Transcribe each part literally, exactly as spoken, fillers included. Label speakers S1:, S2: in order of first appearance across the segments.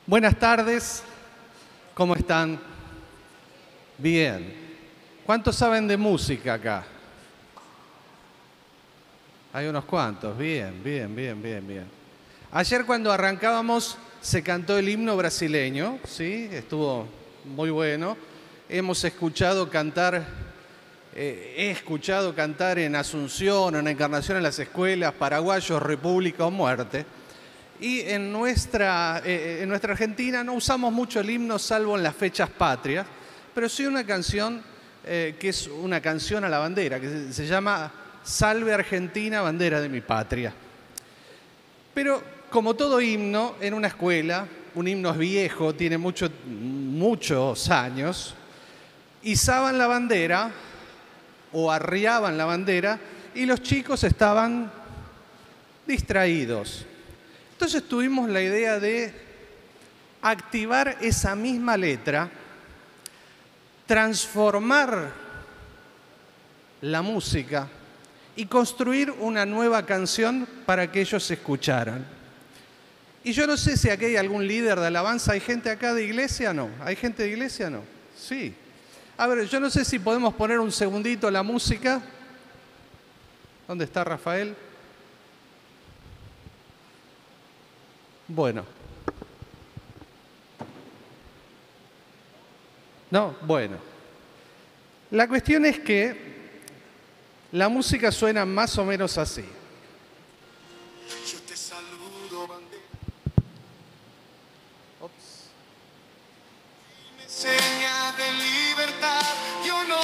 S1: Buenas tardes, ¿cómo están? Bien. ¿Cuántos saben de música acá? Hay unos cuantos, bien, bien, bien, bien, bien. Ayer cuando arrancábamos se cantó el himno brasileño, ¿sí? Estuvo muy bueno. Hemos escuchado cantar, eh, he escuchado cantar en Asunción, en Encarnación en las escuelas, Paraguayos, República o Muerte. Y en nuestra, eh, en nuestra Argentina no usamos mucho el himno salvo en las fechas patrias, pero sí una canción eh, que es una canción a la bandera, que se, se llama Salve Argentina, bandera de mi patria. Pero como todo himno, en una escuela, un himno es viejo, tiene mucho, muchos años, izaban la bandera o arriaban la bandera y los chicos estaban distraídos. Entonces tuvimos la idea de activar esa misma letra, transformar la música y construir una nueva canción para que ellos escucharan. Y yo no sé si aquí hay algún líder de alabanza. ¿Hay gente acá de iglesia? No. ¿Hay gente de iglesia? No. Sí. A ver, yo no sé si podemos poner un segundito la música. ¿Dónde está Rafael? Bueno. No, bueno. La cuestión es que la música suena más o menos así.
S2: Yo te saludo, bandera.
S1: Ops.
S2: Me enseña de libertad y honor,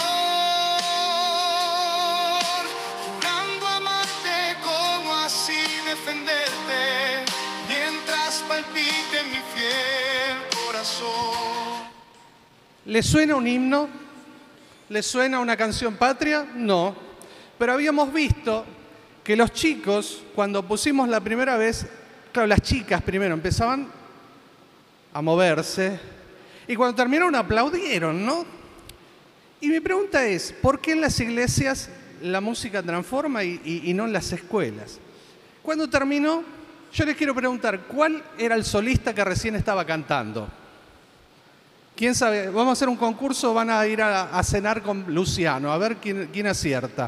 S2: jurando amarte como así defenderte, mientras palpite mi fiel corazón.
S1: ¿Le suena un himno? ¿Le suena una canción patria? No. Pero habíamos visto que los chicos, cuando pusimos la primera vez, claro, las chicas primero empezaban a moverse y cuando terminaron aplaudieron, ¿no? Y mi pregunta es, ¿por qué en las iglesias la música transforma y, y, y no en las escuelas? Cuando terminó, yo les quiero preguntar, ¿cuál era el solista que recién estaba cantando? ¿Quién sabe? Vamos a hacer un concurso, van a ir a, a cenar con Luciano, a ver quién, quién acierta.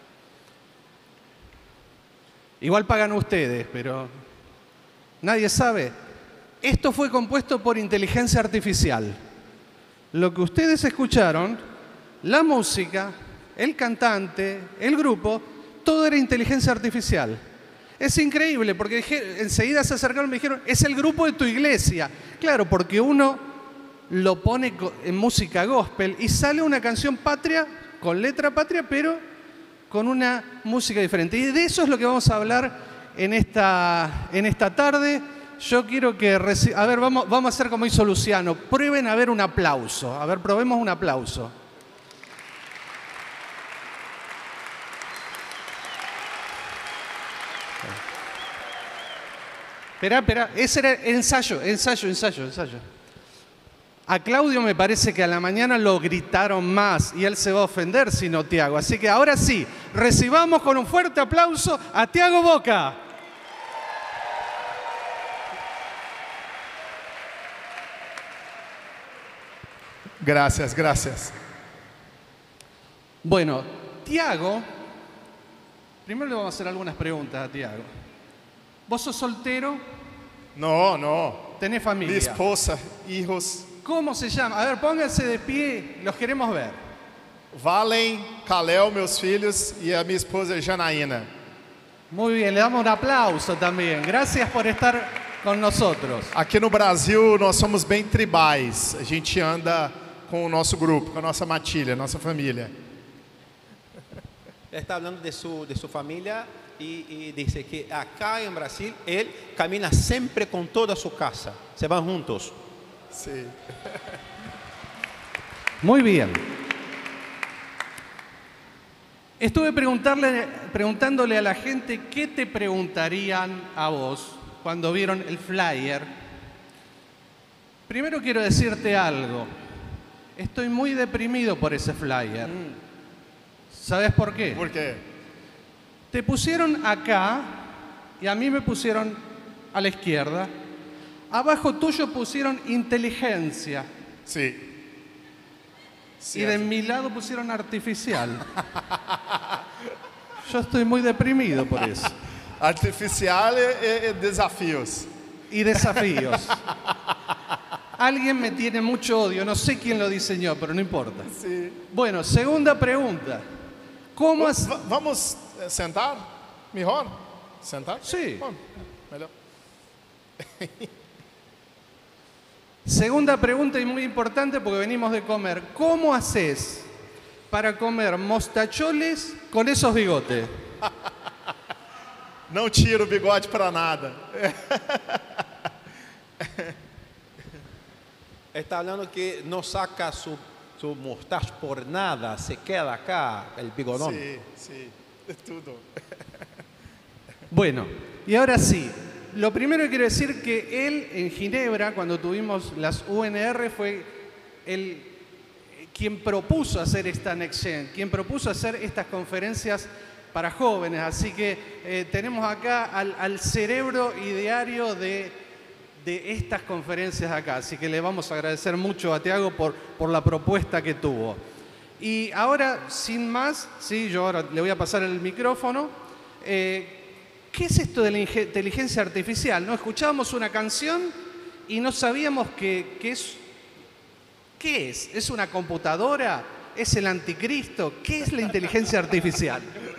S1: Igual pagan ustedes, pero nadie sabe. Esto fue compuesto por inteligencia artificial. Lo que ustedes escucharon, la música, el cantante, el grupo, todo era inteligencia artificial. Es increíble porque dije, enseguida se acercaron y me dijeron, es el grupo de tu iglesia. Claro, porque uno lo pone en música gospel y sale una canción patria, con letra patria, pero con una música diferente. Y de eso es lo que vamos a hablar en esta, en esta tarde. Yo quiero que... A ver, vamos, vamos a hacer como hizo Luciano. Prueben a ver un aplauso. A ver, probemos un aplauso. Espera, espera. Ese era ensayo, ensayo, ensayo, ensayo. A Claudio me parece que a la mañana lo gritaron más y él se va a ofender si no Tiago. Así que ahora sí, recibamos con un fuerte aplauso a Tiago Boca.
S3: Gracias, gracias.
S1: Bueno, Tiago, primero le vamos a hacer algunas preguntas a Tiago. ¿Vos sos soltero?
S3: No, no.
S1: ¿Tenés familia?
S3: Mi esposa, hijos.
S1: ¿Cómo se llama? A ver, pónganse de pie, los queremos ver.
S3: Valen, Kalel, meus filhos, e a minha esposa Janaína.
S1: Muy bien, le damos un aplauso también. Gracias por estar con nosotros.
S3: Aqui no Brasil, nós somos bem tribais. A gente anda com o nosso grupo, com a nossa matilha, nossa família.
S4: Él está hablando de su, de su familia y, y dice que acá en Brasil él camina siempre con toda su casa. Se van juntos.
S3: Sí.
S1: Muy bien. Estuve preguntarle, preguntándole a la gente qué te preguntarían a vos cuando vieron el flyer. Primero quiero decirte algo. Estoy muy deprimido por ese flyer. ¿Sabes por qué?
S3: Por quê?
S1: Te pusieron acá y a mí me pusieron a la izquierda. Abajo tuyo pusieron inteligencia
S3: Sim.
S1: y de mi lado pusieron artificial. Yo estoy muy deprimido por eso.
S3: Artificial e, e desafios.
S1: Y desafíos. Alguien me tiene mucho odio, no sé quién lo diseñó, pero no importa.
S3: Sim.
S1: Bueno, segunda pregunta. ¿Cómo has...
S3: Va- vamos eh, sentar? Mejor? Sentar?
S1: Sí.
S3: Bom, melhor.
S1: Segunda pregunta y muy importante porque venimos de comer. ¿Cómo haces para comer mostacholes con esos bigotes?
S3: Não tira o bigode para nada.
S4: Está hablando que no saca su, su mostacho por nada, se queda acá el bigodón.
S3: Sim, sim. De tudo.
S1: Bueno, y ahora sí. Lo primero que quiero decir que él en Ginebra, cuando tuvimos las U N R, fue el, quien propuso hacer esta Next Gen, quien propuso hacer estas conferencias para jóvenes. Así que eh, tenemos acá al, al cerebro ideario de, de estas conferencias acá. Así que le vamos a agradecer mucho a Tiago por, por la propuesta que tuvo. Y ahora, sin más, sí, yo ahora le voy a pasar el micrófono. Eh, ¿Qué es esto de la inteligencia artificial? ¿No? Escuchábamos una canción y no sabíamos qué que es. ¿Qué es? ¿Es una computadora? ¿Es el anticristo? ¿Qué es la inteligencia artificial?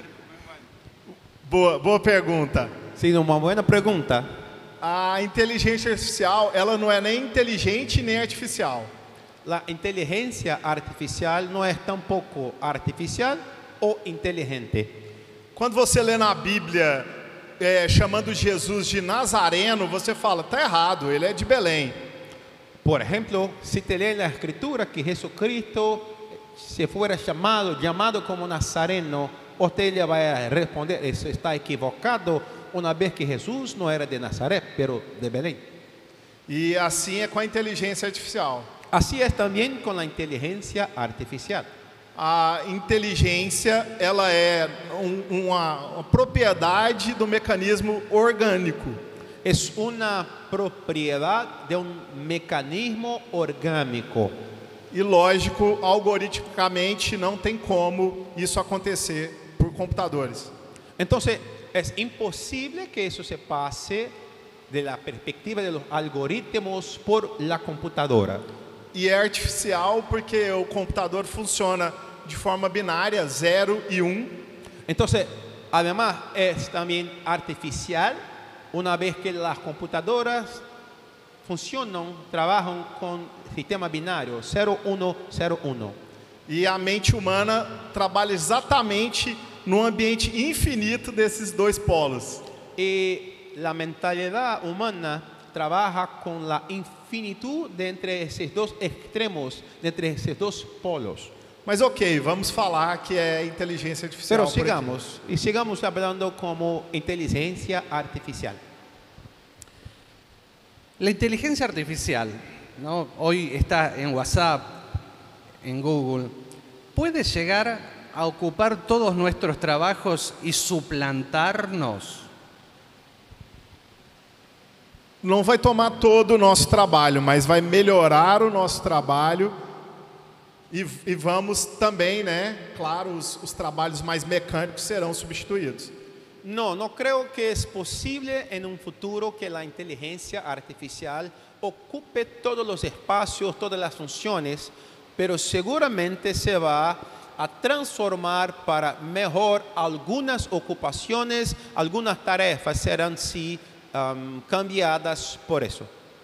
S3: Boa, boa pergunta.
S4: Sí, una buena pregunta.
S3: A inteligência artificial, ela não é nem inteligente nem artificial.
S4: La inteligencia artificial no es tampoco artificial o inteligente.
S3: Quando você lê na Bíblia é, chamando Jesus de Nazareno, você fala, tá errado, ele é de Belém.
S4: Por ejemplo, si te lee la escritura que Jesucristo se fuera llamado, llamado como Nazareno, usted le va a responder, eso está equivocado, una vez que Jesús no era de Nazaret, pero de Belén.
S3: E assim é com a inteligência artificial.
S4: Así es también con la inteligencia artificial.
S3: A inteligência, ela é um, uma, uma propriedade do mecanismo orgânico.
S4: Es una propiedad de un mecanismo orgánico.
S3: E lógico, algoritmicamente não tem como isso acontecer por computadores.
S4: Entonces, es imposible que eso se pase de la perspectiva de los algoritmos por la computadora.
S3: E é artificial porque o computador funciona de forma binária, zero e um.
S4: Entonces, además, es también artificial una vez que las computadoras funcionan, trabajan con sistema binario cero uno cero uno.
S3: E a mente humana trabalha exatamente no ambiente infinito desses dois polos.
S4: Y la mentalidad humana trabaja con la infinitud de entre esos dos extremos, de entre esos dos polos.
S3: Mas ok, vamos falar que é inteligência artificial.
S4: Pero
S3: por aqui.
S4: sigamos, y sigamos hablando como inteligencia artificial.
S1: La inteligencia artificial, ¿no? Hoy está en WhatsApp, en Google, puede llegar a ocupar todos nuestros trabajos y suplantarnos.
S3: Não vai tomar todo o nosso trabalho, mas vai melhorar o nosso trabalho e, e vamos também, né? Claro, os, os trabalhos mais mecânicos serão substituídos.
S4: No, no creo que es posible en un futuro que la inteligencia artificial ocupe todos los espacios, todas las funciones, pero seguramente se va a transformar para mejor algunas ocupaciones, algunas tarefas serán sí um, cambiadas por eso.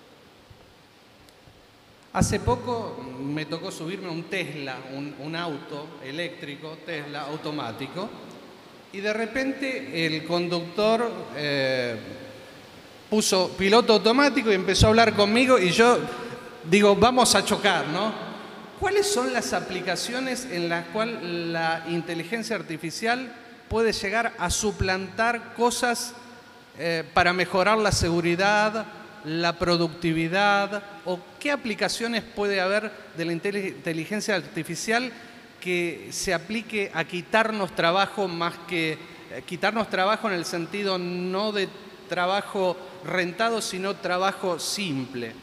S1: Hace poco me tocó subirme a un Tesla, un, un auto eléctrico, Tesla automático, y de repente el conductor eh, puso piloto automático y empezó a hablar conmigo y yo digo, vamos a chocar, ¿no? ¿Cuáles son las aplicaciones en las cuales la inteligencia artificial puede llegar a suplantar cosas eh, para mejorar la seguridad, la productividad, o qué aplicaciones puede haber de la inteligencia artificial que se aplique a quitarnos trabajo más que eh, quitarnos trabajo en el sentido no de trabajo rentado, sino trabajo simple.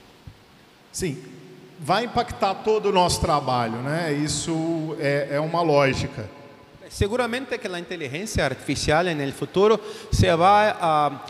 S3: Sim, vai impactar todo o nosso trabalho, né? Isso é, é uma lógica.
S4: Seguramente que la inteligencia artificial en el futuro se va a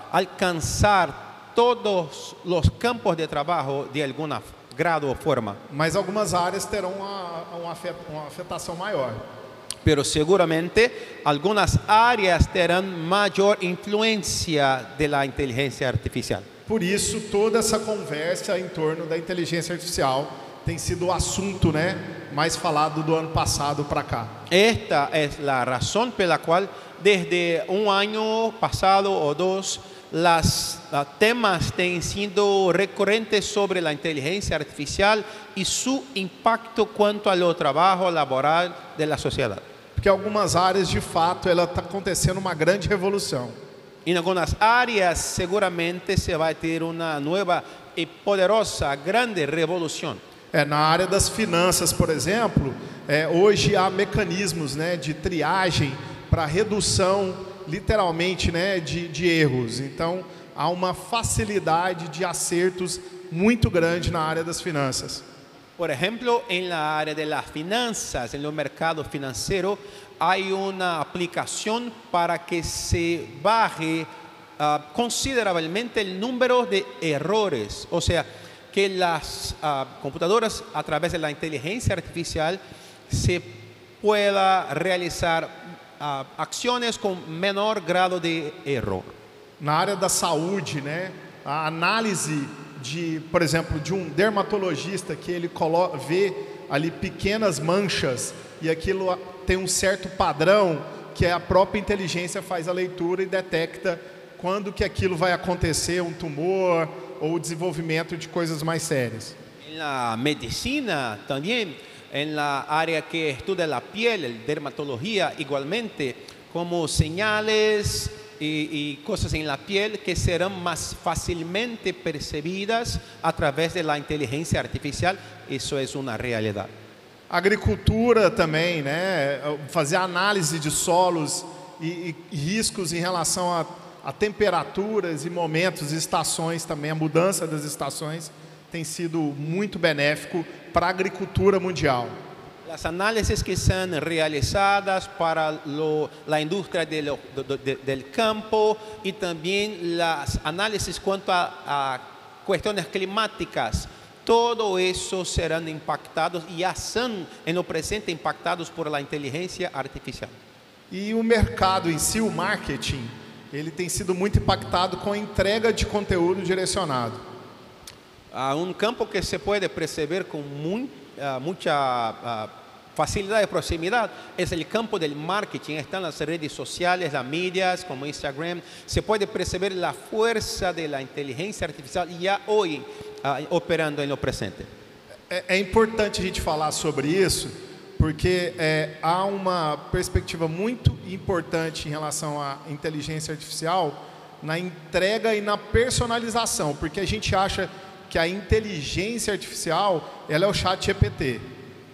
S4: alcanzar todos los campos de trabajo de alguna grado o forma.
S3: Mas algumas áreas terão uma, uma afet- uma afetação maior.
S4: Pero seguramente algunas áreas tendrán mayor influencia de la inteligencia artificial.
S3: Por isso, toda essa conversa em torno da inteligência artificial tem sido o assunto, né, mais falado do ano passado para cá.
S4: Esta es la razón por la cual desde un año pasado o dos los temas han sido recurrentes sobre la inteligencia artificial y su impacto cuanto al trabajo laboral de la sociedad.
S3: Porque algumas áreas, de fato, ela está acontecendo uma grande revolução.
S4: En algunas áreas seguramente se va a tener una nueva y poderosa, grande revolución.
S3: É, na área das finanças, por exemplo, é, hoje há mecanismos, né, de triagem para redução, literalmente, né, de, de erros. Então, há uma facilidade de acertos muito grande na área das finanças.
S4: Por ejemplo, en la área de las finanzas, en el mercado financiero, hay una aplicación para que se baje uh, considerablemente el número de errores. O sea, que las uh, computadoras a través de la inteligencia artificial se pueda realizar uh, acciones con menor grado de error.
S3: Na área da saúde, né, a análise de, por exemplo, de um dermatologista que ele colo- vê ali pequenas manchas e aquilo tem um certo padrão que a própria inteligência faz a leitura e detecta quando que aquilo vai acontecer, um tumor ou o desenvolvimento de coisas mais sérias.
S4: En la medicina también, en la área que estudia la piel, el dermatología igualmente, como señales y, y cosas en la piel que serán más fácilmente percibidas a través de la inteligencia artificial, eso es una realidad.
S3: Agricultura também, né, fazer análise de solos e, e riscos em relação a a temperaturas e momentos, estações também, a mudança das estações tem sido muito benéfico para a agricultura mundial.
S4: Las análisis que son realizadas para lo, la industria de lo, de, de, del campo y también las análisis cuanto a, a cuestiones climáticas, todo eso serán impactados y ya son en lo presente impactados por la inteligencia artificial.
S3: E o mercado em si, o marketing, ele tem sido muito impactado com a entrega de conteúdo direcionado.
S4: Uh, un campo que se puede percibir con muy, uh, mucha uh, facilidad de proximidad es el campo del marketing. Están las redes sociales, las medias como Instagram. Se puede percibir la fuerza de la inteligencia artificial ya hoy uh, operando en lo presente.
S3: É, é importante a gente falar sobre isso, porque é, há uma perspectiva muito importante em relação à inteligência artificial na entrega e na personalização, porque a gente acha que a inteligência artificial ela é o chat G P T.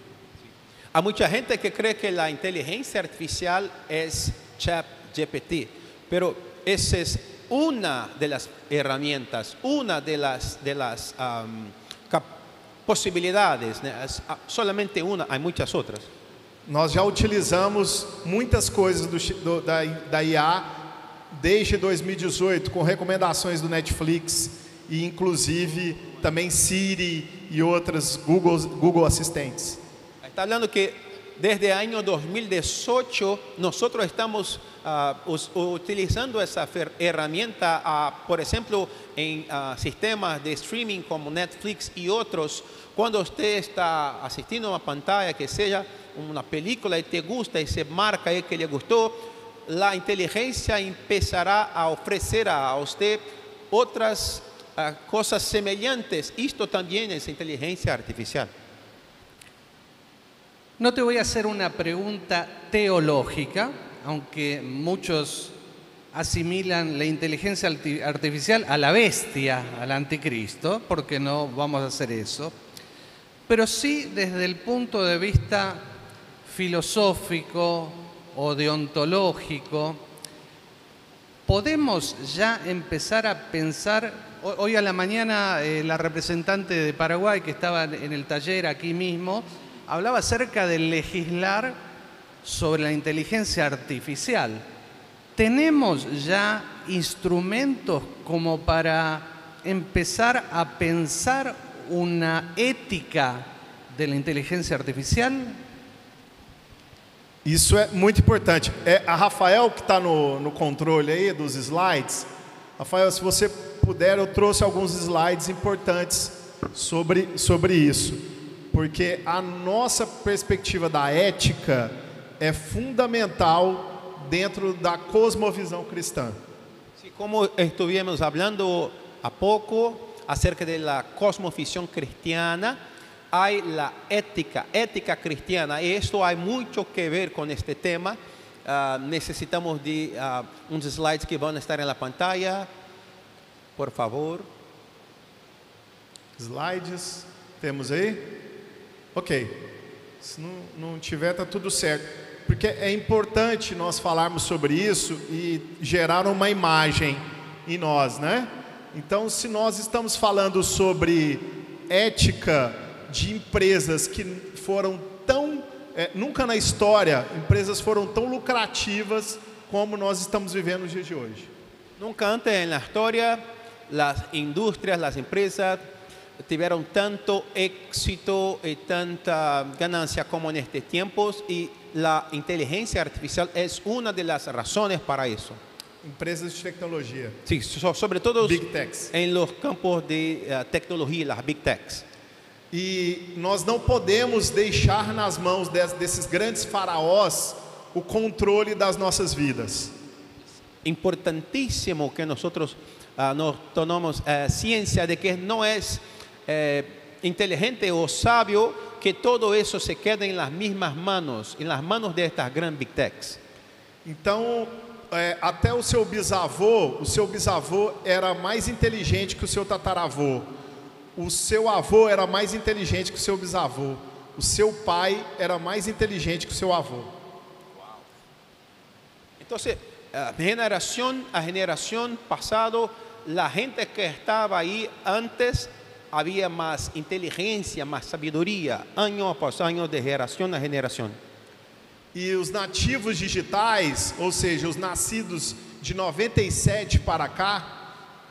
S4: Hay mucha gente que cree que la inteligencia artificial es chat G P T, pero esa es una de las herramientas, una de las, de las um, cap- possibilidades, né? Solamente uma, há muitas outras.
S3: Nós já utilizamos muitas coisas do, do, da, da I A desde dois mil e dezoito, com recomendações do Netflix e inclusive também Siri e outras Google, Google Assistentes.
S4: Está hablando que desde el año dos mil dieciocho nosotros estamos uh, us, utilizando esa herramienta, uh, por ejemplo, en uh, sistemas de streaming como Netflix y otros. Cuando usted está asistiendo a una pantalla que sea una película y te gusta y se marca ahí que le gustó, la inteligencia empezará a ofrecer a usted otras uh, cosas semejantes. Esto también es inteligencia artificial.
S1: No te voy a hacer una pregunta teológica, aunque muchos asimilan la inteligencia artificial a la bestia, al anticristo, porque no vamos a hacer eso. Pero sí desde el punto de vista filosófico o deontológico, ¿podemos ya empezar a pensar? Hoy a la mañana eh, la representante de Paraguay que estaba en el taller aquí mismo hablaba acerca de legislar sobre la inteligencia artificial. ¿Tenemos ya instrumentos como para empezar a pensar una ética de la inteligencia artificial?
S3: Isso é muito importante. É, a Rafael, que está no, no controle aí dos slides, Rafael, se você puder, eu trouxe alguns slides importantes sobre, sobre isso. Porque a nossa perspectiva da ética é fundamental dentro da cosmovisão cristã.
S4: Sí, como estuvimos hablando a poco acerca de la cosmovisión cristiana, hay la ética, ética cristiana, y esto hay mucho que ver con este tema. Uh, necesitamos de uh, unos slides que van a estar en la pantalla, por favor.
S3: Slides, temos aí? Ok, se não, não tiver, tá tudo certo. Porque é importante nós falarmos sobre isso e gerar uma imagem em nós, né? Então, se nós estamos falando sobre ética de empresas que foram tão, é, nunca na história, empresas foram tão lucrativas como nós estamos vivendo nos dias de hoje.
S4: Nunca antes en la historia las industrias, las empresas tuvieron tanto éxito y tanta ganancia como en estos tiempos, y la inteligencia artificial es una de las razones para eso.
S3: Empresas de tecnologia.
S4: Sí, so- sobre todo
S3: Big techs.
S4: en los campos de uh, tecnología, las big techs.
S3: E nós não podemos deixar nas mãos des- desses grandes faraós o controle das nossas vidas.
S4: Importantísimo que nosotros uh, nos tomemos uh, ciencia de que no es uh, inteligente o sabio que todo eso se quede en las mismas manos, en las manos de estas grandes big techs.
S3: Então, é, até o seu bisavô, o seu bisavô era mais inteligente que o seu tataravô. O seu avô era mais inteligente que o seu bisavô. O seu pai era mais inteligente que o seu avô.
S4: Entonces, uh, generación a generación pasado, la gente que estaba ahí antes, había más inteligencia, más sabiduría, año após año, de generación a generación.
S3: E os nativos digitais, ou seja, os nascidos de noventa e sete para cá,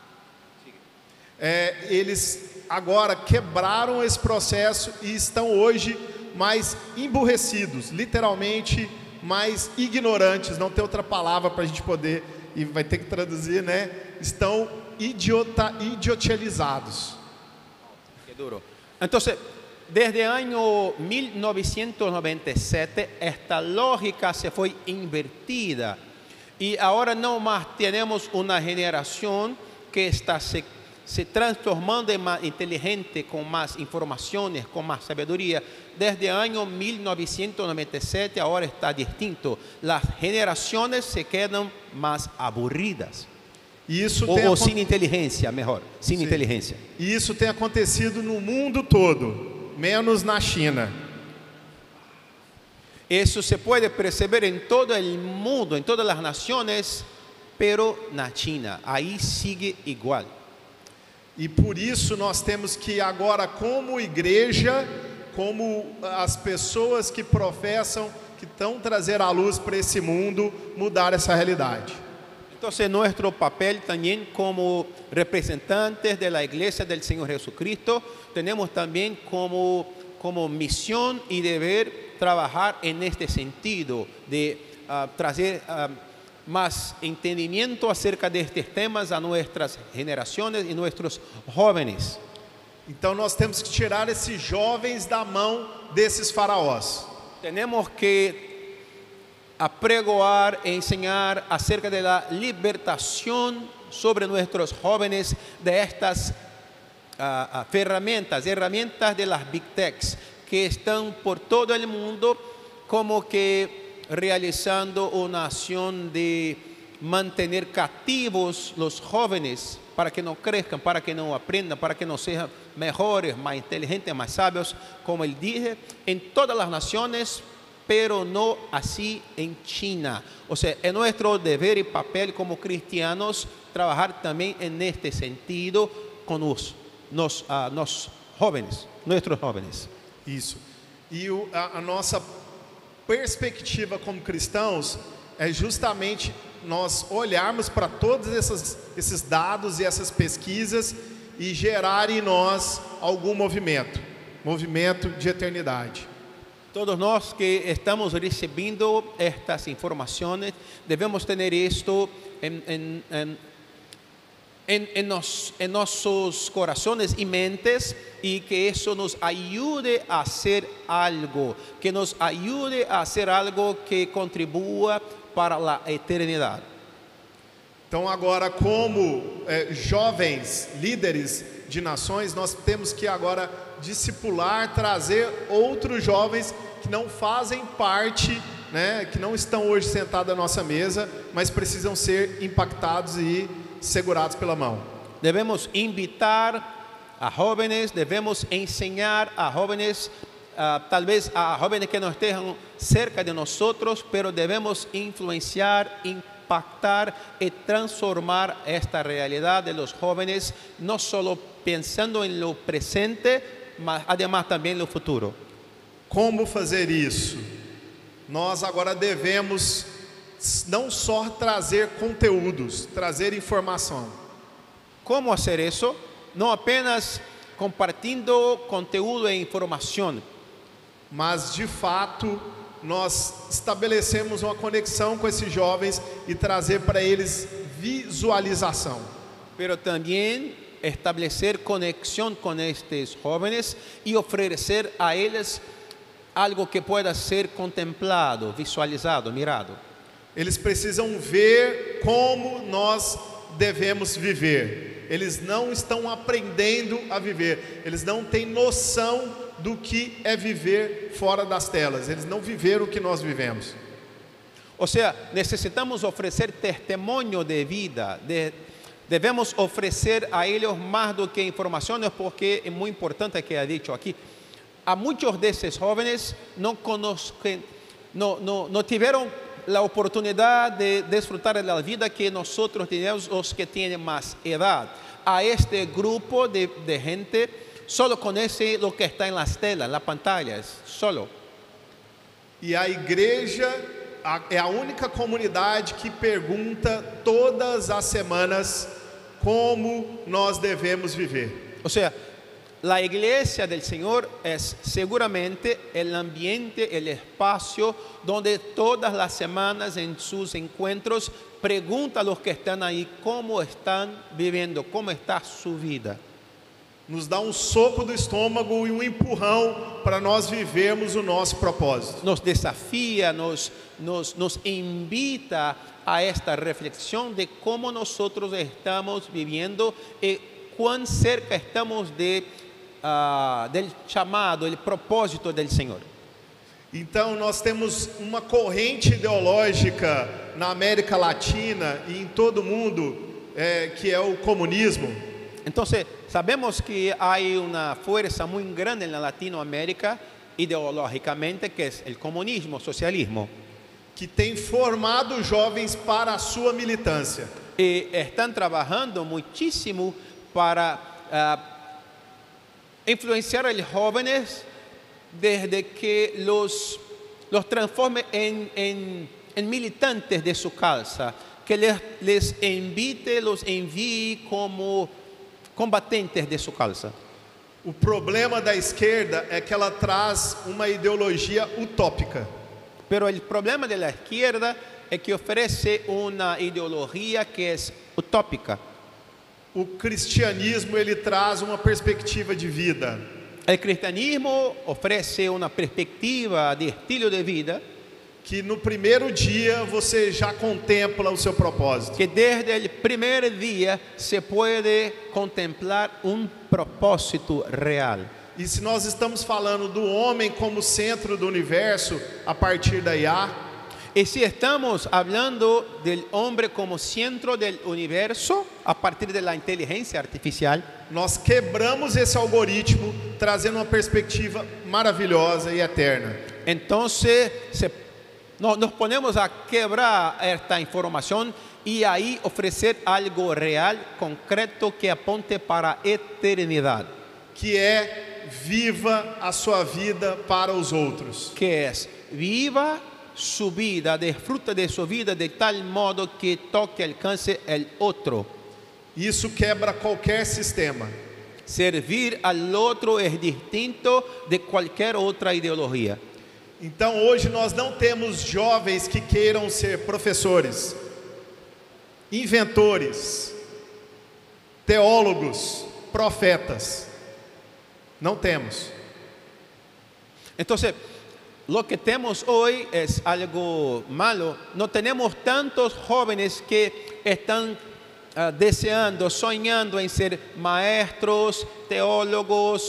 S3: é, eles agora quebraram esse processo e estão hoje mais emburrecidos, literalmente mais ignorantes, não tem outra palavra para a gente poder, e vai ter que traduzir, né? Estão idiota, idiotizados.
S4: Qué duro. Entonces, desde el año mil novecientos noventa y siete, esta lógica se fue invertida. Y ahora no más tenemos una generación que está se, se transformando en más inteligente, con más informaciones, con más sabiduría. Desde el año mil novecientos noventa y siete ahora está distinto. Las generaciones se quedan más aburridas.
S3: E isso
S4: O,
S3: tem
S4: o
S3: acon-
S4: sin inteligencia, mejor, sin
S3: Sim.
S4: inteligencia.
S3: E isso tem acontecido no mundo todo, menos na China.
S4: Eso se puede percibir en todo el mundo, en todas las naciones, pero na China, ahí sigue igual.
S3: E por isso nós temos que agora, como igreja, como as pessoas que professam, que estão trazer a luz para esse mundo, mudar essa realidade.
S4: Entonces nuestro papel también como representantes de la Iglesia del Señor Jesucristo, tenemos también como, como misión y deber trabajar en este sentido, de uh, traer uh, más entendimiento acerca de estos temas a nuestras generaciones y nuestros jóvenes.
S3: Então nós temos que tirar esses jovens da mão desses faraós.
S4: Tenemos que apregoar e enseñar acerca de la libertación sobre nuestros jóvenes de estas uh, uh, ferramentas, herramientas de las Big Techs que están por todo el mundo como que realizando una acción de mantener cativos los jóvenes para que no crezcan, para que no aprendan, para que no sean mejores, más inteligentes, más sabios. Como él dije, en todas las naciones pero no así en China. O sea, es nuestro deber y papel como cristianos trabajar también en este sentido con los, nos, uh, nos jóvenes, nuestros jóvenes.
S3: Isso. E o, a, a nossa perspectiva como cristãos é justamente nós olharmos para todos esses, esses dados e essas pesquisas e gerar em nós algum movimento, movimento de eternidade.
S4: Todos nós que estamos recebendo estas informações, devemos ter isto em, em, em, em, em, nos, em nossos corações e mentes, e que isso nos ajude a fazer algo, que nos ajude a fazer algo que contribua para a eternidade.
S3: Então agora, como é, jovens líderes de nações, nós temos que agora discipular, trazer outros jovens que não fazem parte, né, que não estão hoje sentados à nossa mesa, mas precisam ser impactados e segurados pela mão.
S4: Devemos invitar a jóvenes, devemos enseñar a jóvenes, uh, talvez a jóvenes que no estén cerca de nosotros, pero debemos influenciar, impactar y transformar esta realidad de los jóvenes, no solo pensando en lo presente, mas además también en lo futuro.
S3: Como fazer isso? Nós agora devemos não só trazer conteúdos, trazer informação.
S4: Como fazer isso? Não apenas compartilhando conteúdo e informação,
S3: mas de fato nós estabelecemos uma conexão com esses jovens e trazer para eles visualização.
S4: Pero também estabelecer conexão com estes jovens e oferecer a eles algo que pueda ser contemplado, visualizado, mirado.
S3: Eles precisam ver como nós devemos viver. Eles não estão aprendendo a viver. Eles não têm noção do que é viver fora das telas. Eles não viveram o que nós vivemos.
S4: Ou seja, necessitamos oferecer testemunho de vida. De, devemos oferecer a eles mais do que informações, porque é muito importante que é dito aqui. A muitos desses jovens não conhecem, não, não, não tiveram a oportunidade de desfrutar da vida que nós temos, os que têm mais idade. A este grupo de, de gente solo conhece o que está nas telas, nas pantallas, solo.
S3: E a igreja é a única comunidade que pergunta todas as semanas como nós devemos viver.
S4: Ou seja, la iglesia del Señor es seguramente el ambiente, el espacio donde todas las semanas en sus encuentros pregunta a los que están ahí cómo están viviendo, cómo está su vida.
S3: Nos dá um soco do estômago e um empurrão para nós vivermos o nosso propósito.
S4: Nos desafía, nos, nos, nos invita a esta reflexión de cómo nosotros estamos viviendo y cuán cerca estamos de Uh, del chamado, el propósito del Senhor.
S3: Então nós temos uma corrente ideológica na América Latina e em todo o mundo é, que é o comunismo.
S4: Então sabemos que há uma força muito grande na Latinoamérica ideológicamente, que é o comunismo, o socialismo,
S3: que tem formado jovens para a sua militância.
S4: E estão trabalhando muitíssimo para uh, influenciar a los jóvenes desde que los, los transforme en, en, en militantes de su causa, que les, les invite, los envíe como combatentes de su causa.
S3: O problema da esquerda é que ela traz uma ideologia utópica.
S4: Pero el problema de la izquierda es que ofrece una ideología que es utópica.
S3: O cristianismo ele traz uma perspectiva de vida.
S4: O cristianismo oferece uma perspectiva de estilo de vida
S3: que no primeiro dia você já contempla o seu propósito.
S4: Que desde o primeiro dia se pode contemplar um propósito real.
S3: E se nós estamos falando do homem como centro do universo a partir da I A,
S4: e se estamos hablando del hombre como centro del universo a partir de la inteligencia artificial,
S3: nós quebramos esse algoritmo, trazendo uma perspectiva maravilhosa e eterna.
S4: Entonces se- no- nos ponemos a quebrar esta información y ahí ofrecer algo real, concreto, que apunte para a eternidad,
S3: que é viva a sua vida para os outros.
S4: que es viva su vida, disfruta de su vida de tal modo que toque, alcance el otro.
S3: Isso quebra qualquer sistema.
S4: Servir al otro es distinto de cualquier otra ideología.
S3: Então hoje nós não temos jovens que queiram ser professores, inventores, teólogos, profetas. Não temos.
S4: Entonces, lo que tenemos hoy es algo malo. No tenemos tantos jóvenes que están ah, deseando, soñando en ser maestros, teólogos,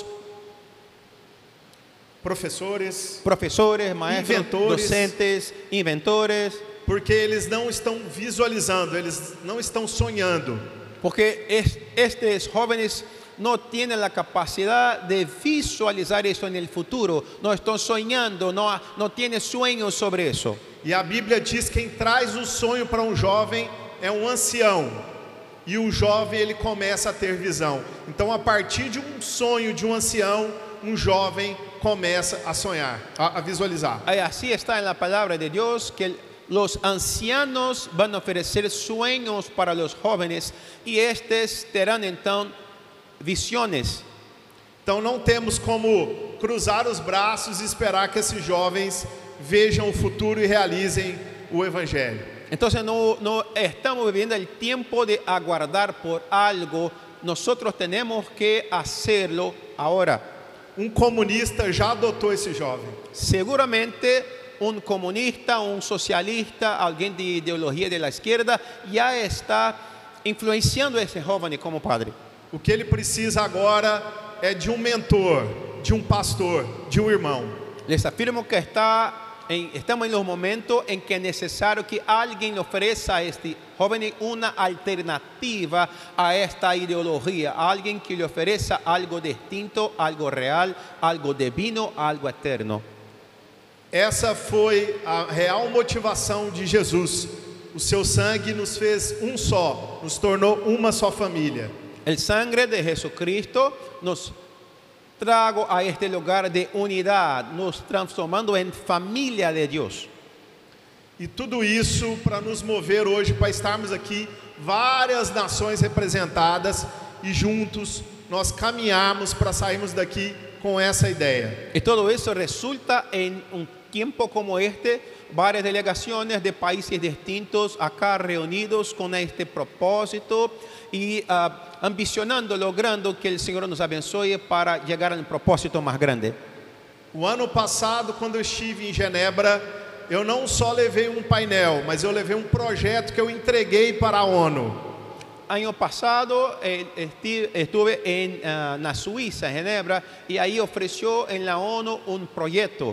S3: Professores,
S4: profesores, maestros,
S3: Inventores.
S4: docentes, inventores,
S3: porque eles não estão visualizando, eles não estão sonhando.
S4: porque es- estos jóvenes no tienen la capacidad de visualizar eso en el futuro, no están soñando, no, no tienen sueños sobre eso.
S3: E a Bíblia diz que quem traz o sonho para um jovem é um ancião. E o jovem ele começa a ter visão. Então, a partir de um sonho de um ancião, um jovem começa a sonhar, a, a visualizar.
S4: Ahí así está en la palabra de Dios que el- los ancianos van a ofrecer sueños para los jóvenes y estos terán entonces visiones.
S3: Então, não temos como cruzar os braços e esperar que esses jovens vejam o futuro e realizem o evangelho.
S4: Entonces no, no estamos viviendo el tiempo de aguardar por algo, nosotros tenemos que hacerlo ahora.
S3: Um comunista já adotou esse jovem.
S4: Seguramente un comunista, un socialista, alguien de ideología de la izquierda ya está influenciando a ese joven como padre.
S3: O que ele precisa agora é de um mentor, de um pastor, de um irmão.
S4: Les afirmo que está en- estamos en los momentos en que es necesario que alguien le ofrezca a este joven una alternativa a esta ideología, alguien que le ofrezca algo distinto, algo real, algo divino, algo eterno.
S3: Essa foi a real motivação de Jesus. O seu sangue nos fez um só, nos tornou uma só família.
S4: El sangre de Jesucristo nos trajo a este lugar de unidad, nos transformando en familia de Dios.
S3: E tudo isso para nos mover hoje, para estarmos aqui, várias nações representadas e juntos nós caminharmos para sairmos daqui com essa ideia.
S4: Y todo eso resulta en un tiempo como este, varias delegaciones de países distintos acá reunidos con este propósito y ah, ambicionando, logrando que el Señor nos abençoe para llegar al propósito más grande.
S3: O ano passado, quando eu estive em Genebra, eu não só levei um painel, mas eu levei um projeto que eu entreguei para a ONU.
S4: Año pasado eh, esti- estuve en ah, na Suiza, en Ginebra, y ahí ofreció en la ONU un proyecto.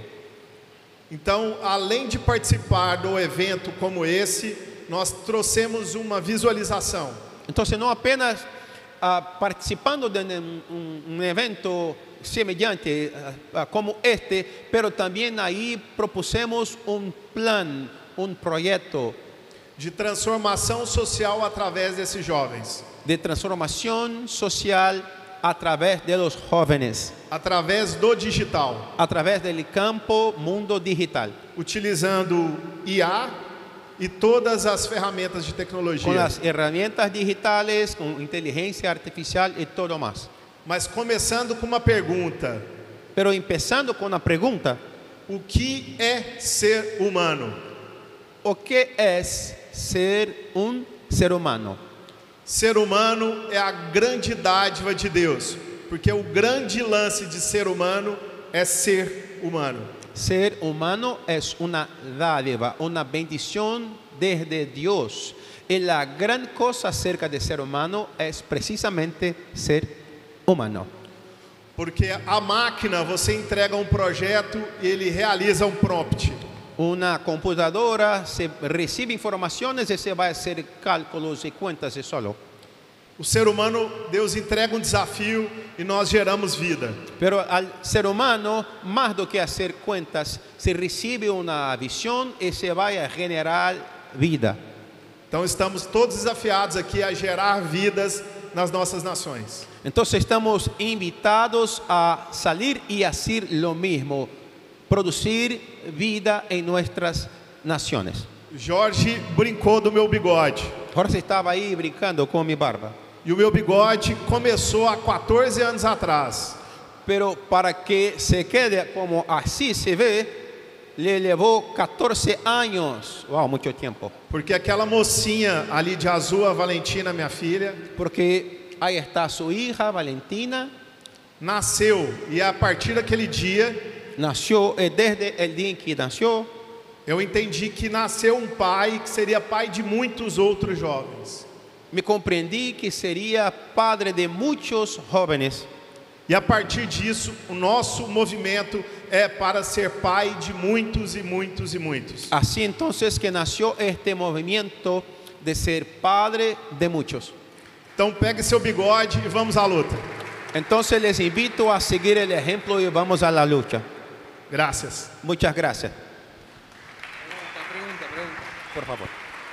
S3: Então, além de participar do evento como esse, nós trouxemos uma visualização.
S4: Entonces, no apenas ah, participando de un, un- un evento semejante ah, ah, como este, pero también ahí propusemos un plan, un proyecto
S3: De transformação social através desses jovens,
S4: de transformación social a través de los jóvenes,
S3: através do digital,
S4: a través del campo mundo digital,
S3: utilizando I A e todas as ferramentas de
S4: con
S3: tecnologia.
S4: las herramientas digitales, con inteligencia artificial y todo más.
S3: Mas começando com uma pergunta:
S4: Pero empezando con una pregunta,
S3: o que é ser humano?
S4: ¿o qué es ser un ser humano?
S3: Ser humano é a grande dádiva de Deus, porque o grande lance de ser humano é ser humano.
S4: Ser humano es una dádiva, una bendición desde Dios. Y la gran cosa acerca de ser humano es precisamente ser humano.
S3: Porque a máquina, você entrega um projeto e ele realiza um prompt.
S4: Una computadora se recibe informaciones y se va a hacer cálculos y cuentas y solo.
S3: O ser humano, Deus entrega um desafio e nós geramos vida.
S4: Pero al ser humano, más do que hacer cuentas, se recibe una visión y se va a generar vida.
S3: Então estamos todos desafiados aqui a gerar vidas nas nossas nações.
S4: Entonces estamos invitados a salir y hacer lo mismo, producir vida en nuestras naciones.
S3: Jorge brincou do meu bigode.
S4: Jorge estaba ahí brincando con mi barba.
S3: E o meu bigode começou há quatorze anos atrás.
S4: Pero para que se quede como así se ve, le llevó catorce años. Wow, mucho tiempo.
S3: Porque aquela mocinha ali de azul, a Valentina, minha filha,
S4: Porque ahí está su hija, Valentina,
S3: nasceu. E a partir daquele dia,
S4: nació, eh, desde el día en que nació,
S3: eu entendi que nasceu um pai que seria pai de muitos outros jovens.
S4: me comprendí que sería padre de muchos jóvenes.
S3: E a partir disso, o nosso movimento é para ser pai de muitos e muitos e muitos.
S4: Así entonces que nació este movimiento de ser padre de muchos.
S3: Então pegue seu bigode e vamos à luta.
S4: Entonces les invito a seguir el ejemplo y vamos a la lucha.
S3: Gracias.
S4: Muchas gracias.
S1: Pregunta, pregunta.
S4: Por favor.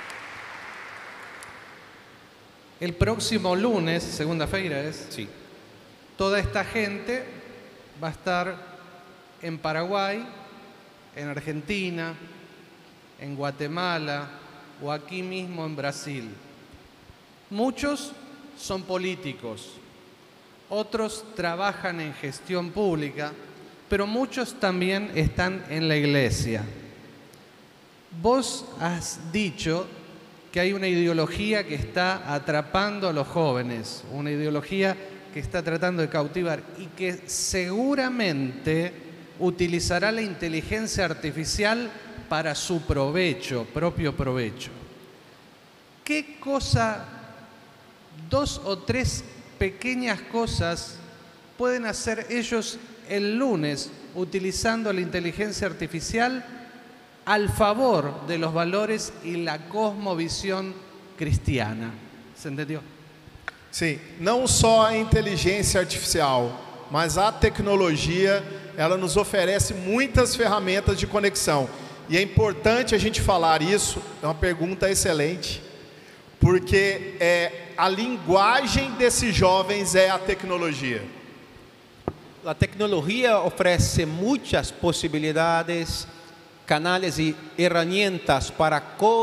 S1: El próximo lunes, segunda-feira es,
S4: Sí.
S1: toda esta gente va a estar en Paraguay, en Argentina, en Guatemala o aquí mismo en Brasil. Muchos son políticos, otros trabajan en gestión pública, pero muchos también están en la iglesia. Vos has dicho que hay una ideología que está atrapando a los jóvenes, una ideología que está tratando de cautivar y que seguramente utilizará la inteligencia artificial para su provecho, propio provecho. ¿Qué cosa, dos o tres pequeñas cosas pueden hacer ellos el lunes utilizando la inteligencia artificial al favor de los valores y la cosmovisión cristiana? ¿Se entendió?
S3: Sim, não só a inteligência artificial, mas a tecnologia, ela nos oferece muitas ferramentas de conexão. E é importante a gente falar isso, é uma pergunta excelente, porque é, a linguagem desses jovens é a tecnologia.
S4: La tecnología ofrece muchas posibilidades, canales y herramientas para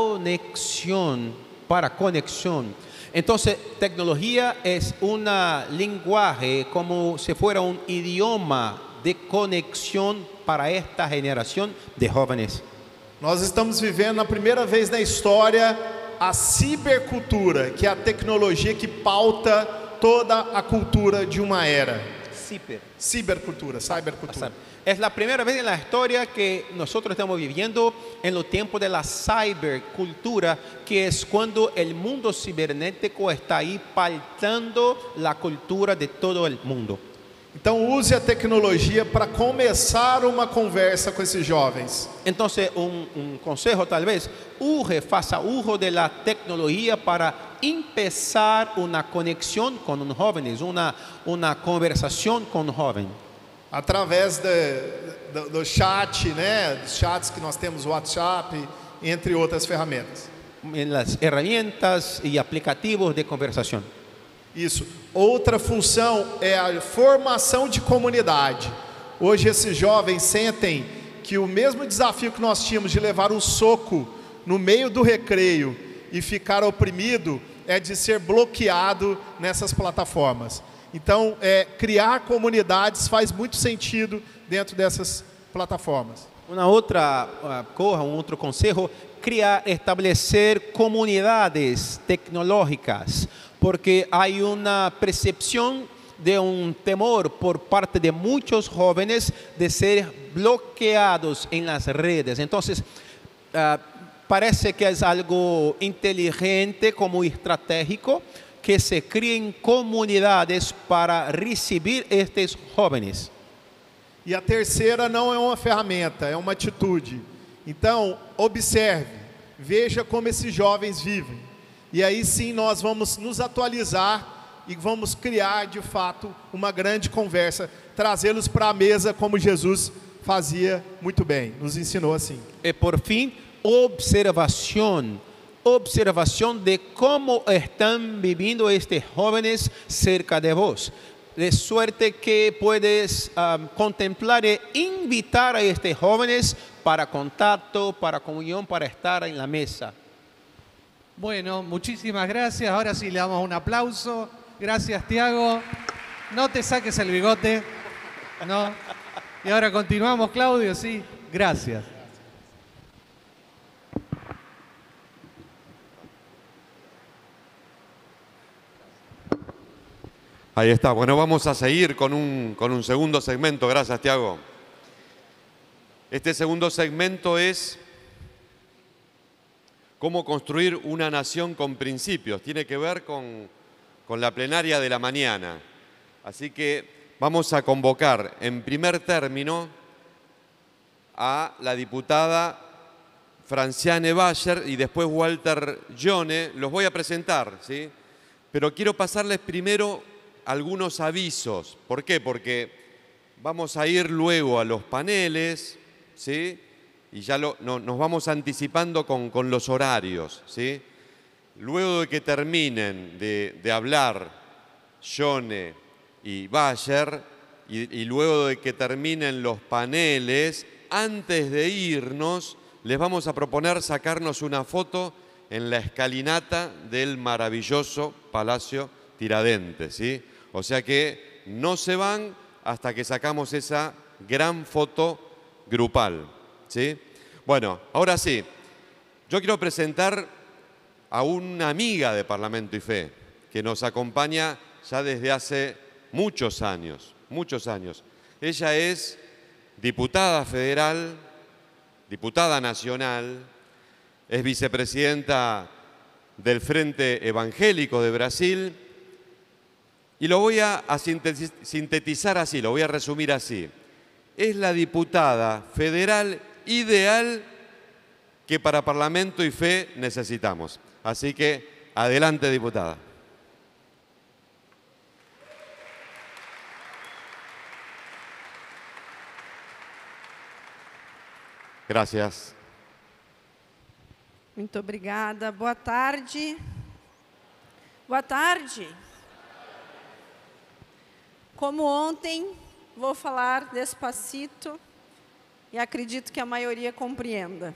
S4: conexión, para conexión. Entonces, tecnología es un lenguaje como si fuera un idioma de conexión para esta generación de jóvenes.
S3: Nós estamos vivendo a primeira vez na história a cibercultura, que é a tecnologia que pauta toda a cultura de uma era.
S4: Ciber.
S3: Cibercultura, cybercultura.
S4: Es la primera vez en la historia que nosotros estamos viviendo en los tiempos de la cibercultura, que es cuando el mundo cibernético está ahí pautando la cultura de todo el mundo.
S3: Então use a tecnologia para começar uma conversa com esses jovens.
S4: Entonces, un, un consejo tal vez, uje, faça uso de la tecnología para empezar una conexión con un joven, una, una conversación con un joven.
S3: Através de, do, do chat, né? Dos chats que nós temos, WhatsApp, entre outras ferramentas.
S4: En las herramientas y aplicativos de conversación.
S3: Isso. Outra função é a formação de comunidade. Hoje esses jovens sentem que o mesmo desafio que nós tínhamos de levar um soco no meio do recreio e ficar oprimido é de ser bloqueado nessas plataformas. Então, é, criar comunidades faz muito sentido dentro dessas plataformas.
S4: Una otra uh, cosa, un otro consejo, crear, establecer comunidades tecnológicas, porque hay una percepción de un temor por parte de muchos jóvenes de ser bloqueados en las redes. Entonces, uh, parece que es algo inteligente como estratégico que se creen comunidades para recibir estos jóvenes.
S3: E a terceira não é uma ferramenta, é uma atitude. Então, observe, veja como esses jovens vivem. E aí sim nós vamos nos atualizar e vamos criar de fato uma grande conversa, trazê-los para a mesa como Jesus fazia muito bem, nos ensinou assim.
S4: E por fim, observação. Observação de como estão vivendo estes jóvenes cerca de vos. De suerte que puedes um, contemplar e invitar a estes jóvenes para contacto, para comunión, para estar en la mesa.
S1: Bueno, muchísimas gracias. Ahora sí le damos un aplauso. Gracias, Tiago. No te saques el bigote. No. Y ahora continuamos, Claudio, sí. Gracias.
S5: Ahí está. Bueno, vamos a seguir con un, con un segundo segmento. Gracias, Tiago. Este segundo segmento es cómo construir una nación con principios. Tiene que ver con, con la plenaria de la mañana. Así que vamos a convocar en primer término a la diputada Franciane Bayer y después Walter Yone. Los voy a presentar, ¿sí? Pero quiero pasarles primero algunos avisos. ¿Por qué? Porque vamos a ir luego a los paneles, ¿sí? Y ya lo, no, nos vamos anticipando con, con los horarios, ¿sí? Luego de que terminen de, de hablar Yone y Bayer, y, y luego de que terminen los paneles, antes de irnos, les vamos a proponer sacarnos una foto en la escalinata del maravilloso Palacio Tiradentes, ¿sí? O sea que no se van hasta que sacamos esa gran foto grupal, ¿sí? Bueno, ahora sí, yo quiero presentar a una amiga de Parlamento y Fe que nos acompaña ya desde hace muchos años, muchos años. Ella es diputada federal, diputada nacional, es vicepresidenta del Frente Evangélico de Brasil y lo voy a, a sintetizar así, lo voy a resumir así. Es la diputada federal ideal que para Parlamento y Fe necesitamos. Así que, adelante, diputada. Gracias.
S6: Muito obrigada. Boa tarde. Boa tarde. Como ontem, vou falar despacito e acredito que a maioria compreenda.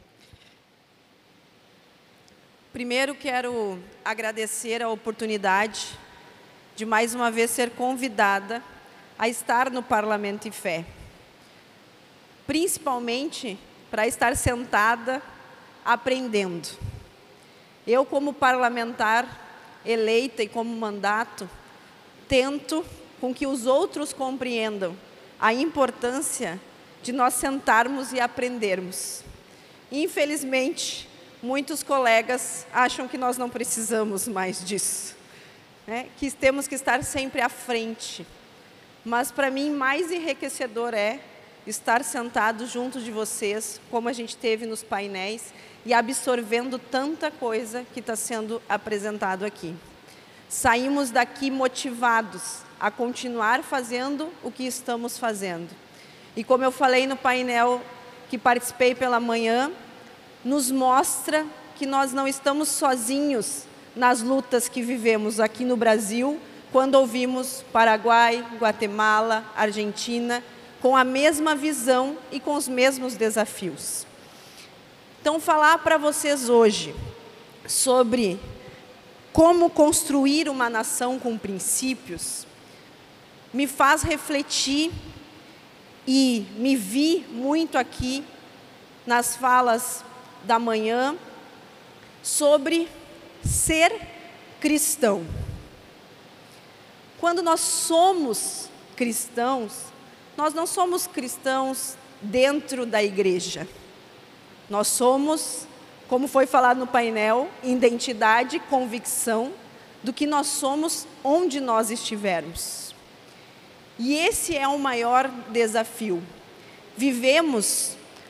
S6: Primeiro, quero agradecer a oportunidade de mais uma vez ser convidada a estar no Parlamento e Fé. Principalmente para estar sentada aprendendo. Eu, como parlamentar eleita e como mandato, tento com que os outros compreendam a importância de nós sentarmos e aprendermos. Infelizmente, muitos colegas acham que nós não precisamos mais disso, né? Que temos que estar sempre à frente. Mas, para mim, mais enriquecedor é estar sentado junto de vocês, como a gente teve nos painéis, e absorvendo tanta coisa que está sendo apresentado aqui. Saímos daqui motivados a continuar fazendo o que estamos fazendo. E como eu falei no painel que participei pela manhã, nos mostra que nós não estamos sozinhos nas lutas que vivemos aqui no Brasil, quando ouvimos Paraguai, Guatemala, Argentina, com a mesma visão e com os mesmos desafios. Então, falar para vocês hoje sobre como construir uma nação com princípios, me faz refletir e me vi muito aqui nas falas da manhã sobre ser cristão. Quando nós somos cristãos, nós não somos cristãos dentro da igreja. Nós somos, como foi falado no painel, identidade, convicção do que nós somos onde nós estivermos. E esse é o maior desafio. Vivemos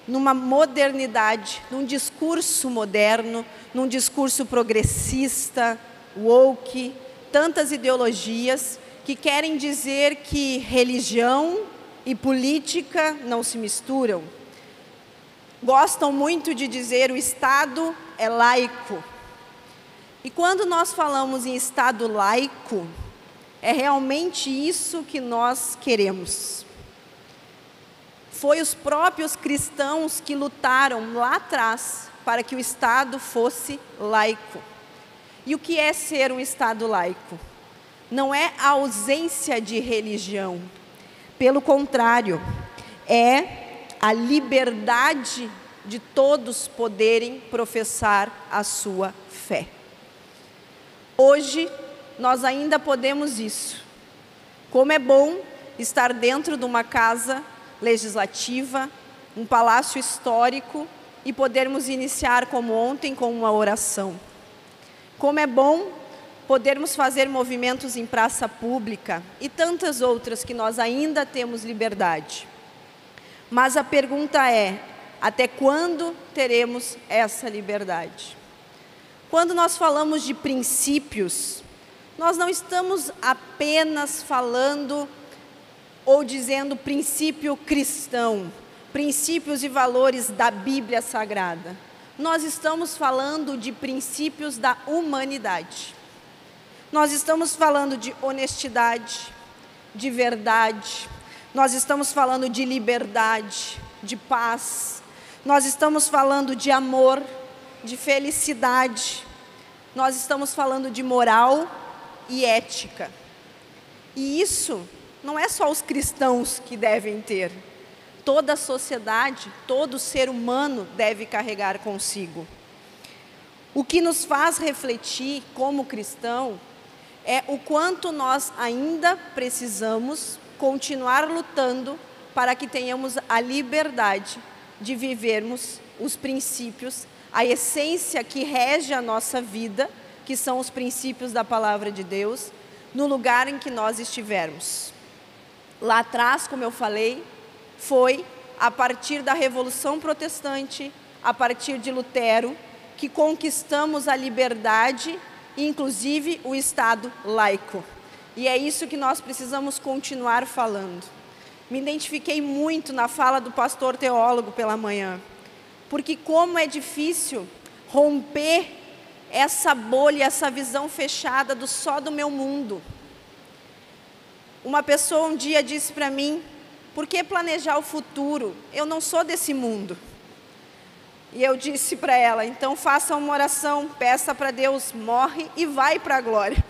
S6: numa modernidade, num discurso moderno, num discurso progressista, woke, tantas ideologias que querem dizer que religião e política não se misturam. Gostam muito de dizer o Estado é laico. E quando nós falamos em Estado laico, é realmente isso que nós queremos. Foi os próprios cristãos que lutaram lá atrás para que o Estado fosse laico. E o que é ser um Estado laico? Não é a ausência de religião. Pelo contrário, é a liberdade de todos poderem professar a sua fé. Hoje, nós ainda podemos isso. Como é bom estar dentro de uma casa legislativa, um palácio histórico, e podermos iniciar como ontem com uma oração. Como é bom podermos fazer movimentos em praça pública e tantas outras que nós ainda temos liberdade. Mas a pergunta é, até quando teremos essa liberdade? Quando nós falamos de princípios, nós não estamos apenas falando ou dizendo princípio cristão, princípios e valores da Bíblia Sagrada. Nós estamos falando de princípios da humanidade. Nós estamos falando de honestidade, de verdade. Nós estamos falando de liberdade, de paz. Nós estamos falando de amor, de felicidade. Nós estamos falando de moral e ética. E isso não é só os cristãos que devem ter. Toda a sociedade, todo ser humano deve carregar consigo. O que nos faz refletir como cristão é o quanto nós ainda precisamos continuar lutando para que tenhamos a liberdade de vivermos os princípios, a essência que rege a nossa vida, que são os princípios da palavra de Deus, no lugar em que nós estivermos. Lá atrás, como eu falei, foi a partir da Revolução Protestante, a partir de Lutero, que conquistamos a liberdade, inclusive o Estado laico. E é isso que nós precisamos continuar falando. Me identifiquei muito na fala do pastor teólogo pela manhã, porque como é difícil romper essa bolha, essa visão fechada do só do meu mundo. Uma pessoa um dia disse para mim, por que planejar o futuro? Eu não sou desse mundo. E eu disse para ela, então faça uma oração, peça para Deus, morre e vai para a glória.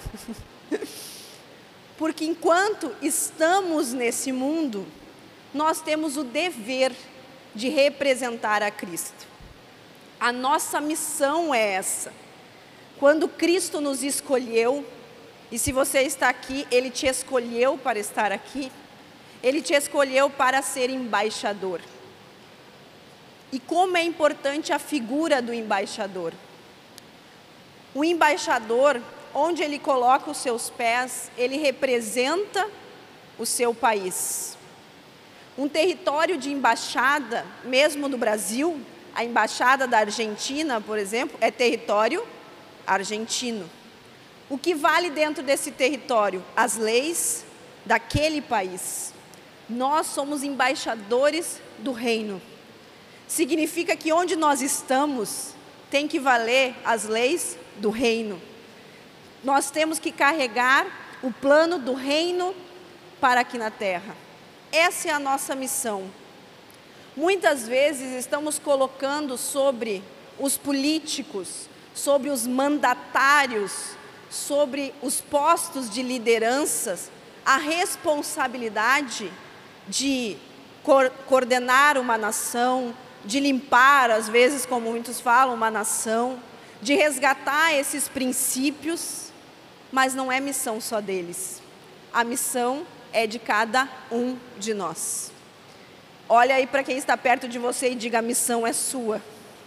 S6: Porque enquanto estamos nesse mundo, nós temos o dever de representar a Cristo. A nossa missão é essa. Quando Cristo nos escolheu, e se você está aqui, Ele te escolheu para estar aqui, Ele te escolheu para ser embaixador. E como é importante a figura do embaixador. O embaixador, onde ele coloca os seus pés, ele representa o seu país. Um território de embaixada, mesmo no Brasil, a embaixada da Argentina, por exemplo, é território argentino. O que vale dentro desse território? As leis daquele país. Nós somos embaixadores do reino. Significa que onde nós estamos, tem que valer as leis do reino. Nós temos que carregar o plano do reino para aqui na terra. Essa é a nossa missão. Muitas vezes estamos colocando sobre os políticos, sobre os mandatários, sobre os postos de lideranças, a responsabilidade de coordenar uma nação, de limpar, às vezes, como muitos falam, uma nação, de resgatar esses princípios, mas não é missão só deles. A missão é de cada um de nós. Olha aí para quem está perto de você e diga, a missão é sua.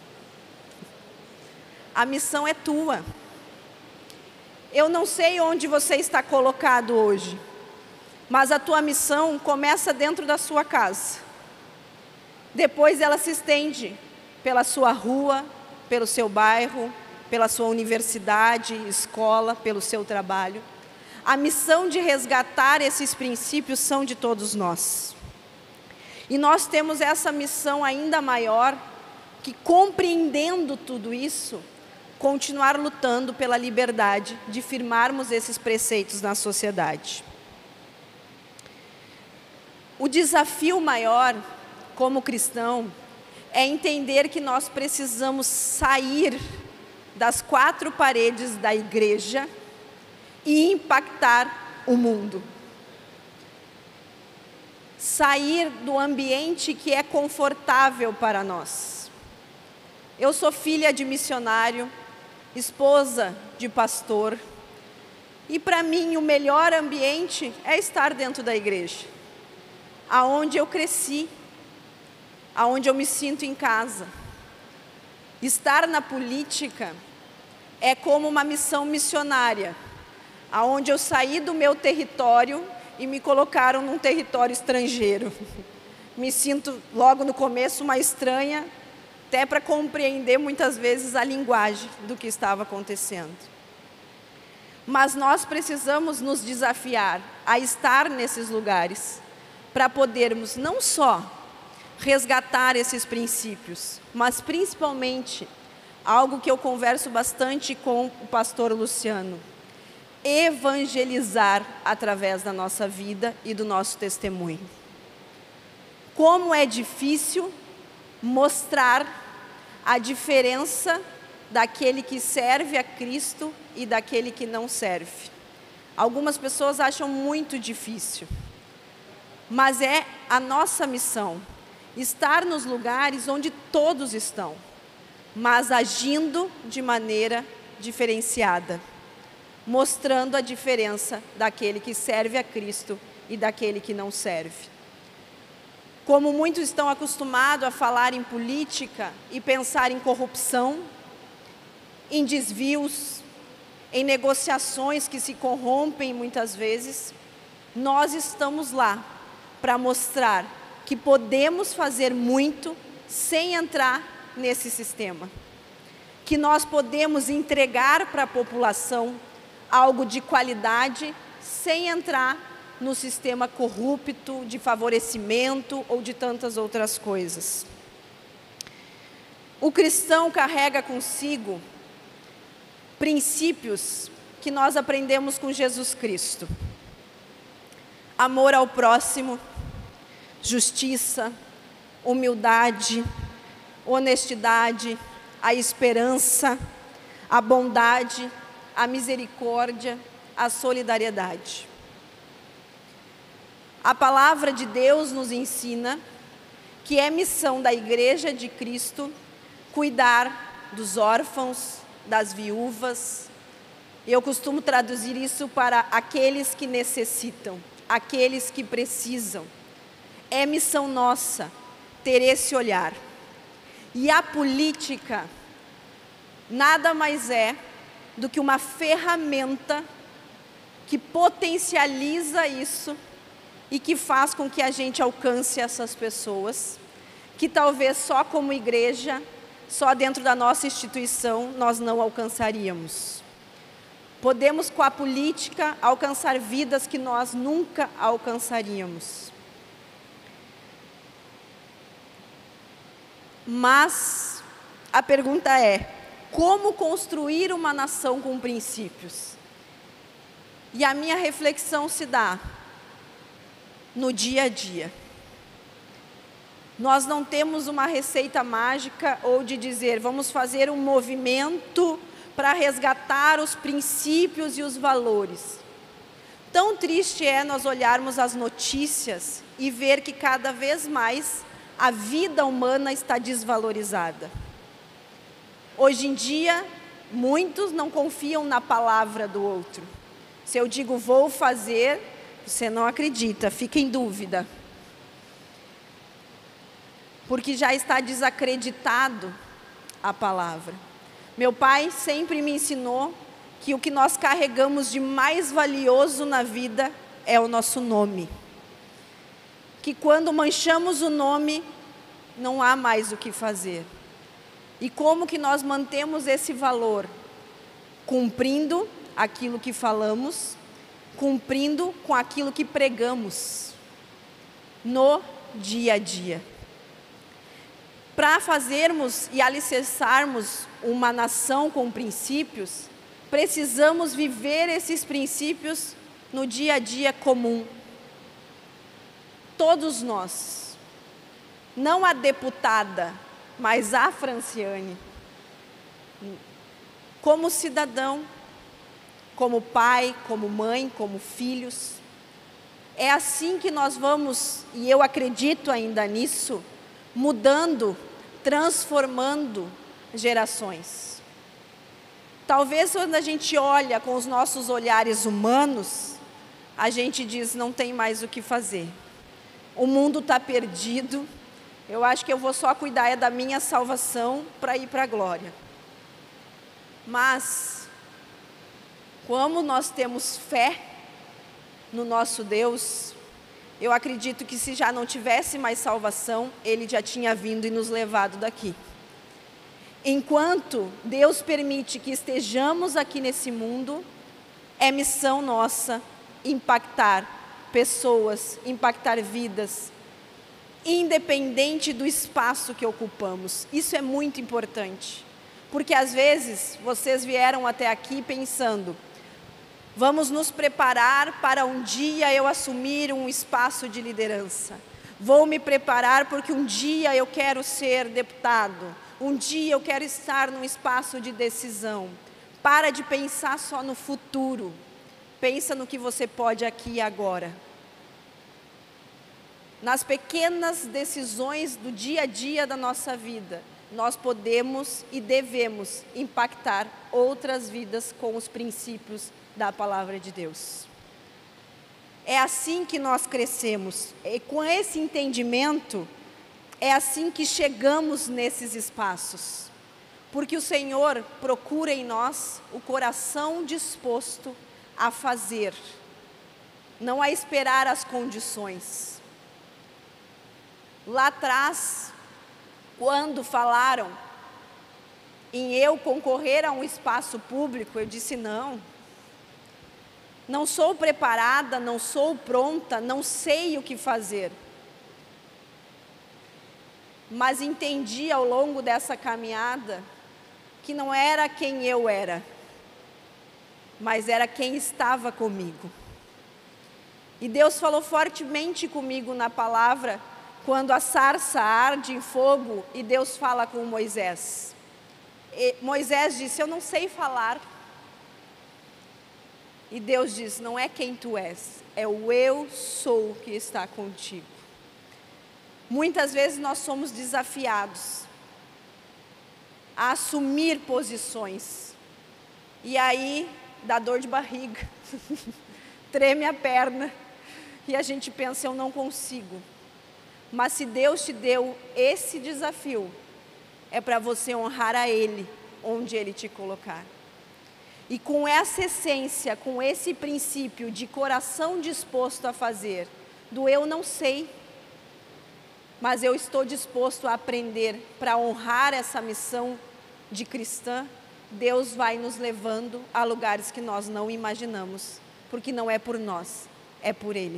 S6: A missão é tua. Eu não sei onde você está colocado hoje, mas a tua missão começa dentro da sua casa. Depois ela se estende pela sua rua, pelo seu bairro, pela sua universidade, escola, pelo seu trabalho. A missão de resgatar esses princípios são de todos nós. E nós temos essa missão ainda maior, que compreendendo tudo isso, continuar lutando pela liberdade de firmarmos esses preceitos na sociedade. O desafio maior, como cristão, é entender que nós precisamos sair das quatro paredes da igreja e impactar o mundo. Sair do ambiente que é confortável para nós. Eu sou filha de missionário, esposa de pastor, e para mim o melhor ambiente é estar dentro da igreja, aonde eu cresci, aonde eu me sinto em casa. Estar na política é como uma missão missionária, aonde eu saí do meu território e me colocaram num território estrangeiro. Me sinto logo no começo uma estranha, até para compreender muitas vezes a linguagem do que estava acontecendo. Mas nós precisamos nos desafiar a estar nesses lugares, para podermos não só resgatar esses princípios, mas principalmente, algo que eu converso bastante com o pastor Luciano, evangelizar através da nossa vida e do nosso testemunho. Como é difícil mostrar a diferença daquele que serve a Cristo e daquele que não serve. Algumas pessoas acham muito difícil, mas é a nossa missão estar nos lugares onde todos estão, mas agindo de maneira diferenciada, mostrando a diferença daquele que serve a Cristo e daquele que não serve. Como muitos estão acostumados a falar em política e pensar em corrupção, em desvios, em negociações que se corrompem muitas vezes, nós estamos lá para mostrar que podemos fazer muito sem entrar nesse sistema. Que nós podemos entregar para a população algo de qualidade sem entrar no sistema corrupto, de favorecimento ou de tantas outras coisas. O cristão carrega consigo princípios que nós aprendemos com Jesus Cristo. Amor ao próximo, justiça, humildade, honestidade, a esperança, a bondade, a misericórdia, a solidariedade. A palavra de Deus nos ensina que é missão da Igreja de Cristo cuidar dos órfãos, das viúvas. Eu costumo traduzir isso para aqueles que necessitam, aqueles que precisam. É missão nossa ter esse olhar. E a política nada mais é do que uma ferramenta que potencializa isso e que faz com que a gente alcance essas pessoas, que talvez só como igreja, só dentro da nossa instituição, nós não alcançaríamos. Podemos, com a política, alcançar vidas que nós nunca alcançaríamos. Mas a pergunta é, como construir uma nação com princípios? E a minha reflexão se dá no dia a dia. Nós não temos uma receita mágica ou de dizer, vamos fazer um movimento para resgatar os princípios e os valores. Tão triste é nós olharmos as notícias e ver que cada vez mais a vida humana está desvalorizada. Hoje em dia, muitos não confiam na palavra do outro. Se eu digo vou fazer, você não acredita, fica em dúvida. Porque já está desacreditado a palavra. Meu pai sempre me ensinou que o que nós carregamos de mais valioso na vida é o nosso nome. Que quando manchamos o nome, não há mais o que fazer. E como que nós mantemos esse valor? Cumprindo aquilo que falamos, cumprindo com aquilo que pregamos no dia a dia. Para fazermos e alicerçarmos uma nação com princípios, precisamos viver esses princípios no dia a dia comum. Todos nós, não a deputada, mas a Franciane, como cidadão, como pai, como mãe, como filhos, é assim que nós vamos, e eu acredito ainda nisso, mudando, transformando gerações. Talvez quando a gente olha com os nossos olhares humanos, a gente diz, não tem mais o que fazer. O mundo está perdido, eu acho que eu vou só cuidar é da minha salvação para ir para a glória. Mas, como nós temos fé no nosso Deus, eu acredito que se já não tivesse mais salvação, Ele já tinha vindo e nos levado daqui. Enquanto Deus permite que estejamos aqui nesse mundo, é missão nossa impactar pessoas, impactar vidas, independente do espaço que ocupamos. Isso é muito importante, porque às vezes vocês vieram até aqui pensando, vamos nos preparar para um dia eu assumir um espaço de liderança. Vou me preparar porque um dia eu quero ser deputado. Um dia eu quero estar num espaço de decisão. Para de pensar só no futuro. Pensa no que você pode aqui e agora. Nas pequenas decisões do dia a dia da nossa vida, nós podemos e devemos impactar outras vidas com os princípios da palavra de Deus. É assim que nós crescemos, e com esse entendimento, é assim que chegamos nesses espaços, porque o Senhor procura em nós o coração disposto a fazer, não a esperar as condições. Lá atrás, quando falaram em eu concorrer a um espaço público, eu disse não. Não sou preparada, não sou pronta, não sei o que fazer. Mas entendi ao longo dessa caminhada que não era quem eu era, mas era quem estava comigo. E Deus falou fortemente comigo na palavra, quando a sarça arde em fogo e Deus fala com Moisés. E Moisés disse, eu não sei falar. E Deus diz, não é quem tu és, é o eu sou que está contigo. Muitas vezes nós somos desafiados a assumir posições. E aí dá dor de barriga, treme a perna. E a gente pensa, eu não consigo. Mas se Deus te deu esse desafio, é para você honrar a Ele, onde Ele te colocar. E com essa essência, com esse princípio de coração disposto a fazer, do eu não sei, mas eu estou disposto a aprender para honrar essa missão de cristã, Deus vai nos levando a lugares que nós não imaginamos, porque não é por nós, é por Ele.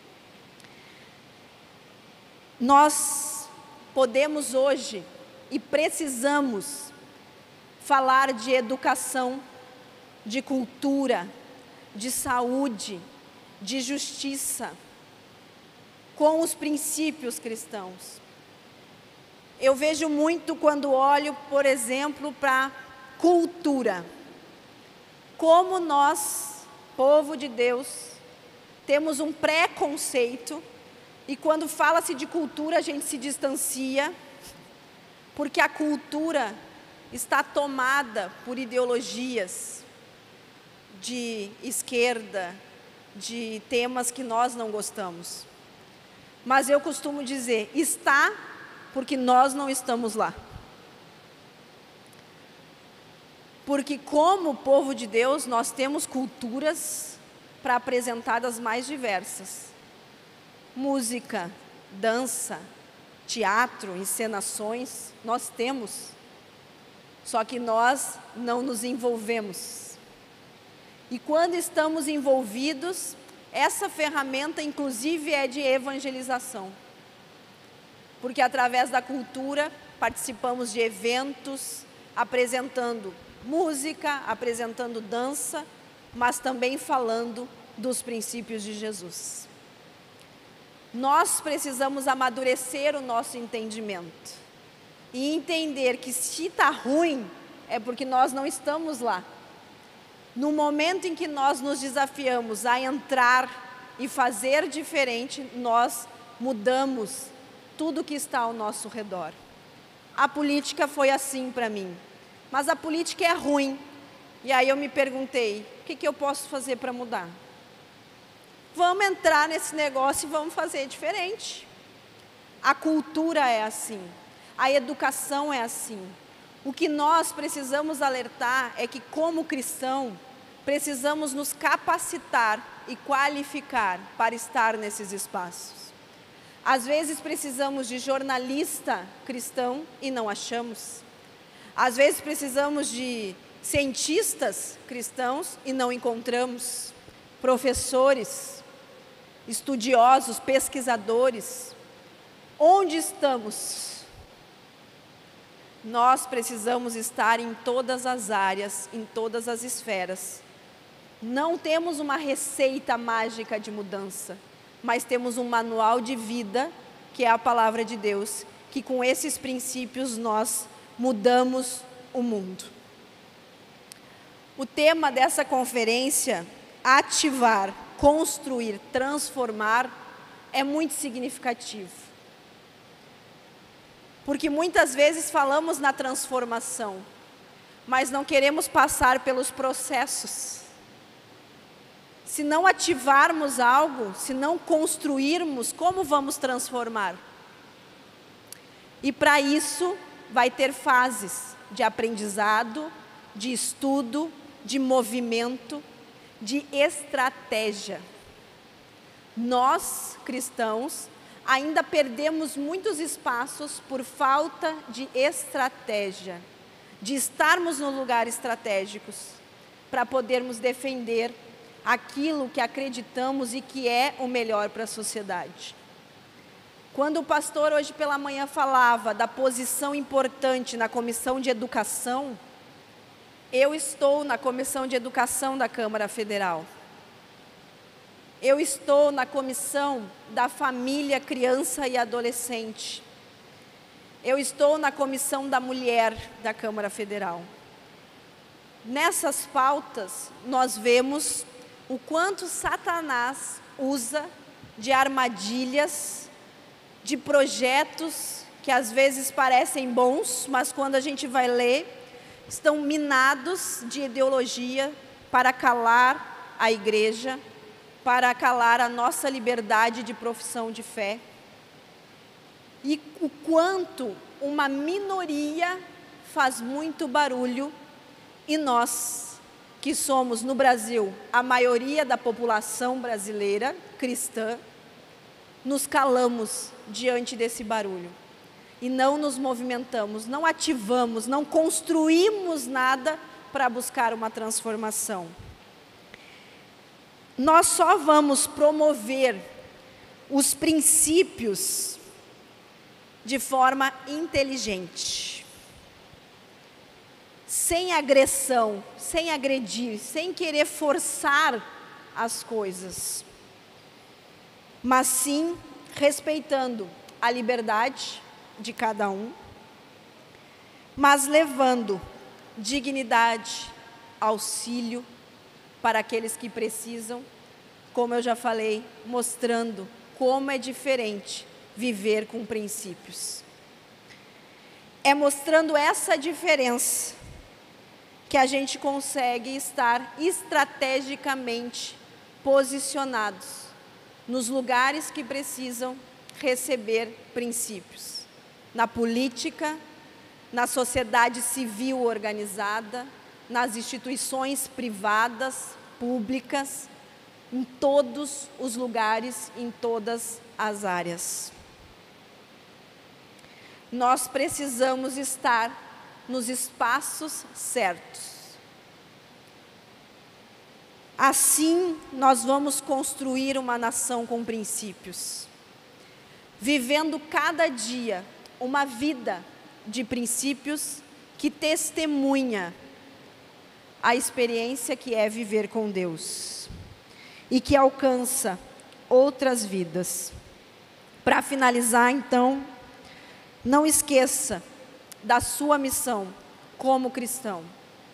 S6: Nós podemos hoje e precisamos falar de educação, de cultura, de saúde, de justiça, com os princípios cristãos. Eu vejo muito quando olho, por exemplo, para cultura. Como nós, povo de Deus, temos um preconceito e quando fala-se de cultura a gente se distancia, porque a cultura está tomada por ideologias de esquerda, de temas que nós não gostamos. Mas eu costumo dizer, está porque nós não estamos lá. Porque como povo de Deus, nós temos culturas para apresentar das mais diversas. Música, dança, teatro, encenações, nós temos, só que nós não nos envolvemos. E quando estamos envolvidos, essa ferramenta inclusive é de evangelização, porque através da cultura participamos de eventos, apresentando música, apresentando dança, mas também falando dos princípios de Jesus. Nós precisamos amadurecer o nosso entendimento e entender que se está ruim, é porque nós não estamos lá. No momento em que nós nos desafiamos a entrar e fazer diferente, nós mudamos tudo que está ao nosso redor. A política foi assim para mim, mas a política é ruim. E aí eu me perguntei, o que, que eu posso fazer para mudar? Vamos entrar nesse negócio e vamos fazer diferente. A cultura é assim, a educação é assim. O que nós precisamos alertar é que, como cristão, precisamos nos capacitar e qualificar para estar nesses espaços. Às vezes precisamos de jornalista cristão e não achamos. Às vezes precisamos de cientistas cristãos e não encontramos. Professores, estudiosos, pesquisadores. Onde estamos? Nós precisamos estar em todas as áreas, em todas as esferas. Não temos uma receita mágica de mudança, mas temos um manual de vida, que é a palavra de Deus, que com esses princípios nós mudamos o mundo. O tema dessa conferência, ativar, construir, transformar, é muito significativo. Porque muitas vezes falamos na transformação, mas não queremos passar pelos processos. Se não ativarmos algo, se não construirmos, como vamos transformar? E para isso vai ter fases de aprendizado, de estudo, de movimento, de estratégia. Nós, cristãos, ainda perdemos muitos espaços por falta de estratégia, de estarmos no lugar estratégicos, para podermos defender aquilo que acreditamos e que é o melhor para a sociedade. Quando o pastor hoje pela manhã falava da posição importante na Comissão de Educação, eu estou na Comissão de Educação da Câmara Federal. Eu estou na Comissão da Família, Criança e Adolescente. Eu estou na Comissão da Mulher da Câmara Federal. Nessas pautas, nós vemos o quanto Satanás usa de armadilhas, de projetos que às vezes parecem bons, mas quando a gente vai ler, estão minados de ideologia para calar a igreja, para calar a nossa liberdade de profissão de fé. E o quanto uma minoria faz muito barulho e nós, que somos no Brasil a maioria da população brasileira cristã, nos calamos diante desse barulho e não nos movimentamos, não ativamos, não construímos nada para buscar uma transformação. Nós só vamos promover os princípios de forma inteligente, sem agressão, sem agredir, sem querer forçar as coisas, mas sim respeitando a liberdade de cada um, mas levando dignidade, auxílio para aqueles que precisam, como eu já falei, mostrando como é diferente viver com princípios. É mostrando essa diferença que a gente consegue estar estrategicamente posicionados nos lugares que precisam receber princípios. Na política, na sociedade civil organizada, nas instituições privadas, públicas, em todos os lugares, em todas as áreas. nós precisamos estar nos espaços certos. Assim, nós vamos construir uma nação com princípios, vivendo cada dia uma vida de princípios que testemunha a experiência que é viver com Deus e que alcança outras vidas. Para finalizar, então, não esqueça da sua missão como cristão.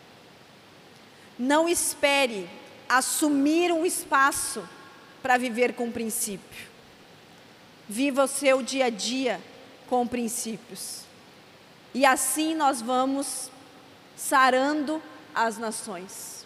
S6: Não espere assumir um espaço para viver com princípio. Viva o seu dia a dia com princípios. E assim nós vamos sarando as nações.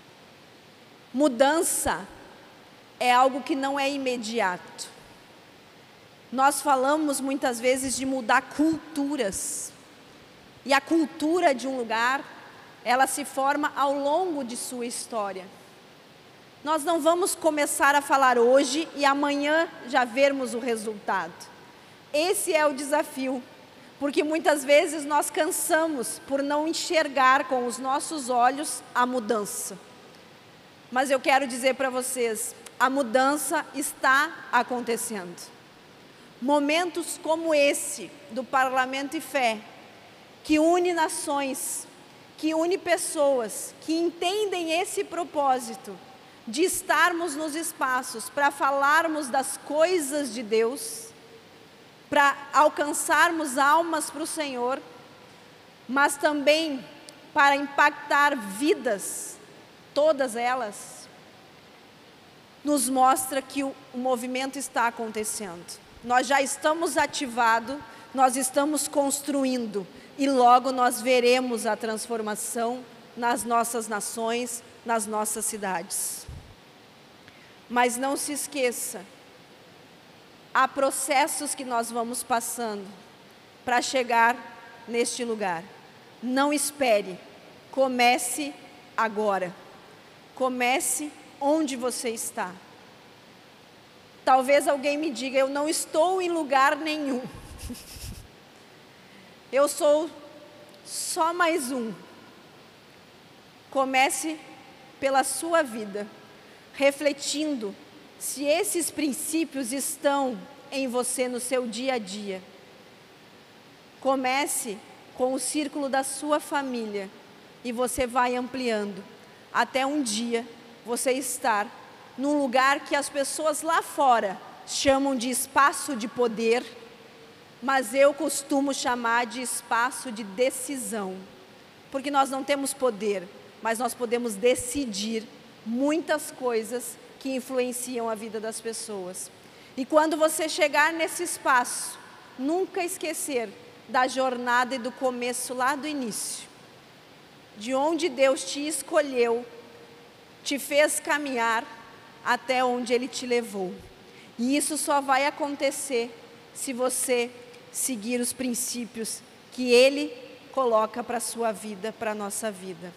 S6: Mudança é algo que não é imediato. Nós falamos muitas vezes de mudar culturas. E a cultura de um lugar, ela se forma ao longo de sua história. Nós não vamos começar a falar hoje e amanhã já vermos o resultado. Esse é o desafio, porque muitas vezes nós cansamos por não enxergar com os nossos olhos a mudança. Mas eu quero dizer para vocês, a mudança está acontecendo. Momentos como esse do Parlamento e Fé, que une nações, que une pessoas, que entendem esse propósito de estarmos nos espaços para falarmos das coisas de Deus, para alcançarmos almas para o Senhor, mas também para impactar vidas, todas elas, nos mostra que o, o movimento está acontecendo. Nós já estamos ativados, nós estamos construindo, e logo nós veremos a transformação nas nossas nações, nas nossas cidades. Mas não se esqueça, há processos que nós vamos passando para chegar neste lugar. Não espere, comece agora. Comece onde você está. Talvez alguém me diga, eu não estou em lugar nenhum. Eu sou só mais um. Comece pela sua vida, refletindo se esses princípios estão em você no seu dia a dia. Comece com o círculo da sua família e você vai ampliando até um dia você estar num lugar que as pessoas lá fora chamam de espaço de poder, mas eu costumo chamar de espaço de decisão, porque nós não temos poder, mas nós podemos decidir muitas coisas que influenciam a vida das pessoas. E quando você chegar nesse espaço, nunca esquecer da jornada e do começo lá do início, de onde Deus te escolheu, te fez caminhar até onde Ele te levou. E isso só vai acontecer se você seguir os princípios que Ele coloca para a sua vida, para a nossa vida.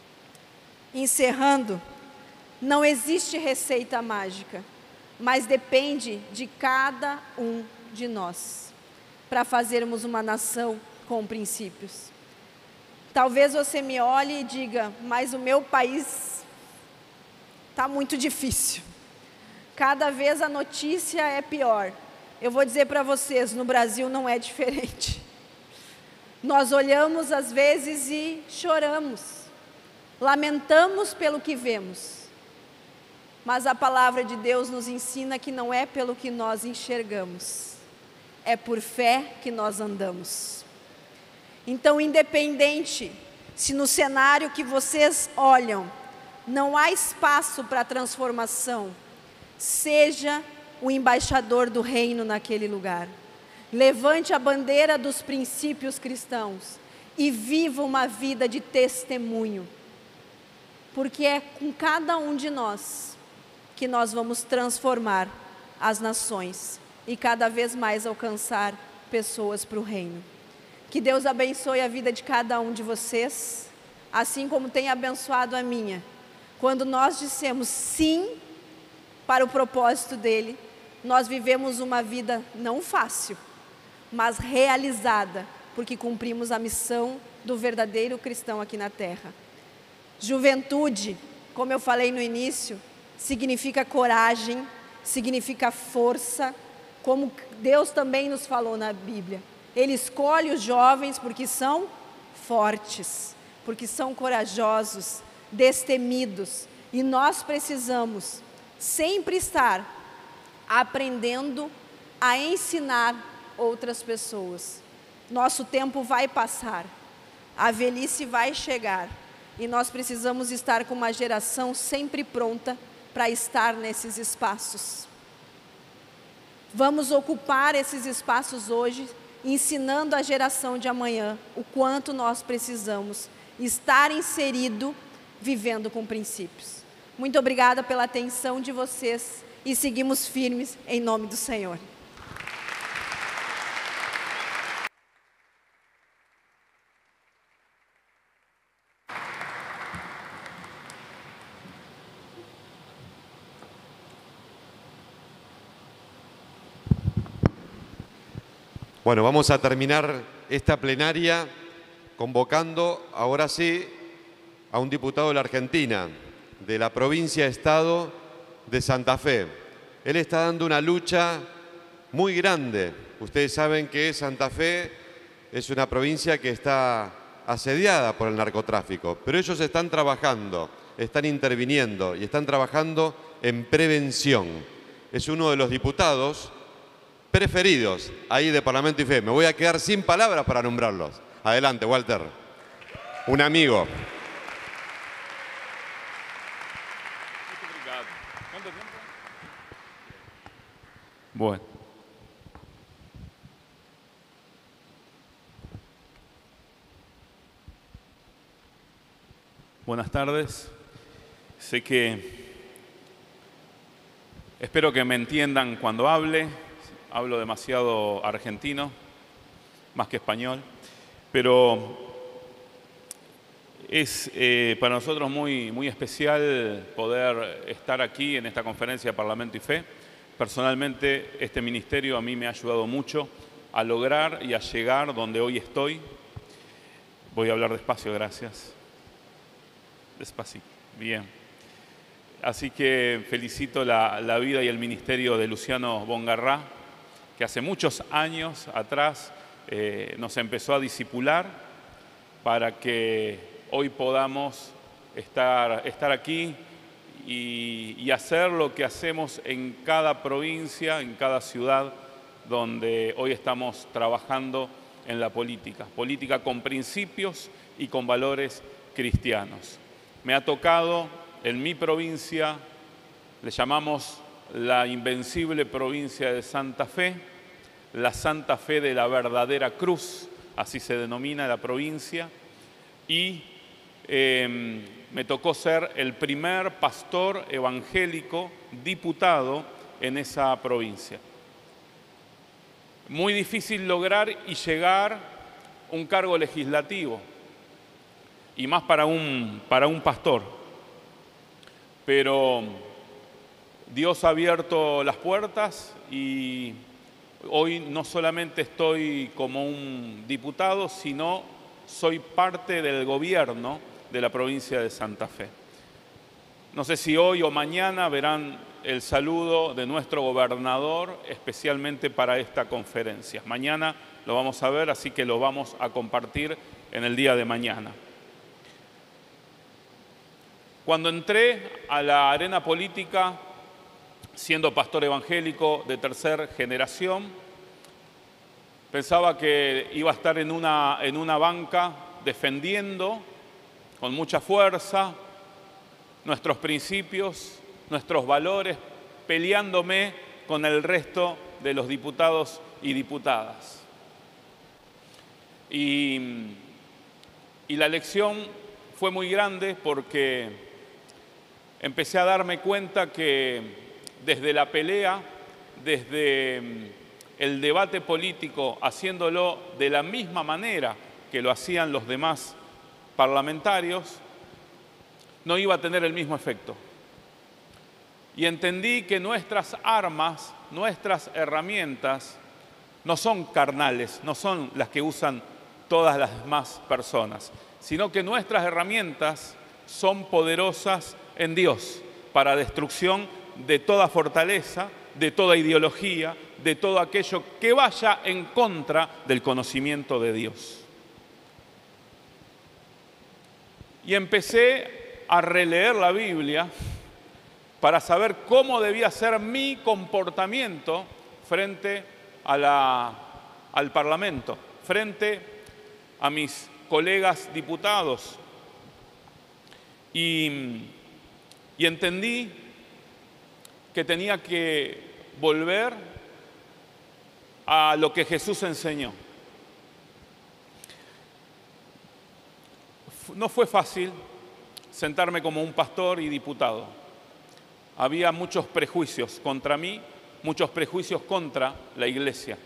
S6: Encerrando, não existe receita mágica, mas depende de cada um de nós, para fazermos uma nação com princípios. Talvez você me olhe e diga, mas o meu país está muito difícil. Cada vez a notícia é pior. Eu vou dizer para vocês, no Brasil não é diferente. Nós olhamos às vezes e choramos, lamentamos pelo que vemos. Mas a palavra de Deus nos ensina que não é pelo que nós enxergamos, é por fé que nós andamos. Então, independente se no cenário que vocês olham não há espaço para transformação, seja o embaixador do reino naquele lugar. Levante a bandeira dos princípios cristãos e viva uma vida de testemunho, porque é com cada um de nós que nós vamos transformar as nações e cada vez mais alcançar pessoas para o reino. Que Deus abençoe a vida de cada um de vocês, assim como tem abençoado a minha. Quando nós dissemos sim para o propósito dele, nós vivemos uma vida não fácil, mas realizada, porque cumprimos a missão do verdadeiro cristão aqui na terra. Juventude, como eu falei no início, significa coragem, significa força, como Deus também nos falou na Bíblia. Ele escolhe os jovens porque são fortes, porque são corajosos, destemidos, e nós precisamos sempre estar aprendendo a ensinar outras pessoas. Nosso tempo vai passar, a velhice vai chegar, e nós precisamos estar com uma geração sempre pronta para estar nesses espaços. Vamos ocupar esses espaços hoje, ensinando a geração de amanhã o quanto nós precisamos estar inserido, vivendo com princípios. Muito obrigada pela atenção de vocês e seguimos firmes em nome do Senhor.
S5: Bueno, vamos a terminar esta plenaria convocando ahora sí a un diputado de la Argentina, de la provincia-estado de Santa Fe. Él está dando una lucha muy grande. Ustedes saben que Santa Fe es una provincia que está asediada por el narcotráfico, pero ellos están trabajando, están interviniendo y están trabajando en prevención. Es uno de los diputados preferidos ahí de Parlamento y Fe. Me voy a quedar sin palabras para nombrarlos. Adelante, Walter. Un amigo.
S7: Bueno. Buenas tardes. Sé que espero que me entiendan cuando hable. Hablo demasiado argentino, más que español, pero es eh, para nosotros muy, muy especial poder estar aquí en esta conferencia de Parlamento y Fe. Personalmente, este ministerio a mí me ha ayudado mucho a lograr y a llegar donde hoy estoy. Voy a hablar despacio, gracias. Despacito, bien. Así que felicito la, la vida y el ministerio de Luciano Bongarrá, que hace muchos años atrás eh, nos empezó a discipular para que hoy podamos estar, estar aquí y, y hacer lo que hacemos en cada provincia, en cada ciudad donde hoy estamos trabajando en la política. Política con principios y con valores cristianos. Me ha tocado en mi provincia, le llamamos la invencible provincia de Santa Fe, la Santa Fe de la verdadera cruz, así se denomina la provincia, y eh, me tocó ser el primer pastor evangélico diputado en esa provincia. Muy difícil lograr y llegar a un cargo legislativo, y más para un, para un pastor, pero Dios ha abierto las puertas y hoy no solamente estoy como un diputado, sino soy parte del gobierno de la provincia de Santa Fe. No sé si hoy o mañana verán el saludo de nuestro gobernador, especialmente para esta conferencia. Mañana lo vamos a ver, así que lo vamos a compartir en el día de mañana. Cuando entré a la arena política, siendo pastor evangélico de tercera generación, pensaba que iba a estar en una, en una banca defendiendo con mucha fuerza nuestros principios, nuestros valores, peleándome con el resto de los diputados y diputadas. Y, y la lección fue muy grande porque empecé a darme cuenta que desde la pelea, desde el debate político, haciéndolo de la misma manera que lo hacían los demás parlamentarios, no iba a tener el mismo efecto. Y entendí que nuestras armas, nuestras herramientas, no son carnales, no son las que usan todas las demás personas, sino que nuestras herramientas son poderosas en Dios para destrucción de toda fortaleza, de toda ideología, de todo aquello que vaya en contra del conocimiento de Dios. Y empecé a releer la Biblia para saber cómo debía ser mi comportamiento frente a la, al Parlamento, frente a mis colegas diputados. Y, y entendí que tenía que volver a lo que Jesús enseñó. No fue fácil sentarme como un pastor y diputado. Había muchos prejuicios contra mí, muchos prejuicios contra la iglesia.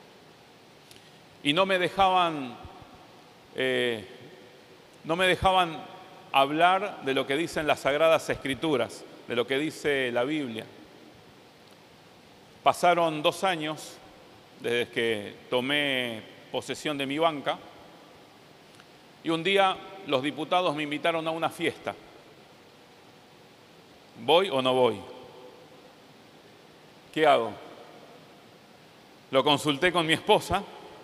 S7: Y no me dejaban, eh, no me dejaban hablar de lo que dicen las Sagradas Escrituras, de lo que dice la Biblia. Pasaron dos años desde que tomé posesión de mi banca y un día los diputados me invitaron a una fiesta. ¿Voy o no voy? ¿Qué hago? Lo consulté con mi esposa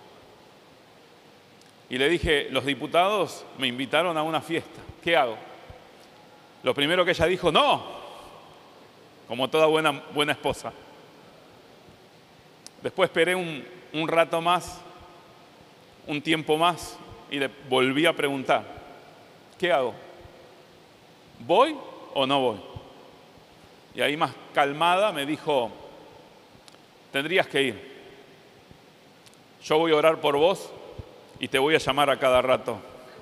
S7: y le dije, los diputados me invitaron a una fiesta. ¿Qué hago? Lo primero que ella dijo, no, como toda buena, buena esposa. Después esperé un, un rato más, un tiempo más, y le volví a preguntar, ¿qué hago? ¿Voy o no voy? Y ahí más calmada me dijo, tendrías que ir. Yo voy a orar por vos y te voy a llamar a cada rato.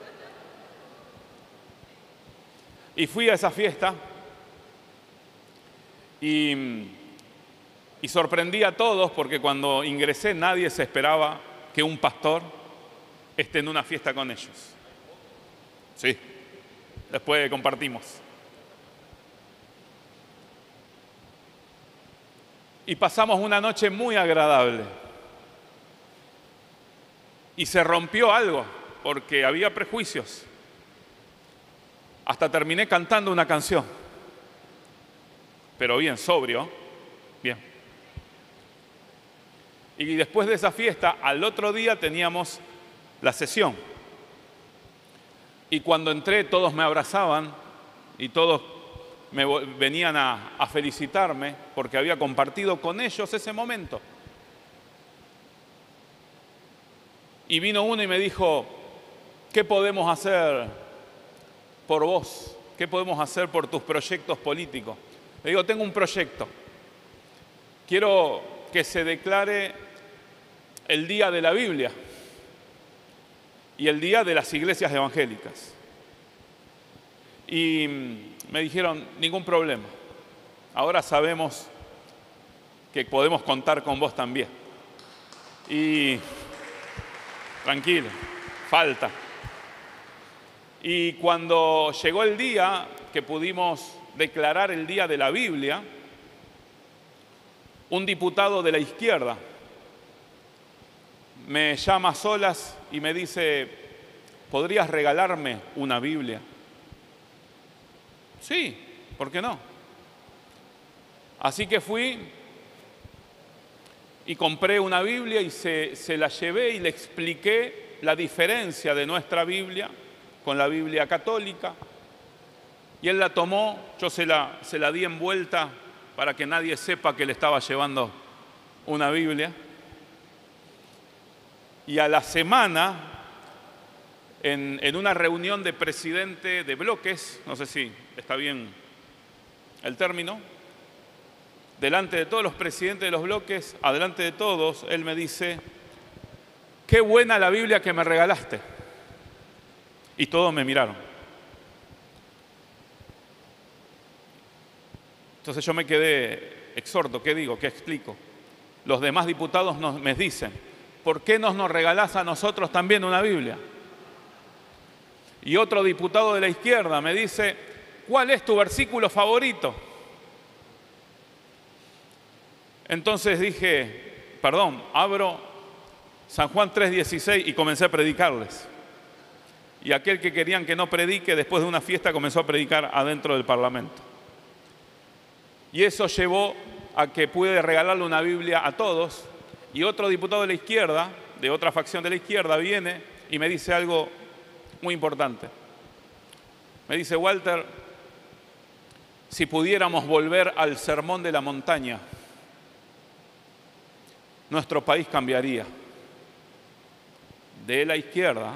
S7: Y fui a esa fiesta y, y sorprendí a todos porque cuando ingresé nadie se esperaba que un pastor esté en una fiesta con ellos. Sí, después compartimos. Y pasamos una noche muy agradable. Y se rompió algo, porque había prejuicios. Hasta terminé cantando una canción. Pero bien, sobrio. Bien. Y después de esa fiesta, al otro día teníamos la sesión. Y cuando entré, todos me abrazaban y todos me venían a, a felicitarme porque había compartido con ellos ese momento. Y vino uno y me dijo, ¿qué podemos hacer por vos? ¿Qué podemos hacer por tus proyectos políticos? Le digo, tengo un proyecto. Quiero que se declare el Día de la Biblia y el Día de las Iglesias Evangélicas. Y me dijeron, ningún problema. Ahora sabemos que podemos contar con vos también. Y tranquilo, falta. Y cuando llegó el día que pudimos declarar el Día de la Biblia, un diputado de la izquierda me llama a solas y me dice, ¿podrías regalarme una Biblia? Sí, ¿por qué no? Así que fui y compré una Biblia y se, se la llevé y le expliqué la diferencia de nuestra Biblia con la Biblia católica. Y él la tomó, yo se la, se la di envuelta para que nadie sepa que le estaba llevando una Biblia. Y a la semana, en, en una reunión de presidente de bloques, no sé si está bien el término, delante de todos los presidentes de los bloques, adelante de todos, él me dice, qué buena la Biblia que me regalaste. Y todos me miraron. Entonces yo me quedé exhorto, ¿qué digo? ¿Qué explico? Los demás diputados nos, me dicen, ¿por qué no nos regalás a nosotros también una Biblia? Y otro diputado de la izquierda me dice, ¿cuál es tu versículo favorito? Entonces dije, perdón, abro San Juan tres dieciséis y comencé a predicarles. Y aquel que querían que no predique, después de una fiesta comenzó a predicar adentro del Parlamento. Y eso llevó a que pude regalarle una Biblia a todos, y otro diputado de la izquierda, de otra facción de la izquierda, viene y me dice algo muy importante. Me dice: Walter, si pudiéramos volver al sermón de la montaña, nuestro país cambiaría. De la izquierda,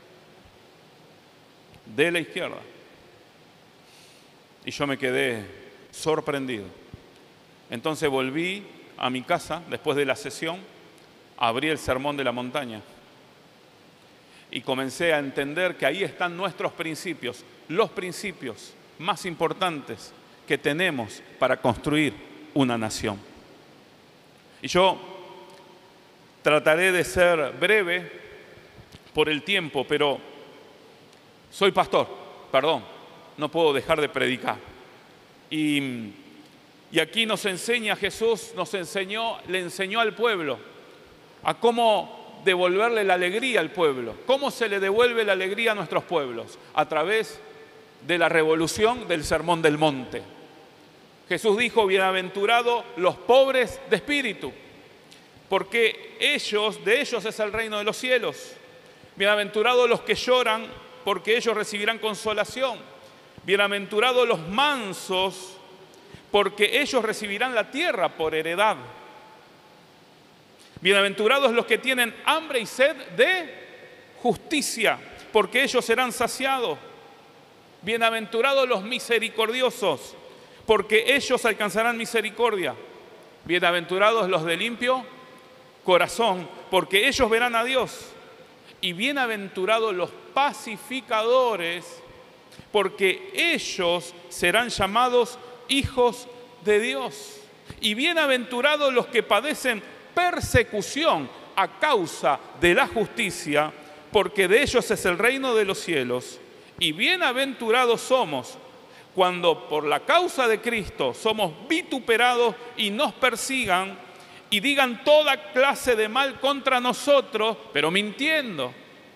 S7: de la izquierda. Y yo me quedé sorprendido. Entonces volví a mi casa después de la sesión, abrí el sermón de la montaña y comencé a entender que ahí están nuestros principios, los principios más importantes que tenemos para construir una nación. Y yo trataré de ser breve por el tiempo, pero soy pastor, perdón, no puedo dejar de predicar. Y, y aquí nos enseña Jesús, nos enseñó, le enseñó al pueblo a cómo devolverle la alegría al pueblo. ¿Cómo se le devuelve la alegría a nuestros pueblos? A través de la revolución del Sermón del Monte. Jesús dijo: bienaventurados los pobres de espíritu, porque ellos, de ellos es el reino de los cielos. Bienaventurados los que lloran, porque ellos recibirán consolación. Bienaventurados los mansos, porque ellos recibirán la tierra por heredad. Bienaventurados los que tienen hambre y sed de justicia, porque ellos serán saciados. Bienaventurados los misericordiosos, porque ellos alcanzarán misericordia. Bienaventurados los de limpio corazón, porque ellos verán a Dios. Y bienaventurados los pacificadores, porque ellos serán llamados hijos de Dios. Y bienaventurados los que padecen persecución a causa de la justicia, porque de ellos es el reino de los cielos. Y bienaventurados somos cuando por la causa de Cristo somos vituperados y nos persigan y digan toda clase de mal contra nosotros, pero mintiendo,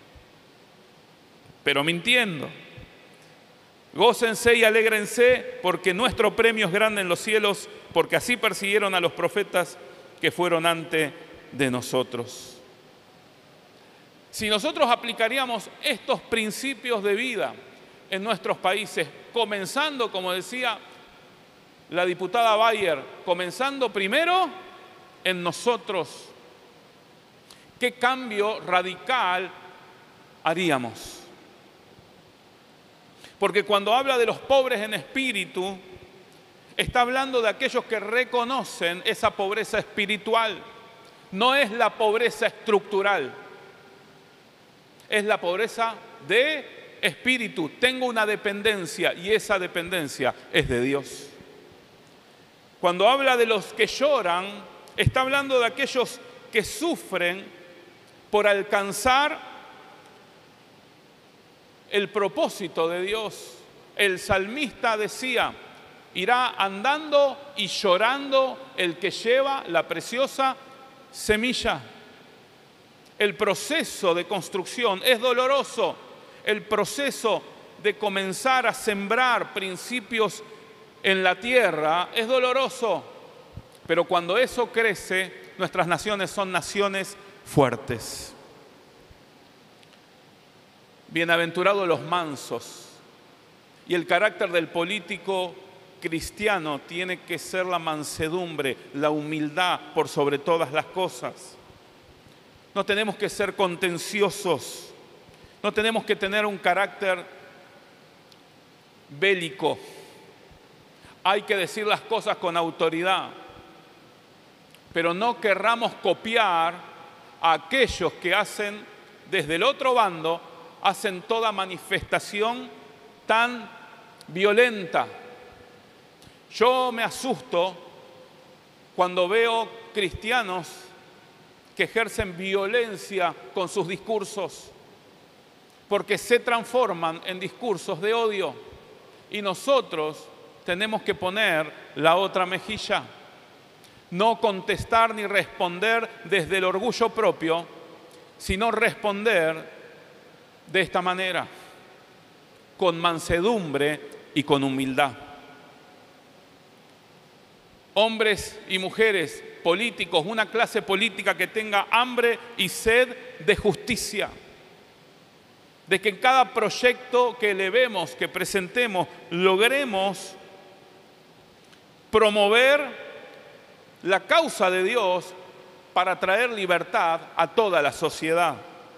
S7: pero mintiendo. Gócense y alégrense, porque nuestro premio es grande en los cielos, porque así persiguieron a los profetas que fueron antes de nosotros. Si nosotros aplicaríamos estos principios de vida en nuestros países, comenzando, como decía la diputada Bayer, comenzando primero en nosotros, ¿qué cambio radical haríamos? Porque cuando habla de los pobres en espíritu, está hablando de aquellos que reconocen esa pobreza espiritual. No es la pobreza estructural, es la pobreza de espíritu. Tengo una dependencia y esa dependencia es de Dios. Cuando habla de los que lloran, está hablando de aquellos que sufren por alcanzar el propósito de Dios. El salmista decía: irá andando y llorando el que lleva la preciosa semilla. El proceso de construcción es doloroso. El proceso de comenzar a sembrar principios en la tierra es doloroso. Pero cuando eso crece, nuestras naciones son naciones fuertes. Bienaventurados los mansos. Y el carácter del político cristiano tiene que ser la mansedumbre, la humildad por sobre todas las cosas. No tenemos que ser contenciosos, no tenemos que tener un carácter bélico. Hay que decir las cosas con autoridad, pero no querramos copiar a aquellos que hacen, desde el otro bando, hacen toda manifestación tan violenta. Yo me asusto cuando veo cristianos que ejercen violencia con sus discursos, porque se transforman en discursos de odio. Y nosotros tenemos que poner la otra mejilla. No contestar ni responder desde el orgullo propio, sino responder de esta manera, con mansedumbre y con humildad. Hombres y mujeres políticos, una clase política que tenga hambre y sed de justicia, de que en cada proyecto que elevemos, que presentemos, logremos promover la causa de Dios para traer libertad a toda la sociedad.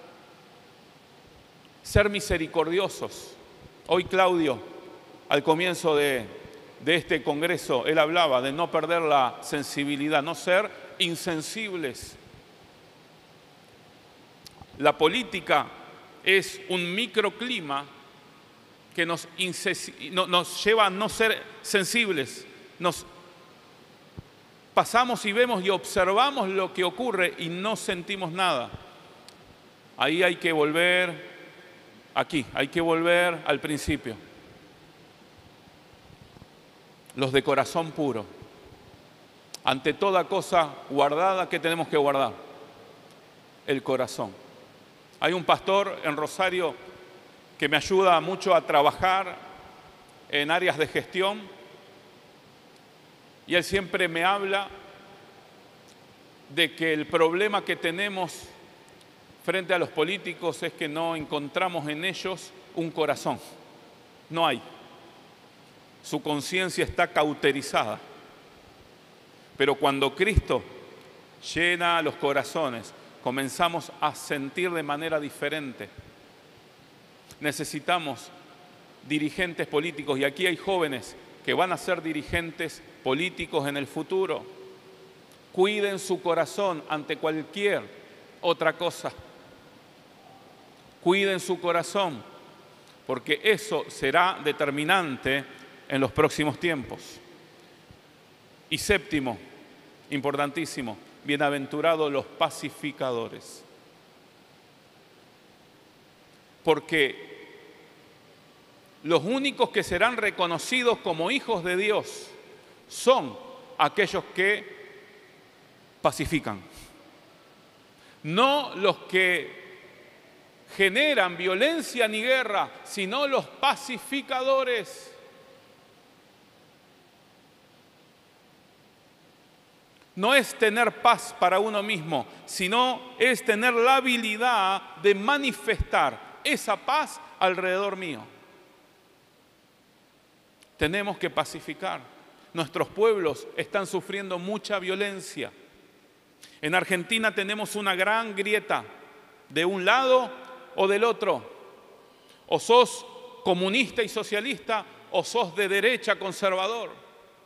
S7: Ser misericordiosos. Hoy Claudio, al comienzo de, de este congreso, él hablaba de no perder la sensibilidad, no ser insensibles. La política es un microclima que nos, nos lleva a no ser sensibles. Nos pasamos y vemos y observamos lo que ocurre y no sentimos nada. Ahí hay que volver, aquí, hay que volver al principio. Los de corazón puro. Ante toda cosa guardada, ¿qué tenemos que guardar? El corazón. Hay un pastor en Rosario que me ayuda mucho a trabajar en áreas de gestión y él siempre me habla de que el problema que tenemos frente a los políticos es que no encontramos en ellos un corazón. No hay. Su conciencia está cauterizada. Pero cuando Cristo llena los corazones, comenzamos a sentir de manera diferente. Necesitamos dirigentes políticos, y aquí hay jóvenes que van a ser dirigentes políticos en el futuro. Cuiden su corazón ante cualquier otra cosa. Cuiden su corazón, porque eso será determinante en los próximos tiempos. Y séptimo, importantísimo, bienaventurados los pacificadores. Porque los únicos que serán reconocidos como hijos de Dios son aquellos que pacifican. No los que generan violencia ni guerra, sino los pacificadores. No es tener paz para uno mismo, sino es tener la habilidad de manifestar esa paz alrededor mío. Tenemos que pacificar. Nuestros pueblos están sufriendo mucha violencia. En Argentina tenemos una gran grieta, de un lado o del otro. O sos comunista y socialista, o sos de derecha conservador.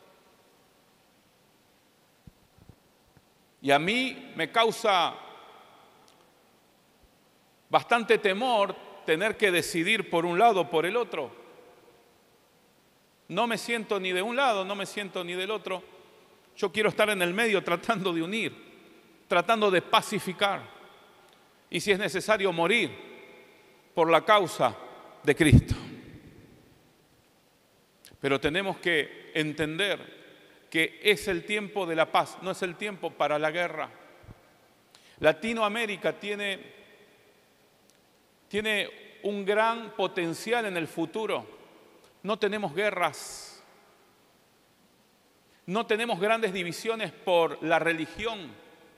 S7: Y a mí me causa bastante temor tener que decidir por un lado o por el otro. No me siento ni de un lado, no me siento ni del otro. Yo quiero estar en el medio tratando de unir, tratando de pacificar. Y si es necesario morir por la causa de Cristo. Pero tenemos que entender que es el tiempo de la paz, no es el tiempo para la guerra. Latinoamérica tiene, tiene un gran potencial en el futuro. No tenemos guerras, no tenemos grandes divisiones por la religión.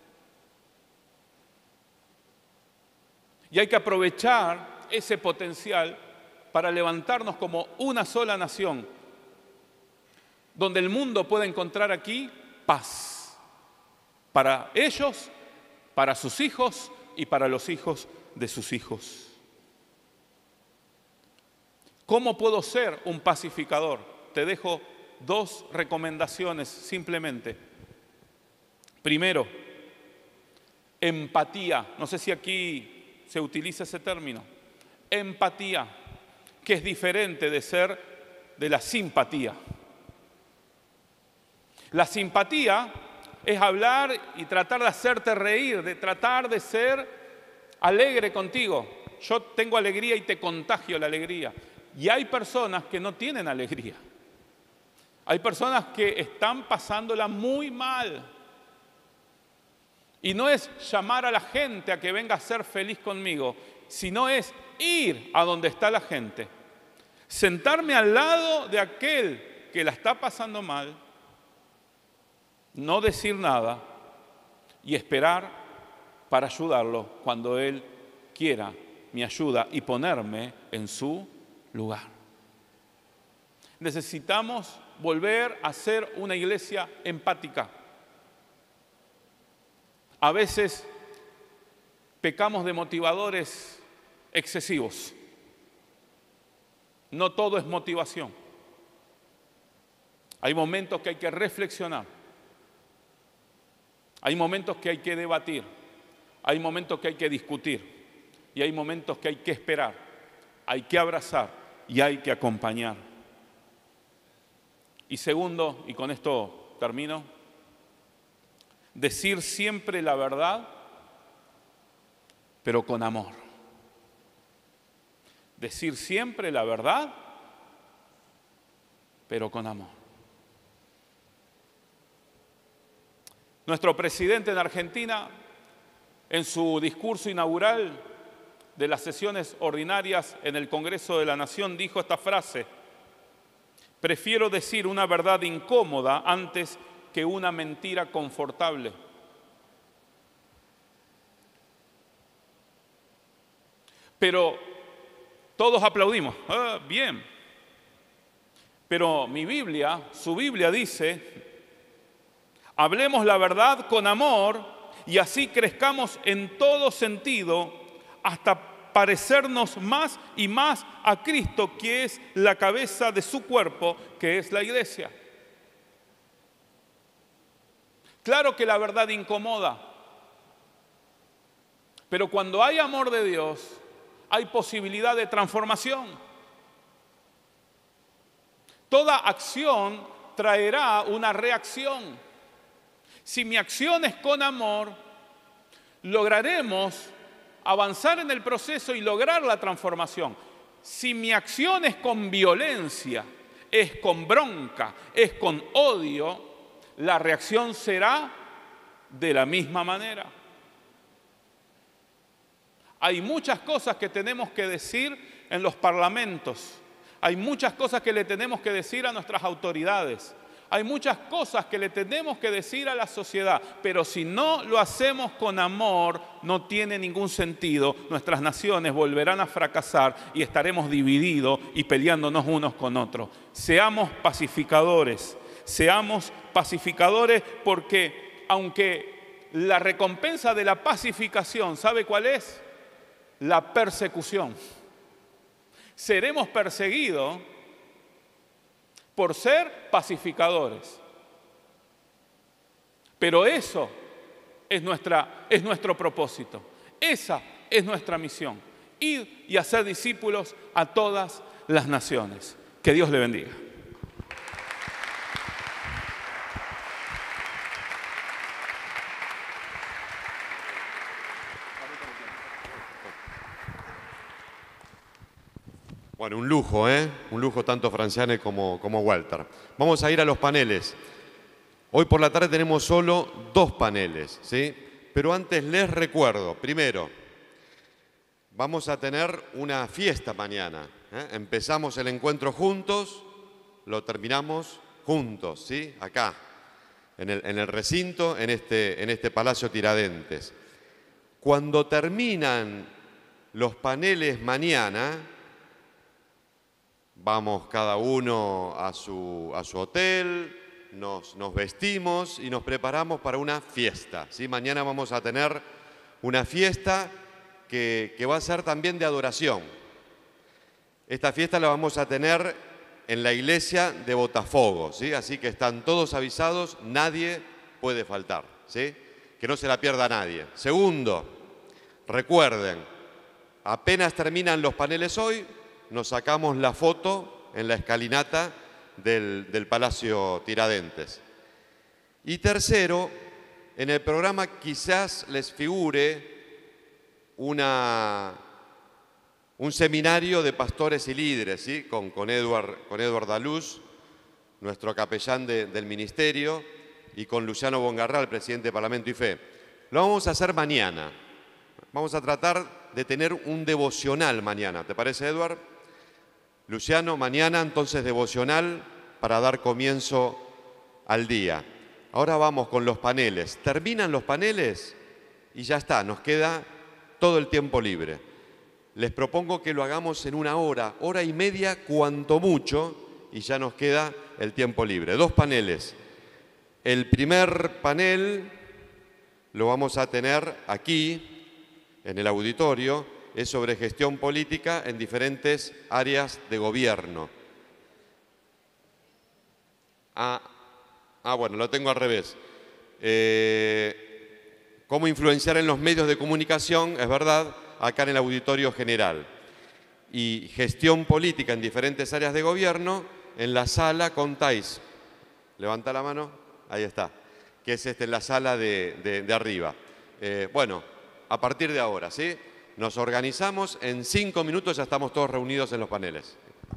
S7: Y hay que aprovechar ese potencial para levantarnos como una sola nación, donde el mundo pueda encontrar aquí paz para ellos, para sus hijos y para los hijos de sus hijos. ¿Cómo puedo ser un pacificador? Te dejo dos recomendaciones simplemente. Primero, empatía. No sé si aquí se utiliza ese término. Empatía, que es diferente de ser de la simpatía. La simpatía es hablar y tratar de hacerte reír, de tratar de ser alegre contigo. Yo tengo alegría y te contagio la alegría. Y hay personas que no tienen alegría. Hay personas que están pasándola muy mal. Y no es llamar a la gente a que venga a ser feliz conmigo, sino es ir a donde está la gente. Sentarme al lado de aquel que la está pasando mal, no decir nada y esperar para ayudarlo cuando él quiera mi ayuda y ponerme en su lugar. Necesitamos volver a ser una iglesia empática. A veces pecamos de motivadores excesivos. No todo es motivación. Hay momentos que hay que reflexionar. Hay momentos que hay que debatir. Hay momentos que hay que discutir. Y hay momentos que hay que esperar. Hay que abrazar y hay que acompañar. Y segundo, y con esto termino, decir siempre la verdad, pero con amor. Decir siempre la verdad, pero con amor. Nuestro presidente en Argentina, en su discurso inaugural de las sesiones ordinarias en el Congreso de la Nación, dijo esta frase: prefiero decir una verdad incómoda antes que una mentira confortable. Pero todos aplaudimos. Ah, bien. Pero mi Biblia, su Biblia dice, hablemos la verdad con amor y así crezcamos en todo sentido hasta parecernos más y más a Cristo, que es la cabeza de su cuerpo, que es la iglesia. Claro que la verdad incomoda, pero cuando hay amor de Dios, hay posibilidad de transformación. Toda acción traerá una reacción. Si mi acción es con amor, lograremos avanzar en el proceso y lograr la transformación. Si mi acción es con violencia, es con bronca, es con odio, la reacción será de la misma manera. Hay muchas cosas que tenemos que decir en los parlamentos. Hay muchas cosas que le tenemos que decir a nuestras autoridades. Hay muchas cosas que le tenemos que decir a la sociedad, pero si no lo hacemos con amor, no tiene ningún sentido. Nuestras naciones volverán a fracasar y estaremos divididos y peleándonos unos con otros. Seamos pacificadores, seamos pacificadores porque aunque la recompensa de la pacificación, ¿sabe cuál es? La persecución. Seremos perseguidos por ser pacificadores. Pero eso es, nuestra, es nuestro propósito. Esa es nuestra misión. Ir y hacer discípulos a todas las naciones. Que Dios le bendiga.
S5: Bueno, un lujo, ¿eh? Un lujo tanto Franciane como, como Walter. Vamos a ir a los paneles. Hoy por la tarde tenemos solo dos paneles, ¿sí? Pero antes les recuerdo, primero, vamos a tener una fiesta mañana, ¿eh? Empezamos el encuentro juntos, lo terminamos juntos, ¿sí? Acá, en el, en el recinto, en este, en este Palacio Tiradentes. Cuando terminan los paneles mañana, vamos cada uno a su, a su hotel, nos, nos vestimos y nos preparamos para una fiesta, ¿sí? Mañana vamos a tener una fiesta que, que va a ser también de adoración. Esta fiesta la vamos a tener en la iglesia de Botafogo, ¿sí? Así que están todos avisados, nadie puede faltar, ¿sí? Que no se la pierda nadie. Segundo, recuerden, apenas terminan los paneles hoy, nos sacamos la foto en la escalinata del, del Palacio Tiradentes. Y tercero, en el programa quizás les figure una, un seminario de pastores y líderes, ¿sí? con, con, Edward, con Edward Daluz, nuestro capellán de, del ministerio, y con Luciano Bongarral, presidente de Parlamento y Fe. Lo vamos a hacer mañana. Vamos a tratar de tener un devocional mañana. ¿Te parece, Edward? Luciano, mañana entonces devocional para dar comienzo al día. Ahora vamos con los paneles. Terminan los paneles y ya está, nos queda todo el tiempo libre. Les propongo que lo hagamos en una hora, hora y media, cuanto mucho, y ya nos queda el tiempo libre. Dos paneles. El primer panel lo vamos a tener aquí, en el auditorio, es sobre gestión política en diferentes áreas de gobierno. Ah, ah bueno, lo tengo al revés. Eh, ¿Cómo influenciar en los medios de comunicación? Es verdad, acá en el auditorio general. Y gestión política en diferentes áreas de gobierno, en la sala contáis. Levanta la mano, ahí está, que es este, la sala de, de, de arriba. Eh, bueno, a partir de ahora, ¿sí? Nos organizamos, en cinco minutos ya estamos todos reunidos en los paneles.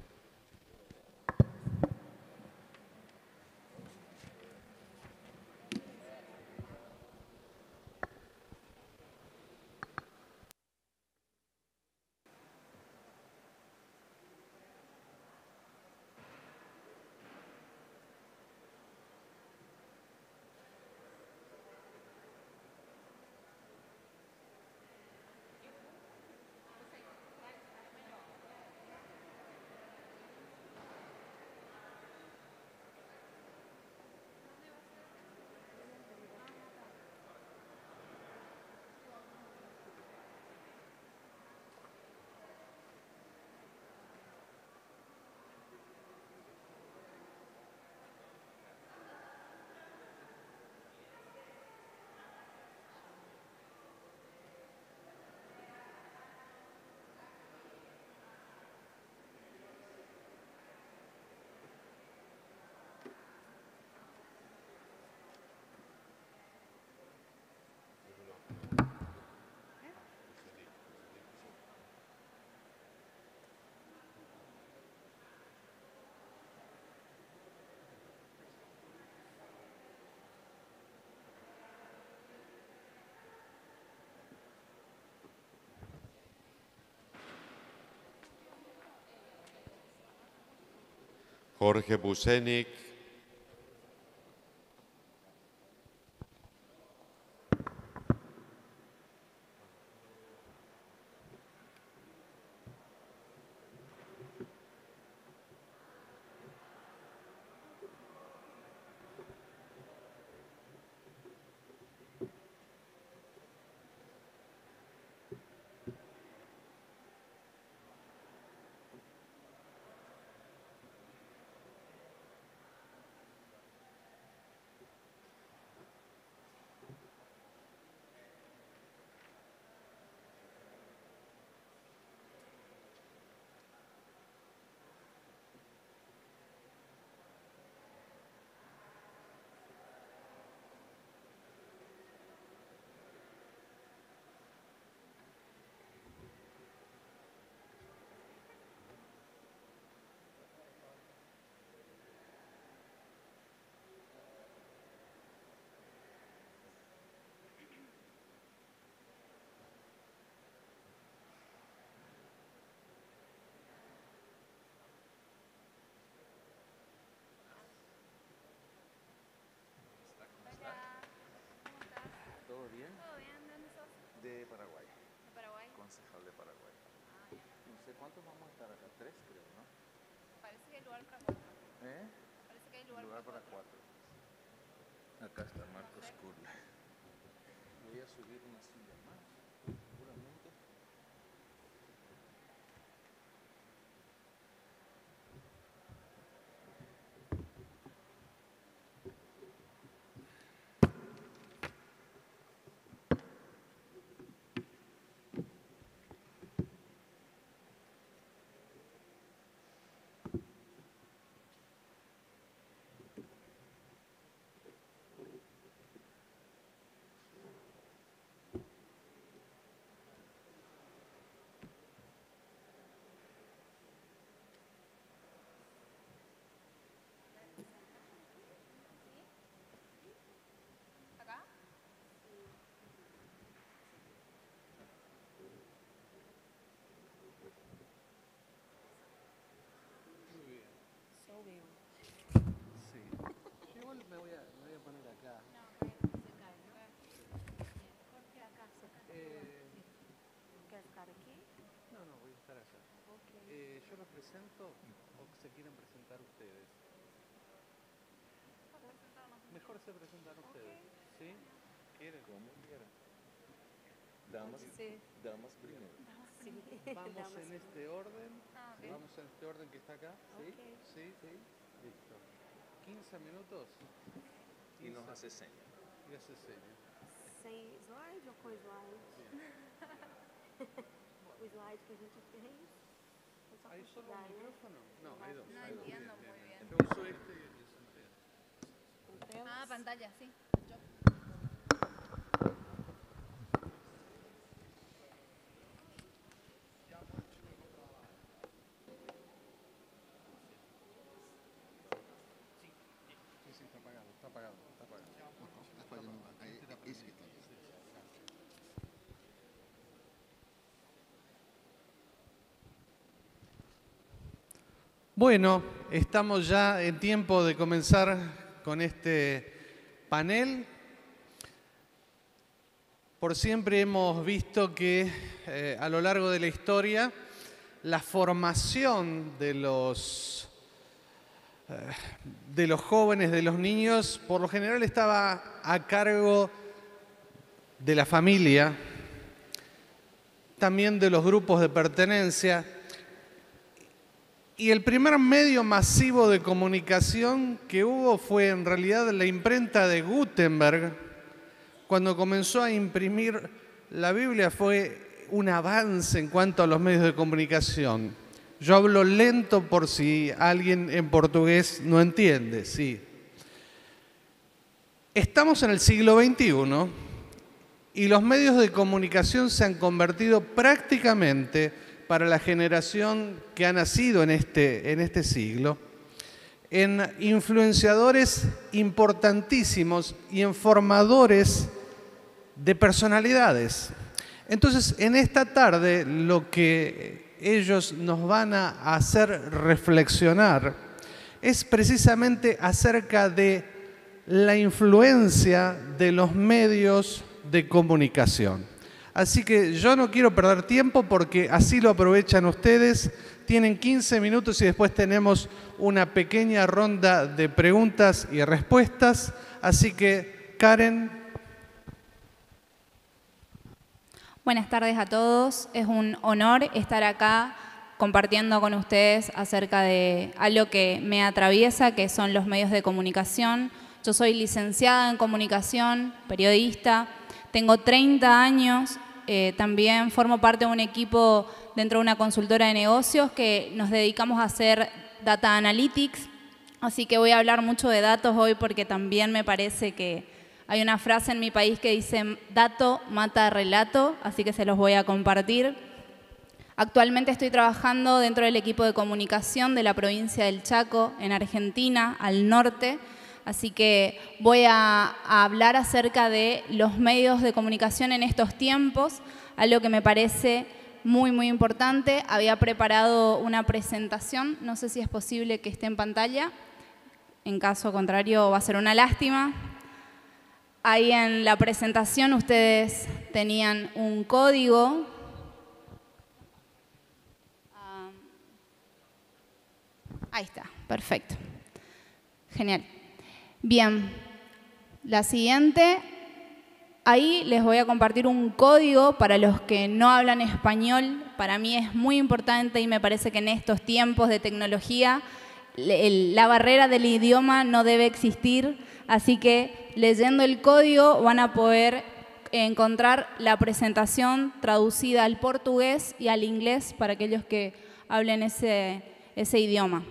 S5: Jorge Pucenic.
S8: ¿Todo bien? Todo bien, ¿de dónde sos? De Paraguay. ¿De Paraguay? Concejal de Paraguay. Ah. No sé cuántos vamos a estar acá, tres creo, ¿no? Parece que hay lugar para cuatro. ¿Eh? Parece que hay lugar, lugar para, para cuatro. cuatro. Acá está Marcos no sé. Kurla. Voy a subir una silla más, seguramente.
S1: presento o se quieren presentar ustedes? Mejor se presentan ustedes, ¿sí? ¿Quieren?
S8: Como quieran. Damas,
S6: Sí.
S8: damas primero.
S1: Vamos en este orden. Vamos en este orden que está acá. ¿Sí? ¿Sí? ¿Sí? Listo. quince minutos.
S8: Y nos hace señas.
S1: Y hace señas.
S6: Sem slide ou com slide? O slide que a gente fez. É só
S1: ¿Hay
S6: com
S1: solo un
S6: slide, né?
S1: micrófono? No, hay dos.
S9: No
S1: hay dos.
S9: entiendo
S1: Bien,
S9: muy
S1: bien,
S9: bien.
S1: bien. Yo uso este y ellos usan bien.
S6: Entendo.
S9: Ah, pantalla, sí. Yo.
S1: Sí, sí, está apagado, está apagado, está apagado. Bueno, estamos ya en tiempo de comenzar con este panel. Por siempre hemos visto que eh, a lo largo de la historia la formación de los, eh, de los jóvenes, de los niños, por lo general estaba a cargo de la familia, también de los grupos de pertenencia. Y el primer medio masivo de comunicación que hubo fue en realidad la imprenta de Gutenberg. Cuando comenzó a imprimir la Biblia fue un avance en cuanto a los medios de comunicación. Yo hablo lento por si alguien en portugués no entiende, sí. Estamos en el siglo veintiuno y los medios de comunicación se han convertido prácticamente, para la generación que ha nacido en este, en este siglo, en influenciadores importantísimos y en formadores de personalidades. Entonces, en esta tarde, lo que ellos nos van a hacer reflexionar es precisamente acerca de la influencia de los medios de comunicación. Así que yo no quiero perder tiempo porque así lo aprovechan ustedes. Tienen quince minutos y después tenemos una pequeña ronda de preguntas y respuestas. Así que, Karen.
S9: Buenas tardes a todos. Es un honor estar acá compartiendo con ustedes acerca de algo que me atraviesa, que son los medios de comunicación. Yo soy licenciada en comunicación, periodista. Tengo treinta años, eh, también formo parte de un equipo dentro de una consultora de negocios que nos dedicamos a hacer data analytics, así que voy a hablar mucho de datos hoy porque también me parece que hay una frase en mi país que dice dato mata relato, así que se los voy a compartir. Actualmente estoy trabajando dentro del equipo de comunicación de la provincia del Chaco, en Argentina, al norte. Así que voy a, a hablar acerca de los medios de comunicación en estos tiempos, algo que me parece muy, muy importante. Había preparado una presentación, no sé si es posible que esté en pantalla. En caso contrario, va a ser una lástima. Ahí en la presentación ustedes tenían un código. Ahí está, perfecto. Genial. Bien, la siguiente, ahí les voy a compartir un código para los que no hablan español. Para mí es muy importante y me parece que en estos tiempos de tecnología la barrera del idioma no debe existir, así que leyendo el código van a poder encontrar la presentación traducida al portugués y al inglés para aquellos que hablen ese, ese idioma.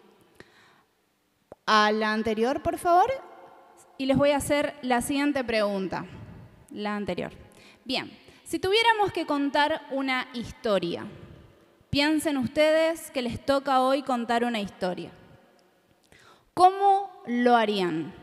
S9: A la anterior, por favor, y les voy a hacer la siguiente pregunta. La anterior. Bien, si tuviéramos que contar una historia, piensen ustedes que les toca hoy contar una historia. ¿Cómo lo harían?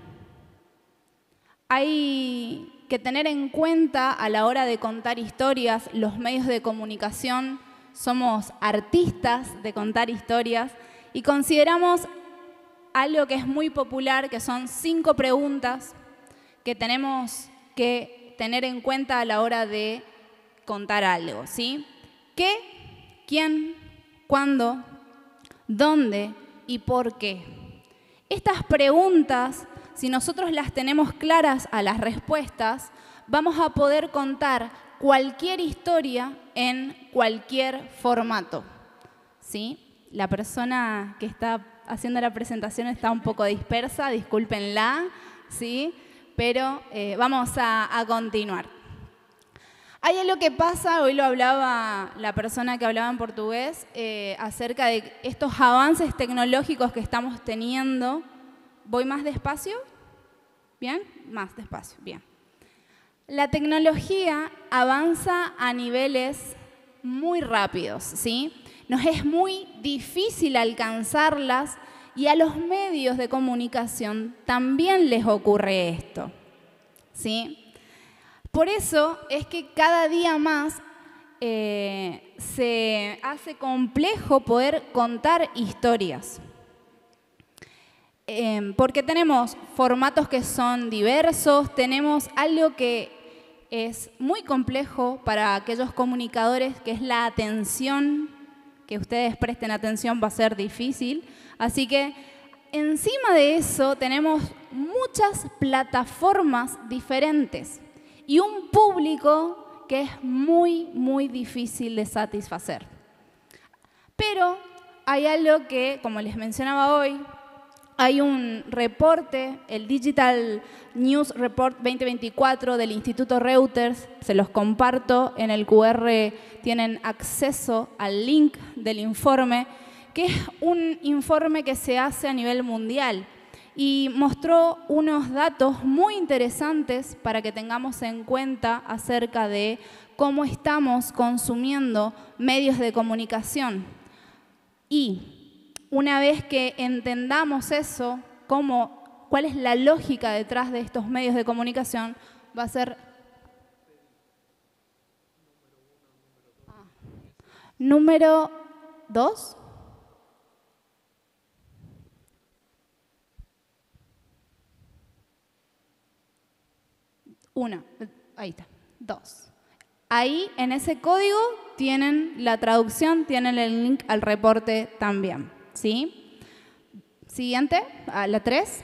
S9: Hay que tener en cuenta a la hora de contar historias, los medios de comunicación somos artistas de contar historias y consideramos algo que es muy popular, que son cinco preguntas que tenemos que tener en cuenta a la hora de contar algo, ¿sí? ¿Qué? ¿Quién? ¿Cuándo? ¿Dónde y por qué? Estas preguntas, si nosotros las tenemos claras a las respuestas, vamos a poder contar cualquier historia en cualquier formato, ¿sí? La persona que está haciendo la presentación está un poco dispersa, discúlpenla, ¿sí? Pero eh, vamos a, a continuar. Hay algo que pasa, hoy lo hablaba la persona que hablaba en portugués, eh, acerca de estos avances tecnológicos que estamos teniendo. ¿Voy más despacio? ¿Bien? Más despacio, bien. La tecnología avanza a niveles muy rápidos, ¿sí? Nos es muy difícil alcanzarlas y a los medios de comunicación también les ocurre esto, ¿sí? Por eso es que cada día más eh, se hace complejo poder contar historias. Eh, porque tenemos formatos que son diversos, tenemos algo que es muy complejo para aquellos comunicadores, que es la atención, que ustedes presten atención va a ser difícil. Así que encima de eso tenemos muchas plataformas diferentes y un público que es muy, muy difícil de satisfacer. Pero hay algo que, como les mencionaba hoy, hay un reporte, el Digital News Report veinte veinticuatro del Instituto Reuters, se los comparto, en el Q R tienen acceso al link del informe, que es un informe que se hace a nivel mundial y mostró unos datos muy interesantes para que tengamos en cuenta acerca de cómo estamos consumiendo medios de comunicación. Y una vez que entendamos eso, cómo, cuál es la lógica detrás de estos medios de comunicación, va a ser... Ah. Número dos. Una, ahí está, dos. Ahí, en ese código, tienen la traducción, tienen el link al reporte también, ¿sí? Siguiente, a la tres.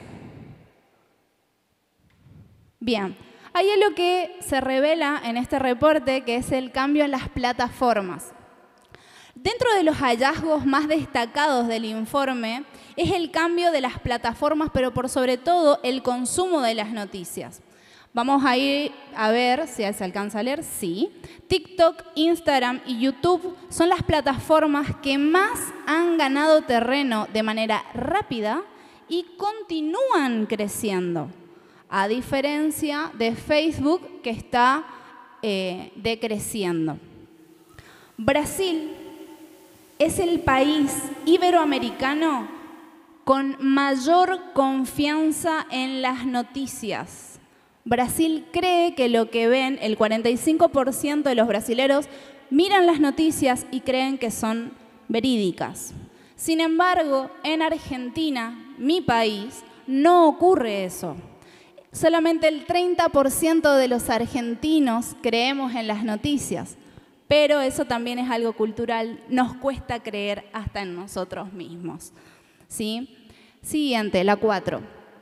S9: Bien, hay algo que se revela en este reporte, que es el cambio en las plataformas. Dentro de los hallazgos más destacados del informe es el cambio de las plataformas, pero por sobre todo el consumo de las noticias. Vamos a ir a ver si se alcanza a leer. Sí. TikTok, Instagram y YouTube son las plataformas que más han ganado terreno de manera rápida y continúan creciendo, a diferencia de Facebook, que está eh, decreciendo. Brasil es el país iberoamericano con mayor confianza en las noticias. Brasil cree que lo que ven, el cuarenta y cinco por ciento de los brasileros miran las noticias y creen que son verídicas. Sin embargo, en Argentina, mi país, no ocurre eso. Solamente el treinta por ciento de los argentinos creemos en las noticias, pero eso también es algo cultural, nos cuesta creer hasta en nosotros mismos, ¿sí? Siguiente, la cuatro.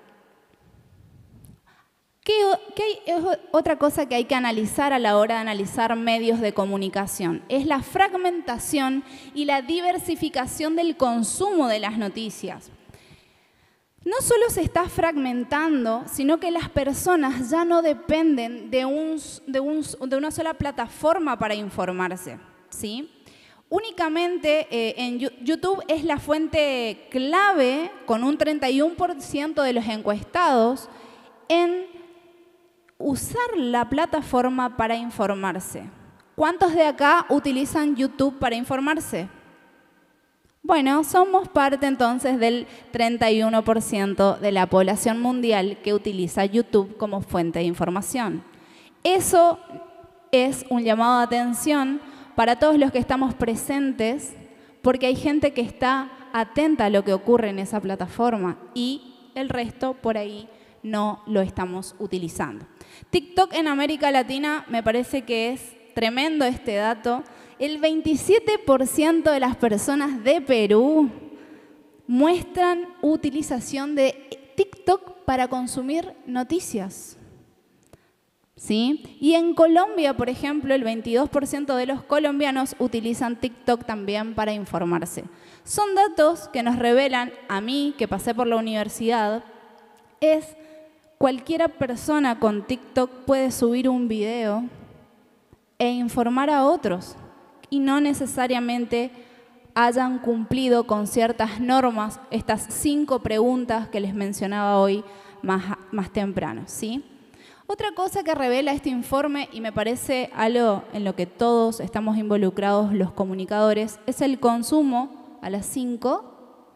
S9: ¿Qué, qué es otra cosa que hay que analizar a la hora de analizar medios de comunicación? Es la fragmentación y la diversificación del consumo de las noticias. No solo se está fragmentando, sino que las personas ya no dependen de, un, de, un, de una sola plataforma para informarse, ¿sí? Únicamente eh, en YouTube es la fuente clave, con un treinta y uno por ciento de los encuestados, en usar la plataforma para informarse. ¿Cuántos de acá utilizan YouTube para informarse? Bueno, somos parte entonces del treinta y uno por ciento de la población mundial que utiliza YouTube como fuente de información. Eso es un llamado de atención para todos los que estamos presentes, porque hay gente que está atenta a lo que ocurre en esa plataforma y el resto por ahí no lo estamos utilizando. TikTok en América Latina me parece que es tremendo este dato. El veintisiete por ciento de las personas de Perú muestran utilización de TikTok para consumir noticias. ¿Sí? Y en Colombia, por ejemplo, el veintidós por ciento de los colombianos utilizan TikTok también para informarse. Son datos que nos revelan, a mí, que pasé por la universidad, es cualquiera persona con TikTok puede subir un video e informar a otros y no necesariamente hayan cumplido con ciertas normas, estas cinco preguntas que les mencionaba hoy más, más temprano, ¿sí? Otra cosa que revela este informe, y me parece algo en lo que todos estamos involucrados los comunicadores, es el consumo, a las cinco,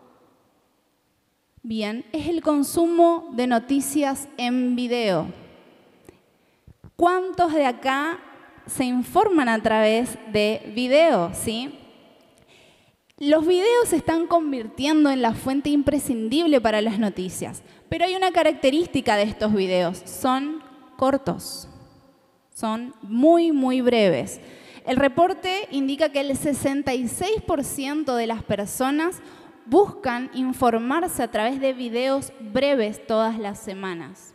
S9: bien, es el consumo de noticias en video. ¿Cuántos de acá se informan a través de video, sí? Los videos se están convirtiendo en la fuente imprescindible para las noticias, pero hay una característica de estos videos, son cortos, son muy, muy breves. El reporte indica que el sesenta y seis por ciento de las personas buscan informarse a través de videos breves todas las semanas.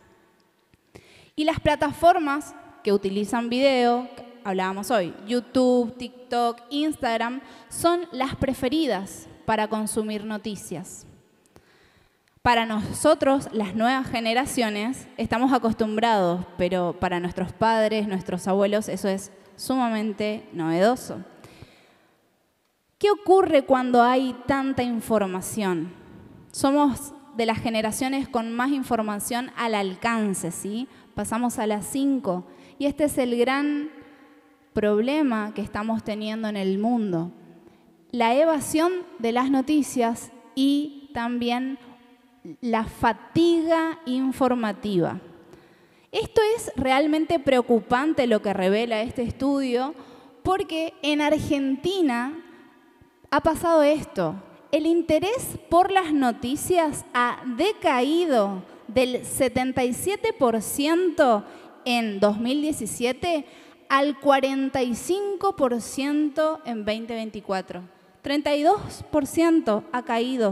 S9: Y las plataformas que utilizan video, hablábamos hoy, YouTube, TikTok, Instagram, son las preferidas para consumir noticias. Para nosotros, las nuevas generaciones, estamos acostumbrados, pero para nuestros padres, nuestros abuelos, eso es sumamente novedoso. ¿Qué ocurre cuando hay tanta información? Somos de las generaciones con más información al alcance, ¿sí? Pasamos a las cinco. Y este es el gran problema que estamos teniendo en el mundo. La evasión de las noticias y también la fatiga informativa. Esto es realmente preocupante lo que revela este estudio, porque en Argentina ha pasado esto. El interés por las noticias ha decaído del setenta y siete por ciento en dos mil diecisiete al cuarenta y cinco por ciento en veinte veinticuatro. treinta y dos por ciento ha caído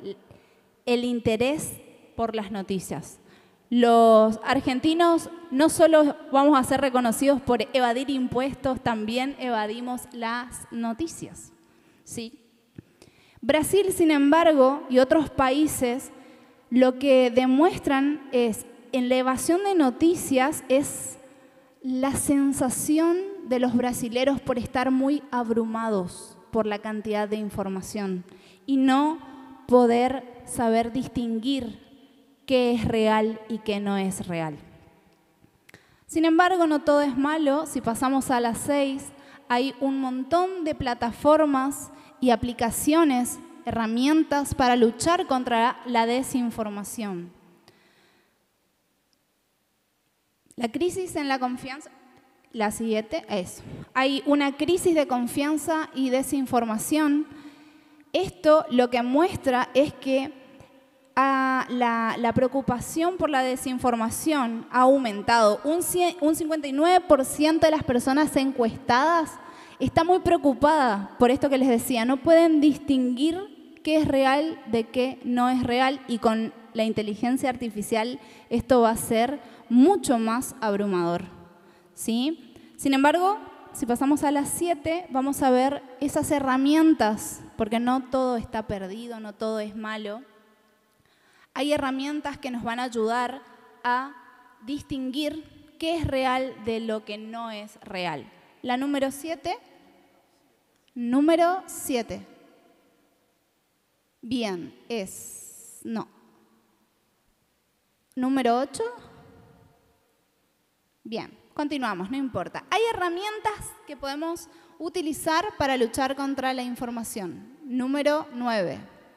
S9: el interés por las noticias. Los argentinos no solo vamos a ser reconocidos por evadir impuestos, también evadimos las noticias, ¿sí? Brasil, sin embargo, y otros países, lo que demuestran es, en la evasión de noticias, es la sensación de los brasileros por estar muy abrumados por la cantidad de información y no poder saber distinguir qué es real y qué no es real. Sin embargo, no todo es malo. Si pasamos a las seis, hay un montón de plataformas y aplicaciones, herramientas para luchar contra la desinformación. La crisis en la confianza, la siguiente es, hay una crisis de confianza y desinformación. Esto lo que muestra es que a la, la preocupación por la desinformación ha aumentado. Un, un cincuenta y nueve por ciento de las personas encuestadas está muy preocupada por esto que les decía. No pueden distinguir qué es real de qué no es real, y con la inteligencia artificial esto va a ser mucho más abrumador, ¿sí? Sin embargo, si pasamos a las siete, vamos a ver esas herramientas, porque no todo está perdido, no todo es malo. Hay herramientas que nos van a ayudar a distinguir qué es real de lo que no es real. La número siete. Número siete. Bien, es... no. Número ocho. Bien, continuamos, no importa. Hay herramientas que podemos utilizar para luchar contra la información. Número nueve.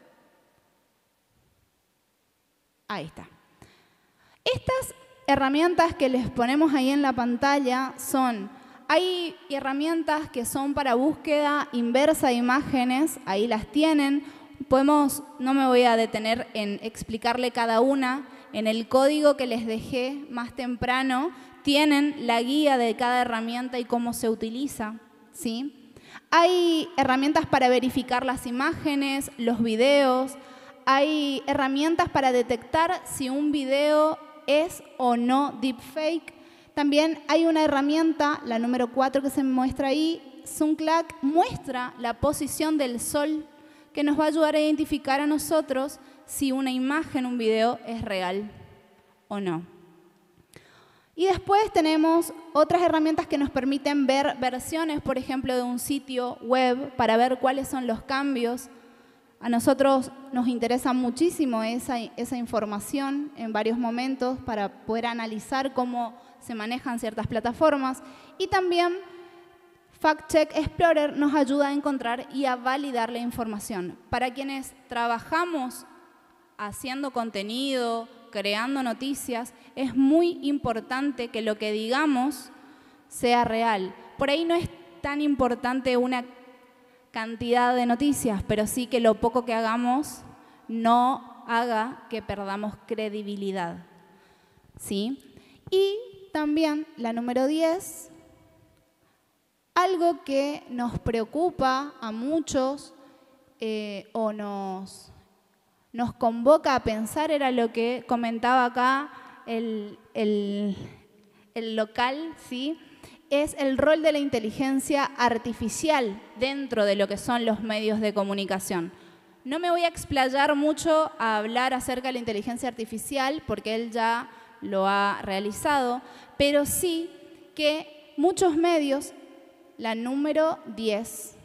S9: Ahí está. Estas herramientas que les ponemos ahí en la pantalla son, hay herramientas que son para búsqueda inversa de imágenes, ahí las tienen. Podemos, no me voy a detener en explicarle cada una, en el código que les dejé más temprano tienen la guía de cada herramienta y cómo se utiliza, ¿sí? Hay herramientas para verificar las imágenes, los videos. hay herramientas para detectar si un video es o no deepfake. También hay una herramienta, la número cuatro que se muestra ahí, SunCloud, muestra la posición del sol, que nos va a ayudar a identificar a nosotros si una imagen, un video es real o no. Y después tenemos otras herramientas que nos permiten ver versiones, por ejemplo, de un sitio web para ver cuáles son los cambios. A nosotros nos interesa muchísimo esa, esa información en varios momentos para poder analizar cómo se manejan ciertas plataformas. Y también Fact Check Explorer nos ayuda a encontrar y a validar la información. Para quienes trabajamos haciendo contenido, creando noticias, es muy importante que lo que digamos sea real. Por ahí no es tan importante una cantidad de noticias, pero sí que lo poco que hagamos no haga que perdamos credibilidad, ¿sí? Y también la número diez, algo que nos preocupa a muchos eh, o nos, nos convoca a pensar, era lo que comentaba acá el, el, el local, ¿sí? Es el rol de la inteligencia artificial dentro de lo que son los medios de comunicación. No me voy a explayar mucho a hablar acerca de la inteligencia artificial porque él ya lo ha realizado, pero sí que muchos medios, la número diez,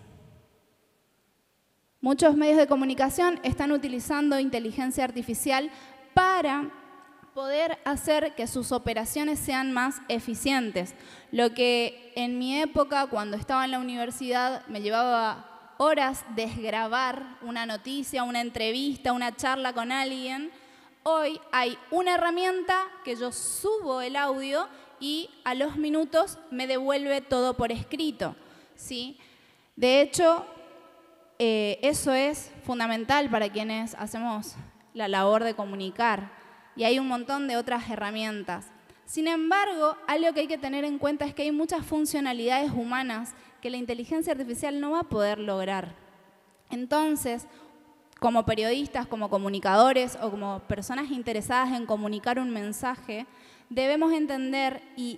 S9: muchos medios de comunicación están utilizando inteligencia artificial para poder hacer que sus operaciones sean más eficientes. Lo que en mi época, cuando estaba en la universidad, me llevaba horas desgrabar una noticia, una entrevista, una charla con alguien. Hoy hay una herramienta que yo subo el audio y a los minutos me devuelve todo por escrito, ¿sí? De hecho, eh, eso es fundamental para quienes hacemos la labor de comunicar. Y hay un montón de otras herramientas. Sin embargo, algo que hay que tener en cuenta es que hay muchas funcionalidades humanas que la inteligencia artificial no va a poder lograr. Entonces, como periodistas, como comunicadores o como personas interesadas en comunicar un mensaje, debemos entender y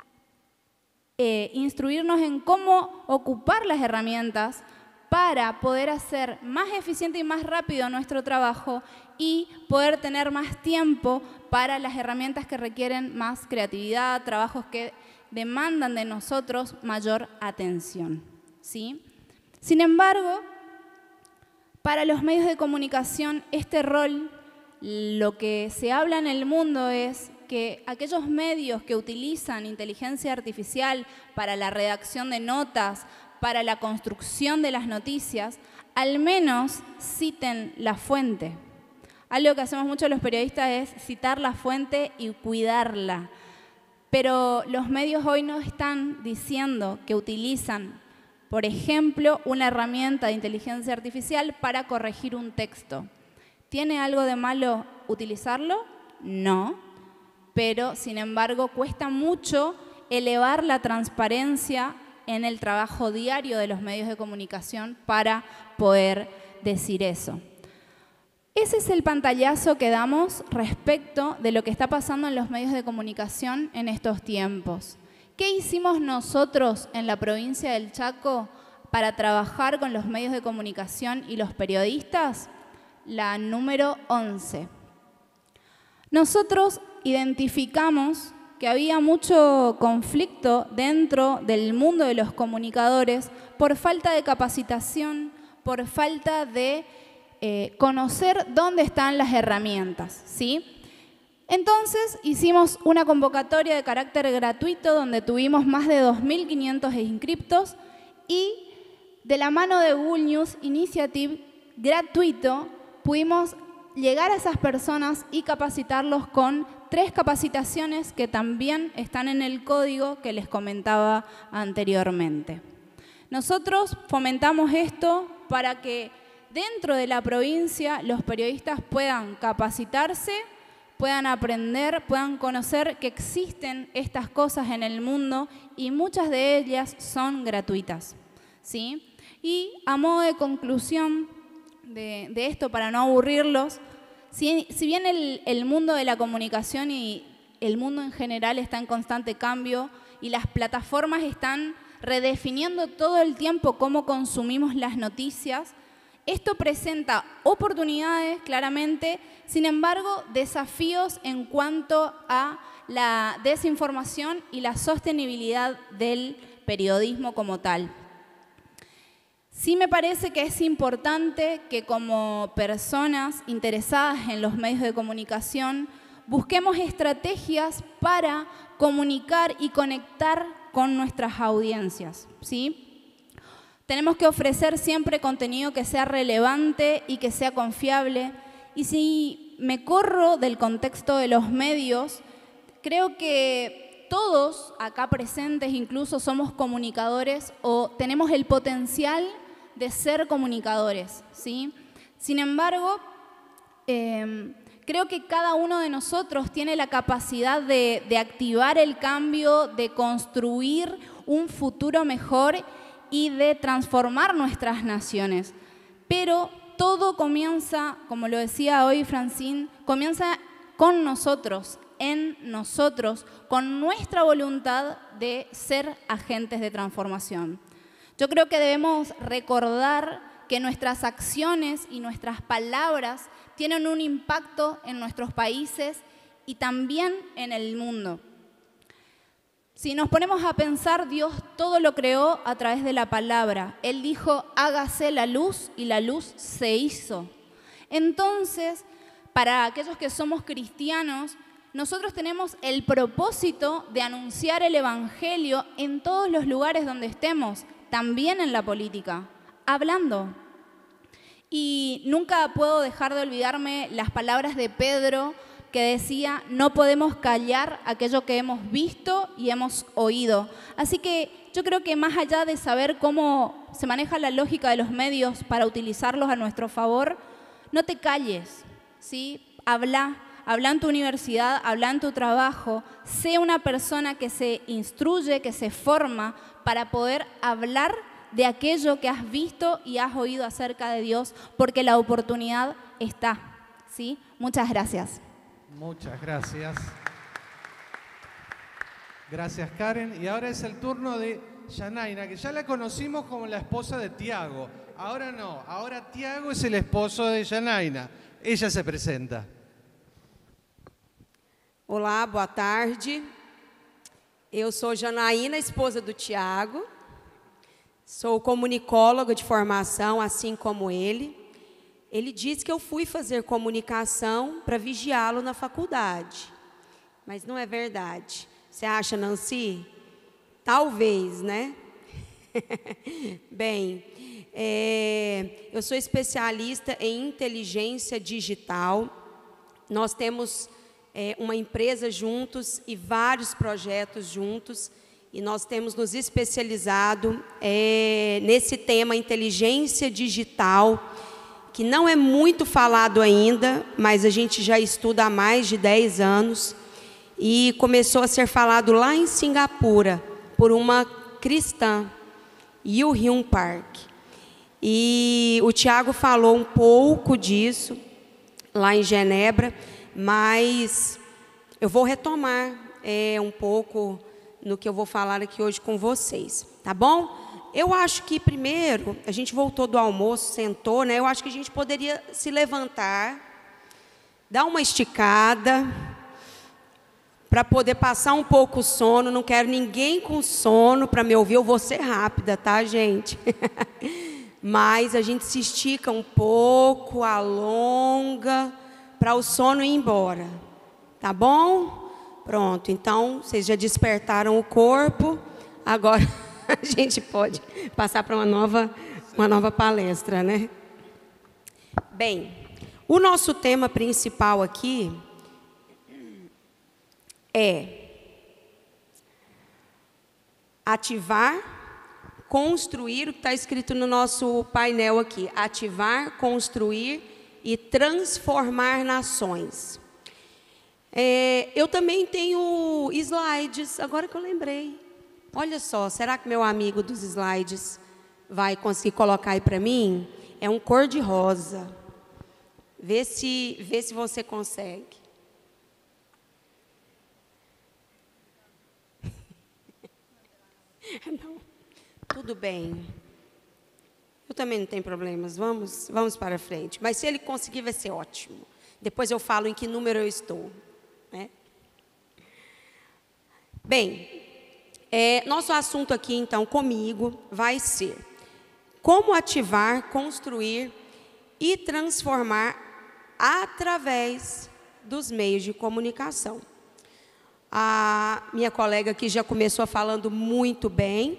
S9: eh, instruirnos en cómo ocupar las herramientas para poder hacer más eficiente y más rápido nuestro trabajo y poder tener más tiempo para las herramientas que requieren más creatividad, trabajos que demandan de nosotros mayor atención, ¿sí? Sin embargo, para los medios de comunicación, este rol, lo que se habla en el mundo es que aquellos medios que utilizan inteligencia artificial para la redacción de notas, para la construcción de las noticias, al menos citen la fuente. Algo que hacemos mucho los periodistas es citar la fuente y cuidarla. Pero los medios hoy no están diciendo que utilizan, por ejemplo, una herramienta de inteligencia artificial para corregir un texto. ¿Tiene algo de malo utilizarlo? No, pero sin embargo cuesta mucho elevar la transparencia en el trabajo diario de los medios de comunicación para poder decir eso. Ese es el pantallazo que damos respecto de lo que está pasando en los medios de comunicación en estos tiempos. ¿Qué hicimos nosotros en la provincia del Chaco para trabajar con los medios de comunicación y los periodistas? La número once. Nosotros identificamos que había mucho conflicto dentro del mundo de los comunicadores por falta de capacitación, por falta de eh, conocer dónde están las herramientas, ¿sí? Entonces hicimos una convocatoria de carácter gratuito donde tuvimos más de dos mil quinientos inscriptos y de la mano de Google News Initiative gratuito pudimos llegar a esas personas y capacitarlos con tres capacitaciones que también están en el código que les comentaba anteriormente. Nosotros fomentamos esto para que dentro de la provincia los periodistas puedan capacitarse, puedan aprender, puedan conocer que existen estas cosas en el mundo y muchas de ellas son gratuitas, ¿sí? Y a modo de conclusión, de, de esto para no aburrirlos. Si, si bien el, el mundo de la comunicación y el mundo en general está en constante cambio y las plataformas están redefiniendo todo el tiempo cómo consumimos las noticias, esto presenta oportunidades, claramente, sin embargo, desafíos en cuanto a la desinformación y la sostenibilidad del periodismo como tal. Sí me parece que es importante que como personas interesadas en los medios de comunicación busquemos estrategias para comunicar y conectar con nuestras audiencias, ¿sí? Tenemos que ofrecer siempre contenido que sea relevante y que sea confiable. Y si me corro del contexto de los medios, creo que todos acá presentes incluso somos comunicadores o tenemos el potencial de ser comunicadores, ¿sí? Sin embargo, eh, creo que cada uno de nosotros tiene la capacidad de, de activar el cambio, de construir un futuro mejor y de transformar nuestras naciones. Pero todo comienza, como lo decía hoy Francine, comienza con nosotros, en nosotros, con nuestra voluntad de ser agentes de transformación. Yo creo que debemos recordar que nuestras acciones y nuestras palabras tienen un impacto en nuestros países y también en el mundo. Si nos ponemos a pensar, Dios todo lo creó a través de la palabra. Él dijo, hágase la luz, y la luz se hizo. Entonces, para aquellos que somos cristianos, nosotros tenemos el propósito de anunciar el Evangelio en todos los lugares donde estemos, también en la política, hablando. Y nunca puedo dejar de olvidarme las palabras de Pedro, que decía, no podemos callar aquello que hemos visto y hemos oído. Así que yo creo que más allá de saber cómo se maneja la lógica de los medios para utilizarlos a nuestro favor, no te calles, ¿sí? Habla, habla en tu universidad, habla en tu trabajo, sé una persona que se instruye, que se forma para poder hablar de aquello que has visto y has oído acerca de Dios, porque la oportunidad está, ¿sí? Muchas gracias.
S1: Muchas gracias. Gracias, Karen. Y ahora es el turno de Yanaina, que ya la conocimos como la esposa de Tiago. Ahora no, ahora Tiago es el esposo de Yanaina. Ella se presenta.
S10: Olá, boa tarde. Eu sou Janaína, esposa do Tiago. Sou comunicóloga de formação, assim como ele. Ele disse que eu fui fazer comunicação para vigiá-lo na faculdade. Mas não é verdade. Você acha, Nancy? Talvez, né? Bem, é, eu sou especialista em inteligência digital. Nós temos é, uma empresa juntos e vários projetos juntos. E nós temos nos especializado é, nesse tema inteligência digital, que não é muito falado ainda, mas a gente já estuda há mais de dez anos, e começou a ser falado lá em Singapura, por uma cristã, Yu Hyun Park. E o Tiago falou um pouco disso, lá em Genebra, mas eu vou retomar é, um pouco no que eu vou falar aqui hoje com vocês, tá bom? Eu acho que primeiro, a gente voltou do almoço, sentou, né? Eu acho que a gente poderia se levantar, dar uma esticada, para poder passar um pouco o sono. Não quero ninguém com sono para me ouvir, eu vou ser rápida, tá, gente? Mas a gente se estica um pouco, alonga, para o sono ir embora, tá bom? Pronto, então, vocês já despertaram o corpo, agora a gente pode passar para uma nova, uma nova palestra, né? Bem, o nosso tema principal aqui é ativar, construir, o que está escrito no nosso painel aqui, ativar, construir e transformar nações. É, eu também tenho slides, agora que eu lembrei. Olha só, será que meu amigo dos slides vai conseguir colocar aí para mim? É um cor-de-rosa. Vê se, vê se você consegue. Não, tudo bem. Eu também não tenho problemas. Vamos, vamos para frente. Mas se ele conseguir, vai ser ótimo. Depois eu falo em que número eu estou, né? Bem, é, nosso assunto aqui, então, comigo, vai ser como ativar, construir e transformar através dos meios de comunicação. A minha colega aqui já começou falando muito bem,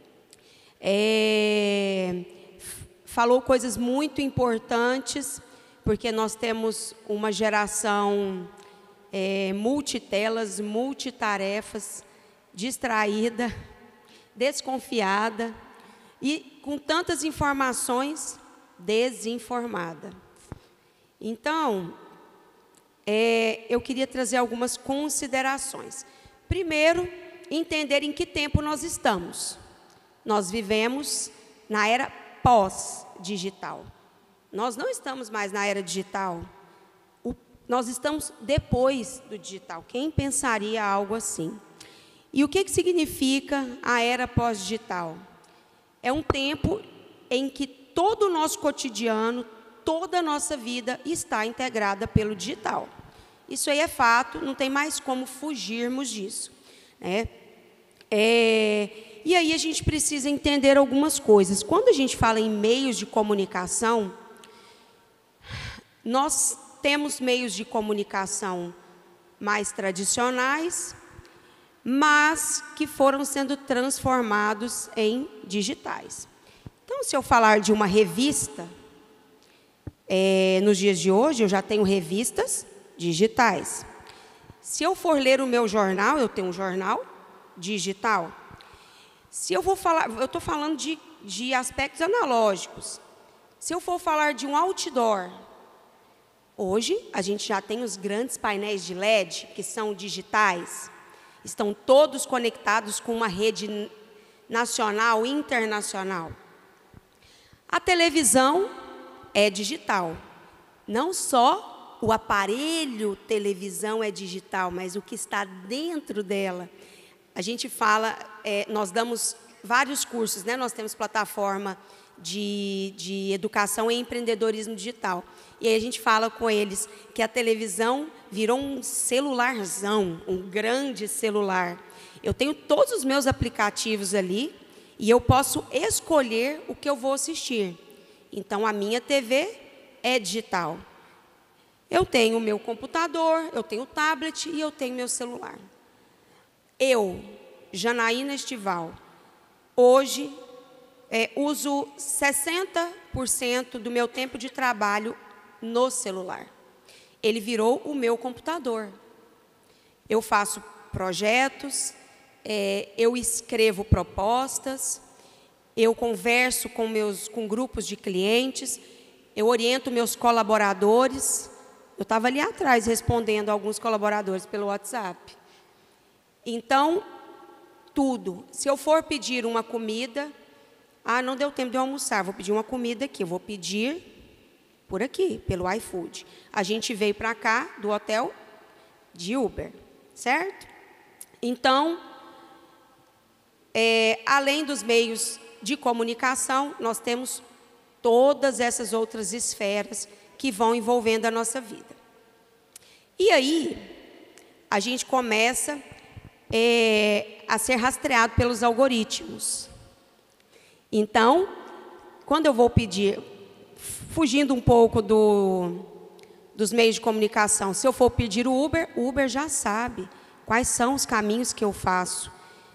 S10: é, falou coisas muito importantes, porque nós temos uma geração é, multitelas, multitarefas, distraída, desconfiada e com tantas informações, desinformada. Então, é, eu queria trazer algumas considerações. Primeiro, entender em que tempo nós estamos. Nós vivemos na era pós-digital. Nós não estamos mais na era digital. O, nós estamos depois do digital. Quem pensaria algo assim? E o que, que significa a era pós-digital? É um tempo em que todo o nosso cotidiano, toda a nossa vida está integrada pelo digital. Isso aí é fato, não tem mais como fugirmos disso, né? É, e aí a gente precisa entender algumas coisas. Quando a gente fala em meios de comunicação, nós temos meios de comunicação mais tradicionais, mas que foram sendo transformados em digitais. Então, se eu falar de uma revista, é, nos dias de hoje, eu já tenho revistas digitais. Se eu for ler o meu jornal, eu tenho um jornal digital. Se eu for falar, eu estou falando de, de aspectos analógicos. Se eu for falar de um outdoor, hoje a gente já tem os grandes painéis de L E D, que são digitais. Estão todos conectados com uma rede nacional e internacional. A televisão é digital. Não só o aparelho televisão é digital, mas o que está dentro dela. A gente fala, é, nós damos vários cursos, né? Nós temos plataforma de, de educação e empreendedorismo digital. E aí a gente fala com eles que a televisão virou um celularzão, um grande celular. Eu tenho todos os meus aplicativos ali e eu posso escolher o que eu vou assistir. Então, a minha T V é digital. Eu tenho o meu computador, eu tenho o tablet e eu tenho meu celular. Eu, Janaína Estival, hoje é, uso sessenta por cento do meu tempo de trabalho no celular. Ele virou o meu computador. Eu faço projetos, é, eu escrevo propostas, eu converso com, meus, com grupos de clientes, eu oriento meus colaboradores. Eu estava ali atrás respondendo a alguns colaboradores pelo WhatsApp. Então, tudo. Se eu for pedir uma comida, ah, não deu tempo de eu almoçar, vou pedir uma comida aqui, eu vou pedir por aqui, pelo iFood. A gente veio para cá, do hotel, de Uber, certo? Então, é, além dos meios de comunicação, nós temos todas essas outras esferas que vão envolvendo a nossa vida. E aí, a gente começa é, a ser rastreado pelos algoritmos. Então, quando eu vou pedir, fugindo um pouco do, dos meios de comunicação, se eu for pedir o Uber, o Uber já sabe quais são os caminhos que eu faço.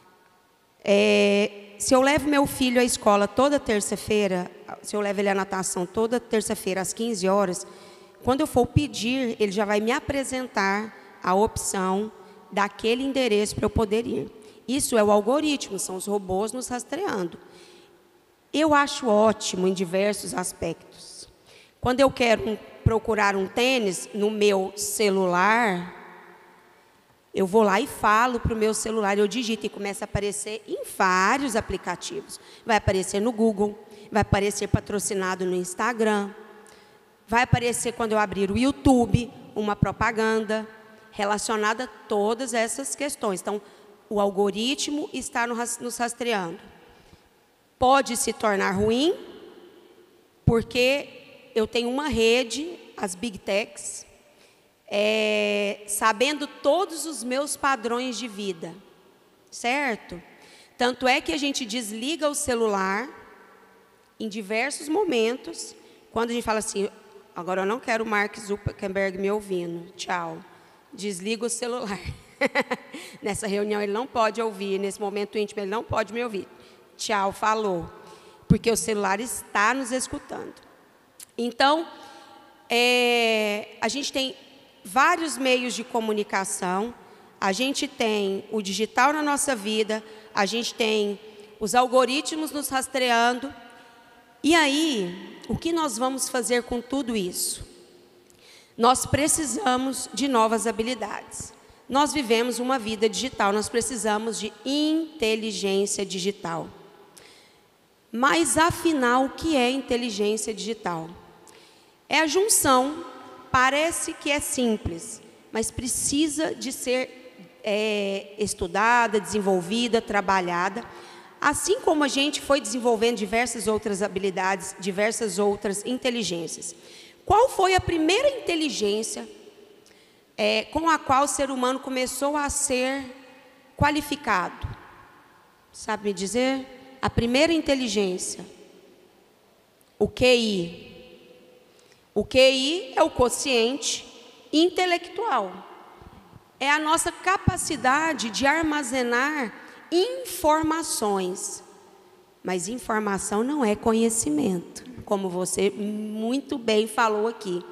S10: É, se eu levo meu filho à escola toda terça-feira, se eu levo ele à natação toda terça-feira às quinze horas, quando eu for pedir, ele já vai me apresentar a opção daquele endereço para eu poder ir. Isso é o algoritmo, são os robôs nos rastreando. Eu acho ótimo em diversos aspectos. Quando eu quero um, procurar um tênis no meu celular, eu vou lá e falo para o meu celular, eu digito e começa a aparecer em vários aplicativos. Vai aparecer no Google, vai aparecer patrocinado no Instagram, vai aparecer quando eu abrir o YouTube, uma propaganda relacionada a todas essas questões. Então, o algoritmo está nos rastreando. Pode se tornar ruim, porque eu tenho uma rede, as Big Techs, é, sabendo todos os meus padrões de vida, certo? Tanto é que a gente desliga o celular em diversos momentos, quando a gente fala assim, agora eu não quero o Mark Zuckerberg me ouvindo, tchau. Desliga o celular. Nessa reunião ele não pode ouvir, nesse momento íntimo ele não pode me ouvir. Tchau, falou. Porque o celular está nos escutando. Então, é, a gente tem vários meios de comunicação, a gente tem o digital na nossa vida, a gente tem os algoritmos nos rastreando. E aí, o que nós vamos fazer com tudo isso? Nós precisamos de novas habilidades. Nós vivemos uma vida digital, nós precisamos de inteligência digital. Mas, afinal, o que é inteligência digital? É a junção, parece que é simples, mas precisa de ser é, estudada, desenvolvida, trabalhada, assim como a gente foi desenvolvendo diversas outras habilidades, diversas outras inteligências. Qual foi a primeira inteligência é, com a qual o ser humano começou a ser qualificado? Sabe me dizer? A primeira inteligência, o Q I. O Q I é o quociente intelectual. É a nossa capacidade de armazenar informações. Mas informação não é conhecimento, como você muito bem falou aqui.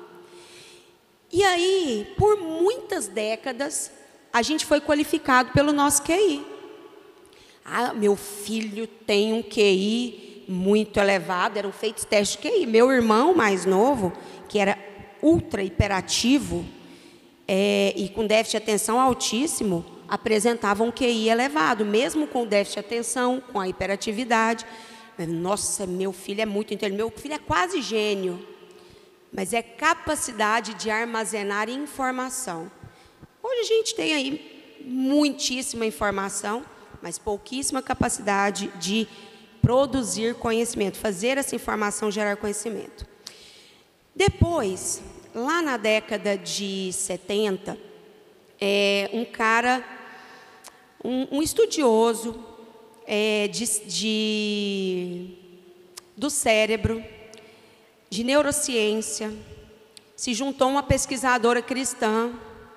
S10: E aí, por muitas décadas, a gente foi qualificado pelo nosso Q I. Ah, meu filho tem um Q I muito elevado, eram feitos testes de Q I. Meu irmão mais novo, que era ultra hiperativo é, e com déficit de atenção altíssimo, apresentava um Q I elevado, mesmo com déficit de atenção, com a hiperatividade. Nossa, meu filho é muito inteligente, meu filho é quase gênio. Mas é capacidade de armazenar informação. Hoje a gente tem aí muitíssima informação, mas pouquíssima capacidade de produzir conhecimento, fazer essa informação gerar conhecimento. Depois, lá na década de setenta, é, um cara, um, um estudioso é, de, de, do cérebro, de neurociência, se juntou a uma pesquisadora cristã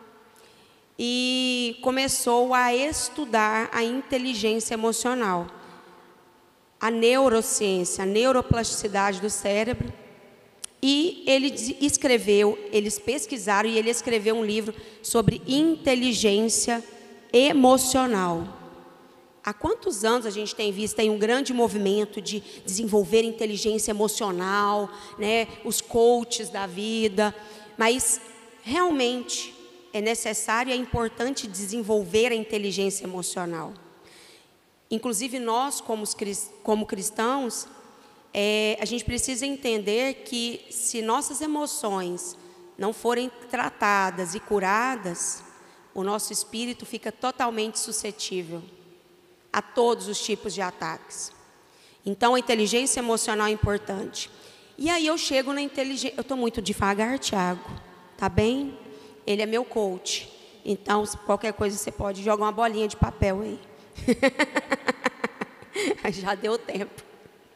S10: e começou a estudar a inteligência emocional, a neurociência, a neuroplasticidade do cérebro. E ele escreveu, eles pesquisaram e ele escreveu um livro sobre inteligência emocional. Há quantos anos a gente tem visto aí um grande movimento de desenvolver inteligência emocional, né, os coaches da vida, mas realmente é necessário e é importante desenvolver a inteligência emocional. Inclusive nós, como, como cristãos, é, a gente precisa entender que se nossas emoções não forem tratadas e curadas, o nosso espírito fica totalmente suscetível a todos os tipos de ataques. Então, a inteligência emocional é importante. E aí eu chego na inteligência... Eu estou muito devagar, Tiago, tá bem? Ele é meu coach. Então, qualquer coisa você pode jogar uma bolinha de papel aí. Já deu tempo.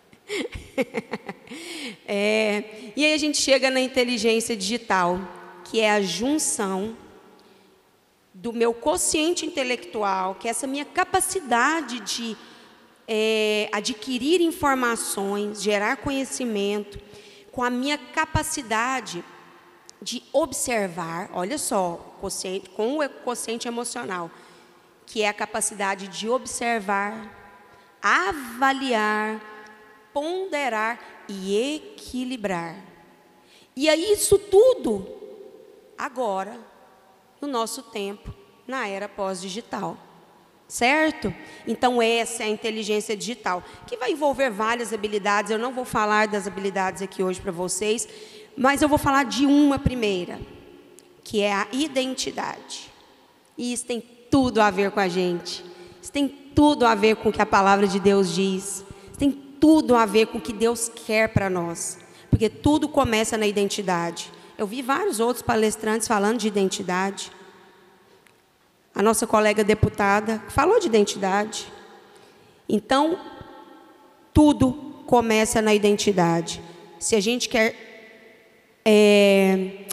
S10: É, e aí a gente chega na inteligência digital, que é a junção do meu quociente intelectual, que é essa minha capacidade de é, adquirir informações, gerar conhecimento, com a minha capacidade de observar, olha só, quociente, com o quociente emocional, que é a capacidade de observar, avaliar, ponderar e equilibrar. E aí isso tudo, agora, no nosso tempo, na era pós-digital. certo? Então, essa é a inteligência digital, que vai envolver várias habilidades. Eu não vou falar das habilidades aqui hoje para vocês, mas eu vou falar de uma primeira, que é a identidade. E isso tem tudo a ver com a gente. Isso tem tudo a ver com o que a palavra de Deus diz. Isso tem tudo a ver com o que Deus quer para nós. Porque tudo começa na identidade. Eu vi vários outros palestrantes falando de identidade. A nossa colega deputada falou de identidade. Então, tudo começa na identidade. Se a gente quer é,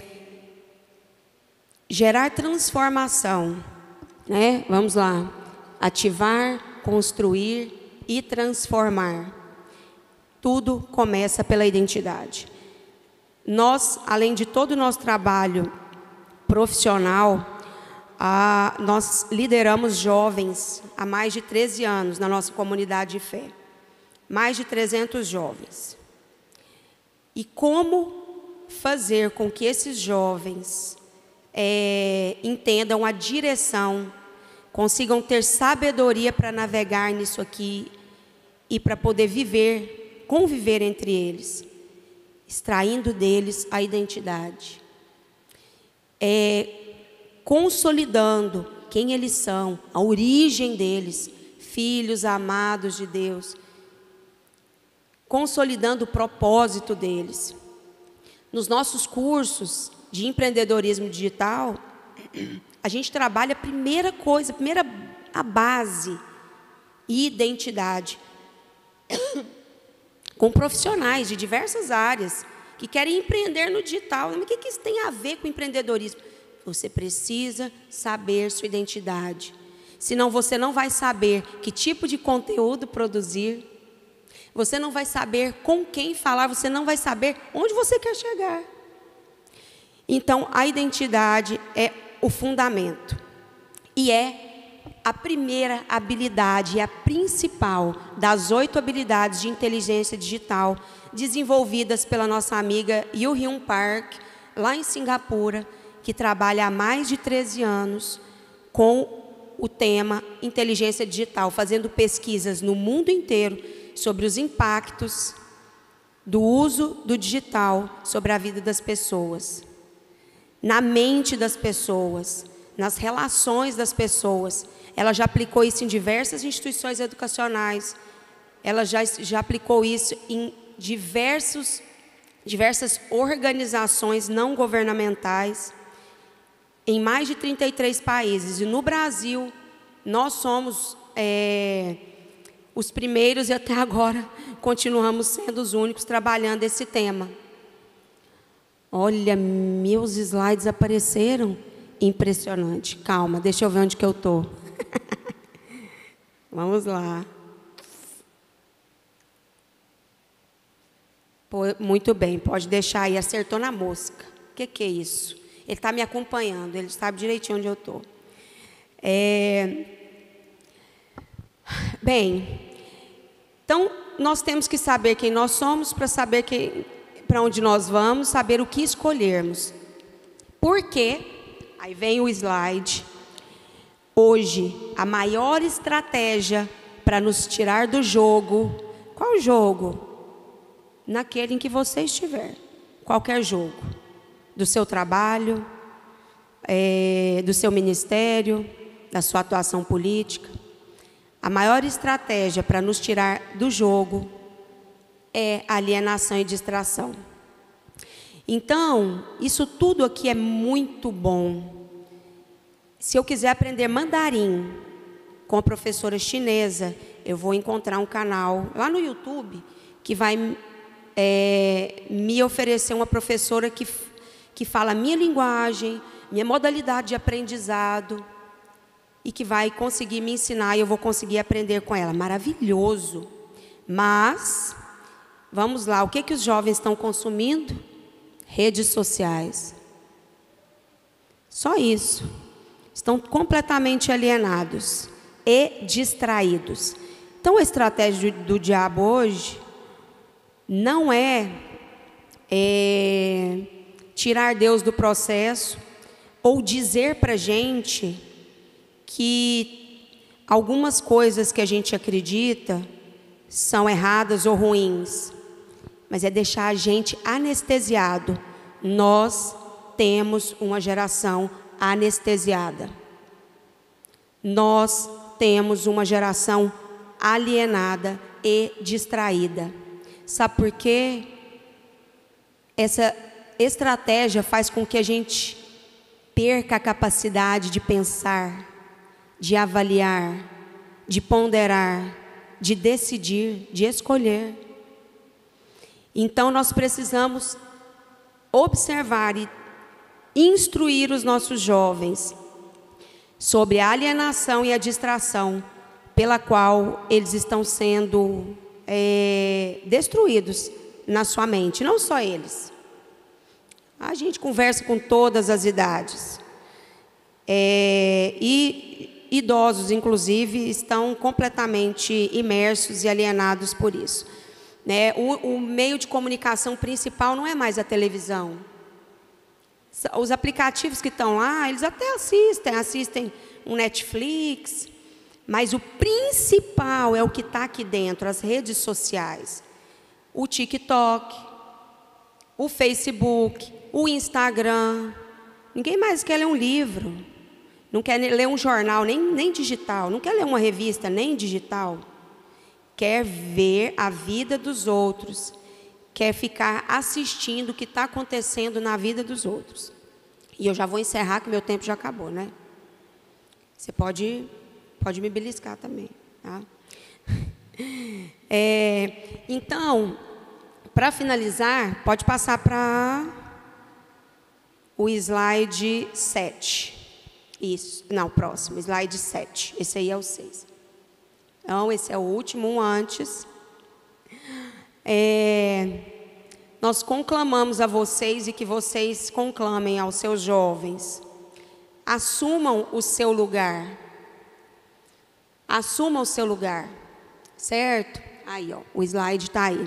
S10: gerar transformação, né? Vamos lá. Ativar, construir e transformar. Tudo começa pela identidade. Nós, além de todo o nosso trabalho profissional, Ah, nós lideramos jovens há mais de treze anos na nossa comunidade de fé. Mais de trezentos jovens. E como fazer com que esses jovens é, entendam a direção, consigam ter sabedoria para navegar nisso aqui e para poder viver, conviver entre eles, extraindo deles a identidade. É, consolidando quem eles são, a origem deles, filhos amados de Deus, consolidando o propósito deles. Nos nossos cursos de empreendedorismo digital, a gente trabalha a primeira coisa, a primeira a base, identidade, com profissionais de diversas áreas que querem empreender no digital. Mas o que isso tem a ver com empreendedorismo? Você precisa saber sua identidade. Senão você não vai saber que tipo de conteúdo produzir. Você não vai saber com quem falar. Você não vai saber onde você quer chegar. Então, a identidade é o fundamento. E é a primeira habilidade, a principal das oito habilidades de inteligência digital desenvolvidas pela nossa amiga Yoo Hyun Park, lá em Singapura, que trabalha há mais de treze anos com o tema inteligência digital, fazendo pesquisas no mundo inteiro sobre os impactos do uso do digital sobre a vida das pessoas, na mente das pessoas, nas relações das pessoas. Ela já aplicou isso em diversas instituições educacionais, ela já, já aplicou isso em diversos, diversas organizações não governamentais, em mais de trinta e três países. E no Brasil, nós somos é, os primeiros e até agora continuamos sendo os únicos trabalhando esse tema. Olha, meus slides apareceram. Impressionante. Calma, deixa eu ver onde que eu estou. Vamos lá. Pô, muito bem, pode deixar aí. Acertou na mosca. O que, que é isso? Ele está me acompanhando, ele sabe direitinho onde eu estou. É... Bem, então nós temos que saber quem nós somos para saber quem, para onde nós vamos, saber o que escolhermos. Por quê? Aí vem o slide. Hoje, a maior estratégia para nos tirar do jogo, qual jogo? Naquele em que você estiver, qualquer jogo. Do seu trabalho, é, do seu ministério, da sua atuação política. A maior estratégia para nos tirar do jogo é alienação e distração. Então, isso tudo aqui é muito bom. Se eu quiser aprender mandarim com a professora chinesa, eu vou encontrar um canal lá no YouTube que vai é, me oferecer uma professora que que fala a minha linguagem, minha modalidade de aprendizado, e que vai conseguir me ensinar e eu vou conseguir aprender com ela. Maravilhoso. Mas, vamos lá, o que, que os jovens estão consumindo? Redes sociais. Só isso. Estão completamente alienados e distraídos. Então, a estratégia do, do diabo hoje não é... é tirar Deus do processo, ou dizer para a gente que algumas coisas que a gente acredita são erradas ou ruins, mas é deixar a gente anestesiado. Nós temos uma geração anestesiada. Nós temos uma geração alienada e distraída. Sabe por quê? Essa estratégia faz com que a gente perca a capacidade de pensar, de avaliar, de ponderar, de decidir, de escolher. Então nós precisamos observar e instruir os nossos jovens sobre a alienação e a distração pela qual eles estão sendo é, destruídos na sua mente. Não só eles. A gente conversa com todas as idades. É, e idosos, inclusive, estão completamente imersos e alienados por isso. Né? O, o meio de comunicação principal não é mais a televisão. Os aplicativos que estão lá, eles até assistem, assistem um Netflix, mas o principal é o que está aqui dentro, as redes sociais. O TikTok, o Facebook, o Instagram. Ninguém mais quer ler um livro, não quer ler um jornal, nem, nem digital, não quer ler uma revista, nem digital. Quer ver a vida dos outros, quer ficar assistindo o que está acontecendo na vida dos outros. E eu já vou encerrar, que meu tempo já acabou, né? Você pode, pode me beliscar também, tá? É, então, para finalizar, pode passar para o slide sete. Isso, não, próximo, slide sete. Esse aí é o seis. Então, esse é o último, um antes. É, nós conclamamos a vocês e que vocês conclamem aos seus jovens. Assumam o seu lugar. Assumam o seu lugar. Certo? Aí, ó, o slide está aí.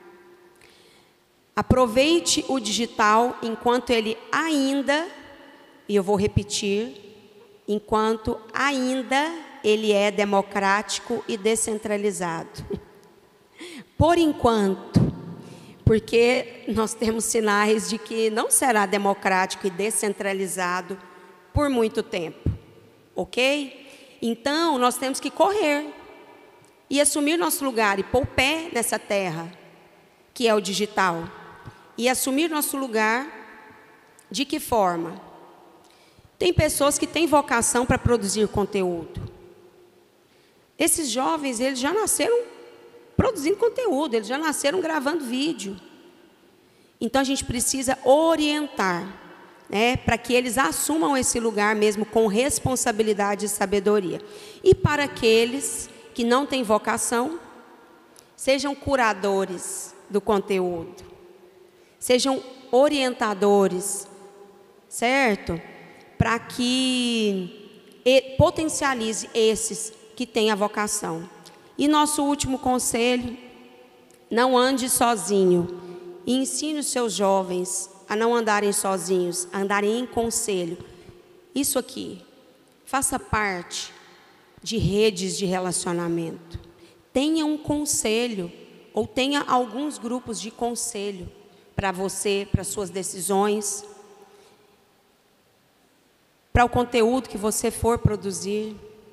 S10: Aproveite o digital enquanto ele ainda, e eu vou repetir, enquanto ainda ele é democrático e descentralizado. Por enquanto, porque nós temos sinais de que não será democrático e descentralizado por muito tempo, ok? Então, nós temos que correr e assumir nosso lugar e pôr o pé nessa terra, que é o digital. E assumir nosso lugar, de que forma? Tem pessoas que têm vocação para produzir conteúdo. Esses jovens, eles já nasceram produzindo conteúdo, eles já nasceram gravando vídeo. Então, a gente precisa orientar, né, para que eles assumam esse lugar mesmo com responsabilidade e sabedoria. E para aqueles que não têm vocação, sejam curadores do conteúdo, sejam orientadores, certo? Para que potencialize esses que têm a vocação. E nosso último conselho, não ande sozinho. E ensine os seus jovens a não andarem sozinhos, a andarem em conselho. Isso aqui, faça parte de redes de relacionamento. Tenha um conselho, ou tenha alguns grupos de conselho para você, para suas decisões, para o conteúdo que você for produzir.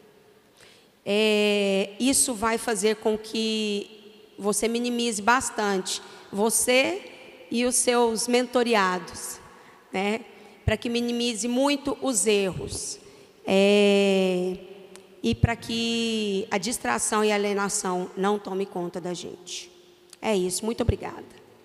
S10: É, isso vai fazer com que você minimize bastante você e os seus mentoreados, né? Para que minimize muito os erros, é, e para que a distração e a alienação não tome conta da gente. É isso, muito obrigada.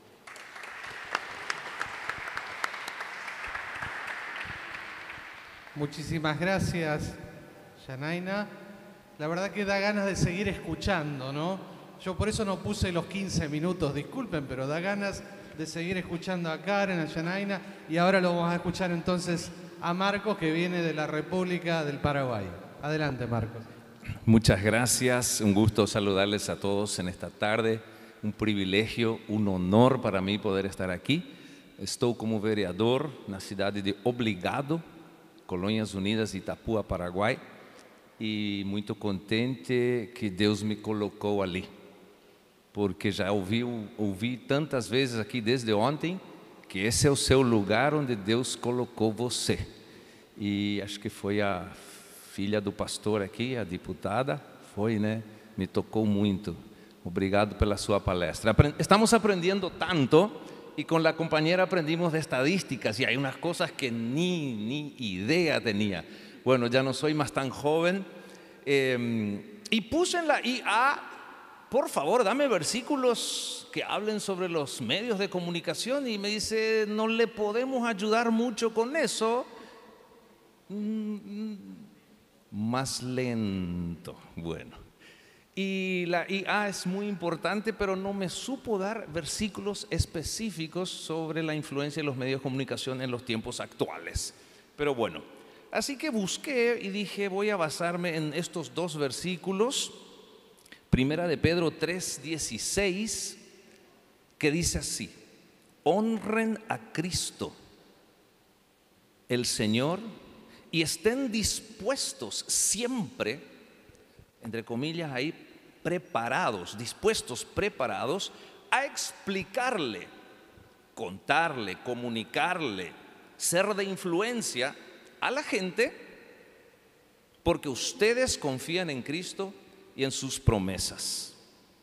S1: Muchísimas gracias, Yanaina. La verdad que da ganas de seguir escuchando, ¿no? Yo por eso no puse los quince minutos, disculpen, pero da ganas de seguir escuchando a Karen, a Yanaina, y ahora lo vamos a escuchar entonces a Marcos, que viene de la República del Paraguay. Adelante, Marcos.
S11: Muchas gracias, un gusto saludarles a todos en esta tarde, un privilegio, un honor para mí poder estar aquí. Estou como vereador na cidade de Obligado, Colônias Unidas, Itapúa, Paraguai. e muito contente que Deus me colocou ali, porque já ouvi, ouvi tantas vezes aqui desde ontem que esse é o seu lugar onde Deus colocou você. E acho que foi a filha do pastor aqui, a deputada, foi, né? Me tocou muito. Obrigado pela sua palestra. Estamos aprendendo tanto y con la compañera aprendimos de estadísticas y hay unas cosas que ni, ni idea tenía. Bueno, ya no soy más tan joven. Eh, y puse en la I A, por favor, dame versículos que hablen sobre los medios de comunicación, y me dice, no le podemos ayudar mucho con eso. Mm, más lento. Bueno. Y la I A es muy importante, pero no me supo dar versículos específicos sobre la influencia de los medios de comunicación en los tiempos actuales. Pero bueno, así que busqué y dije, voy a basarme en estos dos versículos. Primera de Pedro tres dieciséis, que dice así: honren a Cristo, el Señor, y estén dispuestos siempre, entre comillas ahí, preparados, dispuestos, preparados a explicarle, contarle, comunicarle, ser de influencia a la gente, porque ustedes confían en Cristo y en sus promesas.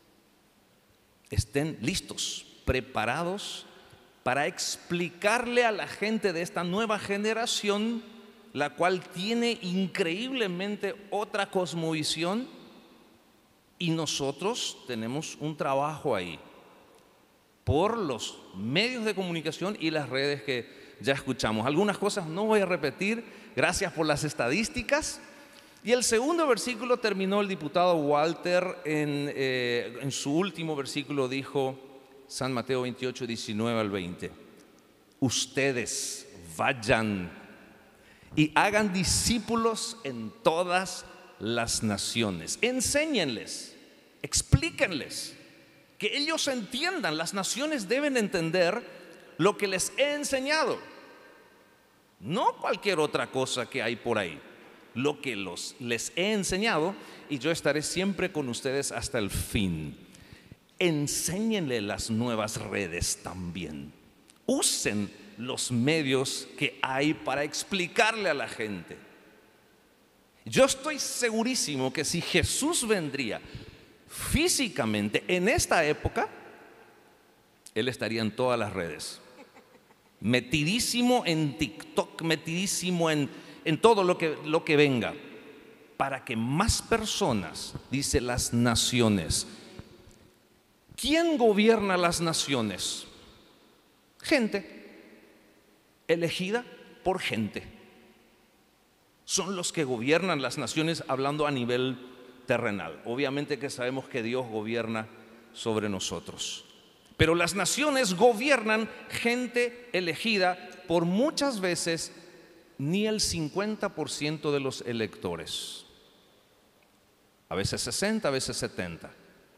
S11: Estén listos, preparados para explicarle a la gente de esta nueva generación, la cual tiene increíblemente otra cosmovisión, y nosotros tenemos un trabajo ahí por los medios de comunicación y las redes que ya escuchamos. Algunas cosas no voy a repetir, gracias por las estadísticas. Y el segundo versículo terminó el diputado Walter en, eh, en su último versículo, dijo San Mateo veintiocho, diecinueve al veinte: ustedes vayan y hagan discípulos en todas las naciones. Enséñenles, explíquenles, que ellos entiendan. Las naciones deben entender lo que les he enseñado, no cualquier otra cosa que hay por ahí, lo que los, les he enseñado, y yo estaré siempre con ustedes hasta el fin. Enséñenle las nuevas redes también. Usen los medios que hay para explicarle a la gente. Yo estoy segurísimo que si Jesús vendría físicamente en esta época, Él estaría en todas las redes, metidísimo en TikTok, metidísimo en, en todo lo que, lo que venga, para que más personas, dice, las naciones. ¿Quién gobierna las naciones? Gente elegida por gente. Son los que gobiernan las naciones, hablando a nivel terrenal. Obviamente que sabemos que Dios gobierna sobre nosotros, pero las naciones gobiernan gente elegida por muchas veces ni el cincuenta por ciento de los electores. A veces sesenta, a veces setenta.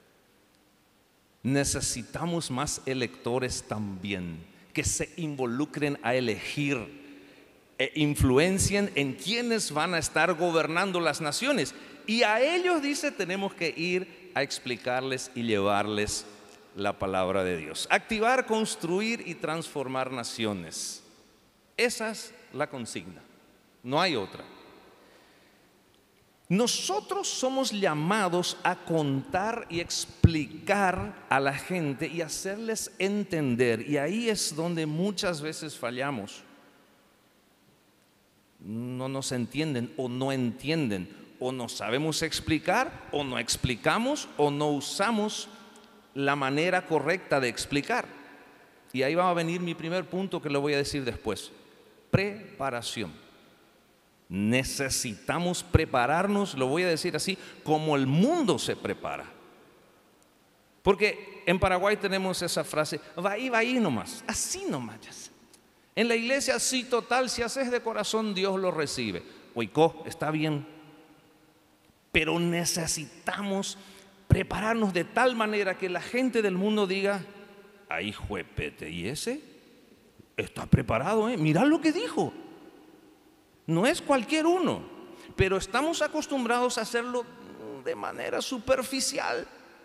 S11: Necesitamos más electores también, que se involucren a elegir e influencien en quienes van a estar gobernando las naciones. Y a ellos, dice, tenemos que ir a explicarles y llevarles la palabra de Dios. Activar, construir y transformar naciones. Esa es la consigna, no hay otra. Nosotros somos llamados a contar y explicar a la gente y hacerles entender, y ahí es donde muchas veces fallamos. No nos entienden o no entienden, o no sabemos explicar, o no explicamos, o no usamos la manera correcta de explicar. Y ahí va a venir mi primer punto, que lo voy a decir después: preparación. Necesitamos prepararnos, lo voy a decir así, como el mundo se prepara. Porque en Paraguay tenemos esa frase: va ahí, va ahí nomás, así nomás. En la iglesia, sí, total, si haces de corazón, Dios lo recibe. Oicó, está bien, pero necesitamos prepararnos de tal manera que la gente del mundo diga: ay, juepete, ¿y ese? Está preparado, ¿eh? Mirá lo que dijo. No es cualquier uno. pero estamos acostumbrados a hacerlo de manera superficial.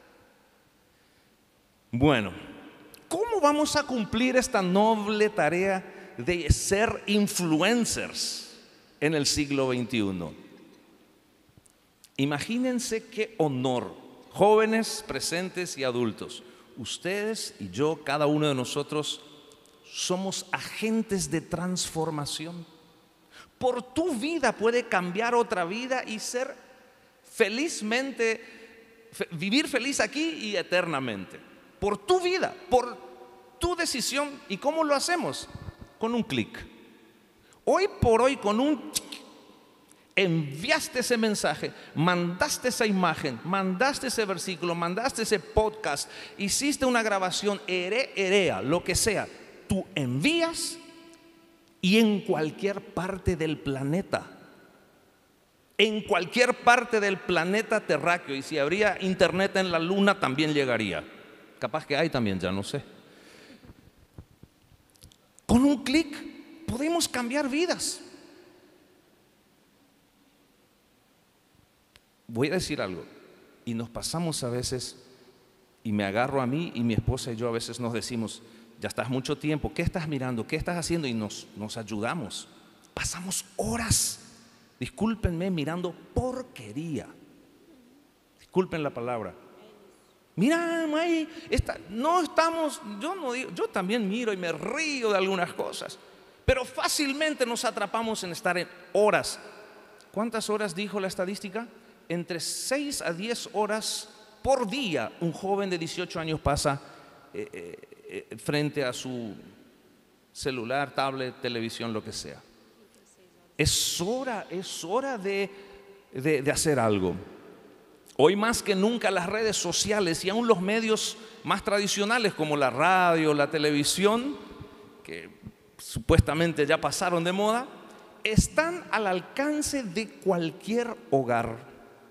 S11: Bueno, ¿cómo vamos a cumplir esta noble tarea de ser influencers en el siglo veintiuno? Imagínense qué honor, jóvenes, presentes y adultos. Ustedes y yo, cada uno de nosotros, somos agentes de transformación. Por tu vida puede cambiar otra vida y ser felizmente, fe, vivir feliz aquí y eternamente. Por tu vida, por tu decisión. ¿Y cómo lo hacemos? Con un clic. Hoy por hoy, con un enviaste ese mensaje, mandaste esa imagen, mandaste ese versículo, mandaste ese podcast, hiciste una grabación, ere, erea, lo que sea. Tú envías y en cualquier parte del planeta, en cualquier parte del planeta terráqueo, y si habría internet en la luna también llegaría. Capaz que hay también, ya no sé. Con un clic podemos cambiar vidas. Voy a decir algo, y nos pasamos a veces, y me agarro a mí y mi esposa y yo a veces nos decimos, ya estás mucho tiempo, ¿qué estás mirando? ¿Qué estás haciendo? Y nos, nos ayudamos. Pasamos horas, discúlpenme, mirando porquería. Disculpen la palabra. Mira, ahí está, no estamos, yo no digo, yo también miro y me río de algunas cosas, pero fácilmente nos atrapamos en estar en horas. ¿Cuántas horas dijo la estadística? Entre seis a diez horas por día un joven de dieciocho años pasa eh, eh, frente a su celular, tablet, televisión, lo que sea. Es hora, es hora de, de, de hacer algo. Hoy más que nunca las redes sociales y aún los medios más tradicionales como la radio, la televisión, que supuestamente ya pasaron de moda, están al alcance de cualquier hogar.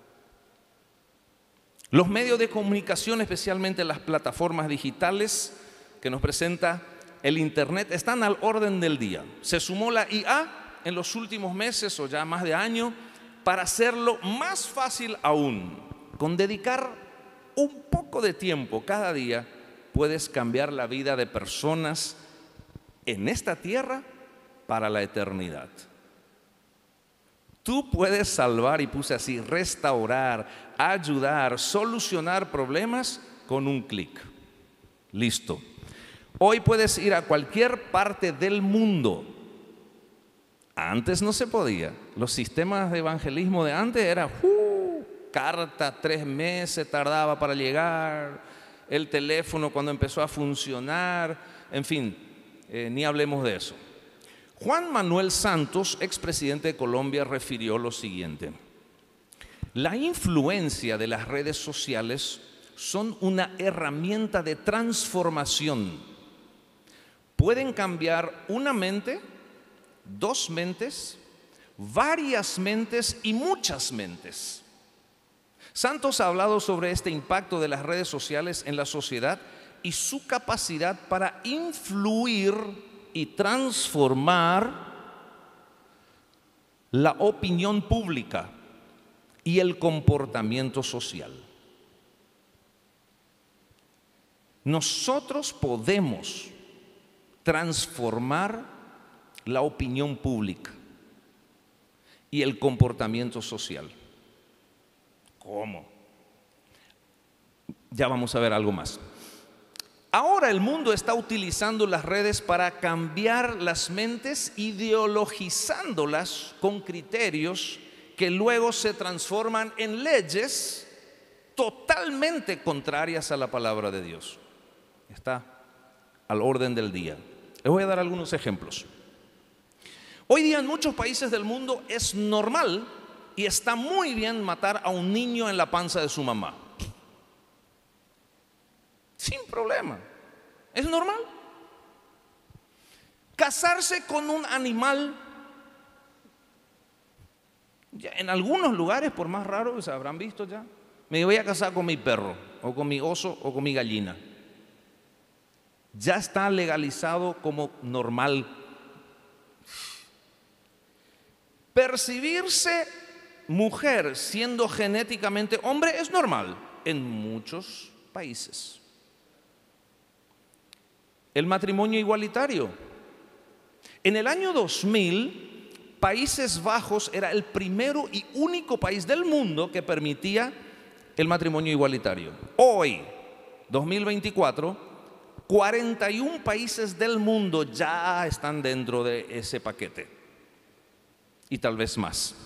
S11: Los medios de comunicación, especialmente las plataformas digitales que nos presenta el Internet, están al orden del día. Se sumó la I A en los últimos meses o ya más de año para hacerlo más fácil aún. Con dedicar un poco de tiempo cada día puedes cambiar la vida de personas en esta tierra para la eternidad. Tú puedes salvar, y puse así, restaurar, ayudar, solucionar problemas con un clic. Listo. Hoy puedes ir a cualquier parte del mundo. Antes no se podía. Los sistemas de evangelismo de antes eran uh, carta, tres meses tardaba para llegar, el teléfono cuando empezó a funcionar, en fin, eh, ni hablemos de eso. Juan Manuel Santos, expresidente de Colombia, refirió lo siguiente: la influencia de las redes sociales son una herramienta de transformación. Pueden cambiar una mente, dos mentes, varias mentes y muchas mentes. Santos ha hablado sobre este impacto de las redes sociales en la sociedad y su capacidad para influir y transformar la opinión pública y el comportamiento social. Nosotros podemos transformar la opinión pública y el comportamiento social. ¿Cómo? Ya vamos a ver algo más. Ahora el mundo está utilizando las redes para cambiar las mentes, ideologizándolas con criterios que luego se transforman en leyes totalmente contrarias a la palabra de Dios. Está al orden del día. Les voy a dar algunos ejemplos. Hoy día en muchos países del mundo es normal y está muy bien matar a un niño en la panza de su mamá. Sin problema. Es normal. Casarse con un animal. Ya en algunos lugares, por más raro que se habrán visto ya, me voy a casar con mi perro, o con mi oso, o con mi gallina. Ya está legalizado como normal. Percibirse mujer siendo genéticamente hombre es normal en muchos países. El matrimonio igualitario. En el año dos mil, Países Bajos era el primero y único país del mundo que permitía el matrimonio igualitario. Hoy, dos mil veinticuatro, cuarenta y un países del mundo ya están dentro de ese paquete. Y tal vez más.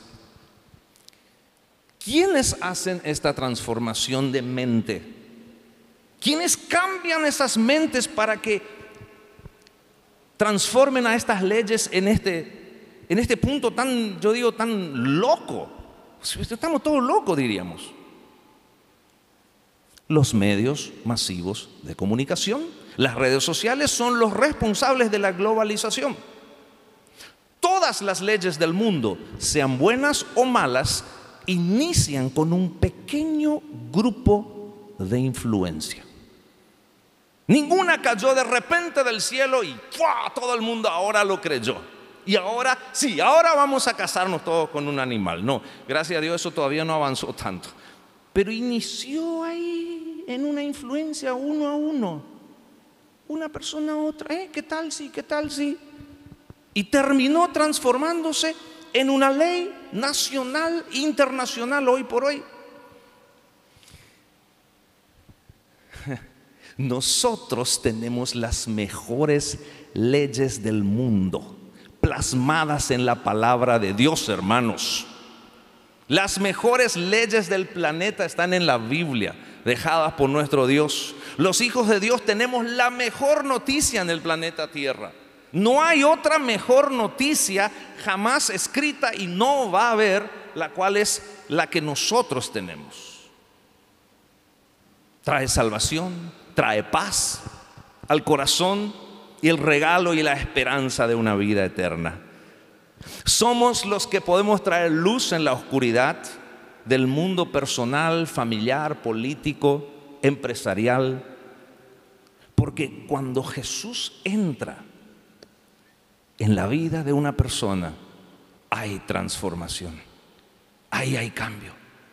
S11: ¿Quiénes hacen esta transformación de mente? ¿Quiénes cambian esas mentes para que transformen a estas leyes en este, en este punto tan, yo digo, tan loco? Estamos todos locos, diríamos. Los medios masivos de comunicación. Las redes sociales son los responsables de la globalización. Todas las leyes del mundo, sean buenas o malas, inician con un pequeño grupo de influencia. Ninguna cayó de repente del cielo y ¡pua! Todo el mundo ahora lo creyó. Y ahora, sí, ahora vamos a casarnos todos con un animal. No, gracias a Dios eso todavía no avanzó tanto. Pero inició ahí en una influencia uno a uno. Una persona a otra. ¿Eh? ¿Qué tal si? ¿Qué tal si? Y terminó transformándose en una ley nacional, internacional hoy por hoy. Nosotros tenemos las mejores leyes del mundo, plasmadas en la palabra de Dios, hermanos. Las mejores leyes del planeta están en la Biblia, dejadas por nuestro Dios. Los hijos de Dios tenemos la mejor noticia en el planeta Tierra. No hay otra mejor noticia jamás escrita y no va a haber, la cual es la que nosotros tenemos. Trae salvación, trae paz al corazón y el regalo y la esperanza de una vida eterna. Somos los que podemos traer luz en la oscuridad del mundo personal, familiar, político, empresarial. Porque cuando Jesús entra en la vida de una persona, hay transformación, ahí hay cambio.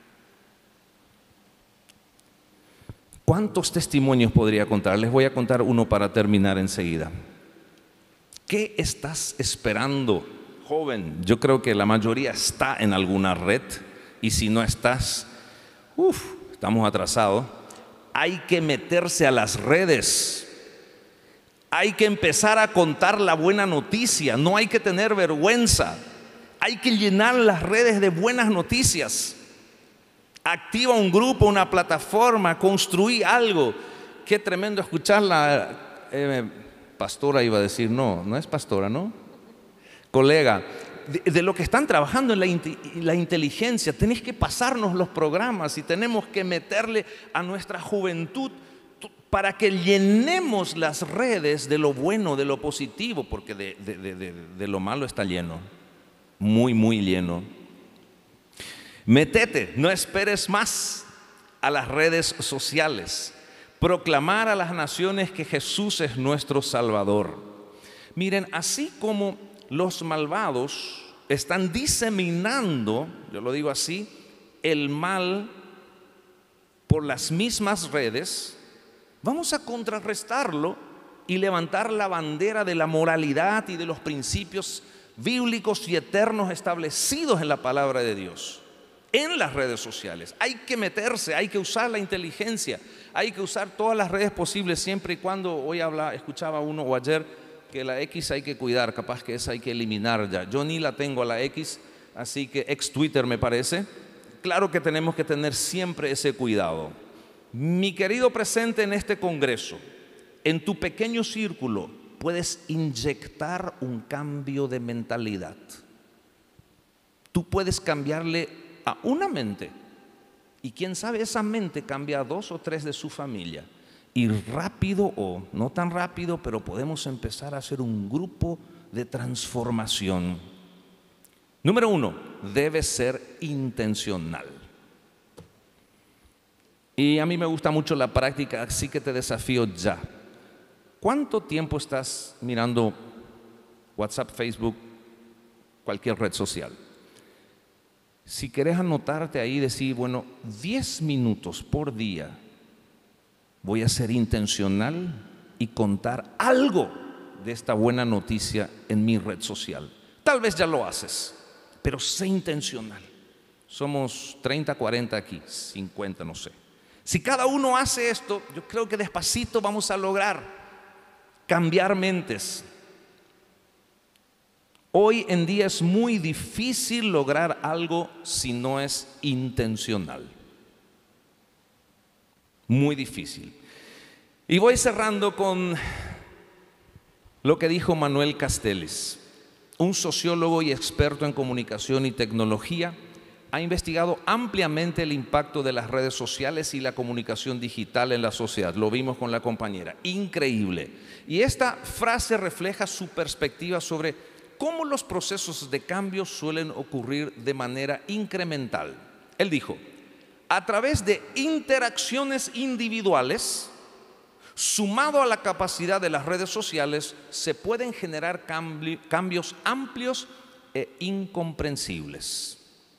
S11: ¿Cuántos testimonios podría contar? Les voy a contar uno para terminar enseguida. ¿Qué estás esperando, joven? Yo creo que la mayoría está en alguna red, y si no estás, uf, estamos atrasados. Hay que meterse a las redes. Hay que empezar a contar la buena noticia, no hay que tener vergüenza. Hay que llenar las redes de buenas noticias. Activa un grupo, una plataforma, construí algo. Qué tremendo escuchar la eh, pastora, iba a decir, no, no es pastora, ¿no? Colega, de, de lo que están trabajando en la, la inteligencia, tenés que pasarnos los programas y tenemos que meterle a nuestra juventud para que llenemos las redes de lo bueno, de lo positivo, porque de, de, de, de, de lo malo está lleno, muy, muy lleno. Métete, no esperes más a las redes sociales. Proclamar a las naciones que Jesús es nuestro Salvador. Miren, así como los malvados están diseminando, yo lo digo así, el mal por las mismas redes, vamos a contrarrestarlo y levantar la bandera de la moralidad y de los principios bíblicos y eternos establecidos en la palabra de Dios. En las redes sociales hay que meterse, hay que usar la inteligencia, hay que usar todas las redes posibles, siempre y cuando, hoy habla, escuchaba uno o ayer que la X hay que cuidar, capaz que esa hay que eliminar ya. Yo ni la tengo a la X, así que ex Twitter me parece. Claro que tenemos que tener siempre ese cuidado. Mi querido presente en este congreso, en tu pequeño círculo puedes inyectar un cambio de mentalidad. Tú puedes cambiarle a una mente, y quién sabe, esa mente cambia a dos o tres de su familia, y rápido o no tan rápido, pero podemos empezar a hacer un grupo de transformación. Número uno, debe ser intencional. Y a mí me gusta mucho la práctica, así que te desafío ya. ¿Cuánto tiempo estás mirando WhatsApp, Facebook, cualquier red social? Si querés anotarte ahí, decir, bueno, diez minutos por día voy a ser intencional y contar algo de esta buena noticia en mi red social. Tal vez ya lo haces, pero sé intencional. Somos treinta, cuarenta aquí, cincuenta, no sé. Si cada uno hace esto, yo creo que despacito vamos a lograr cambiar mentes. Hoy en día es muy difícil lograr algo si no es intencional. Muy difícil. Y voy cerrando con lo que dijo Manuel Castells, un sociólogo y experto en comunicación y tecnología. Ha investigado ampliamente el impacto de las redes sociales y la comunicación digital en la sociedad. Lo vimos con la compañera. Increíble. Y esta frase refleja su perspectiva sobre cómo los procesos de cambio suelen ocurrir de manera incremental. Él dijo, a través de interacciones individuales, sumado a la capacidad de las redes sociales, se pueden generar cambi- cambios amplios e incomprensibles.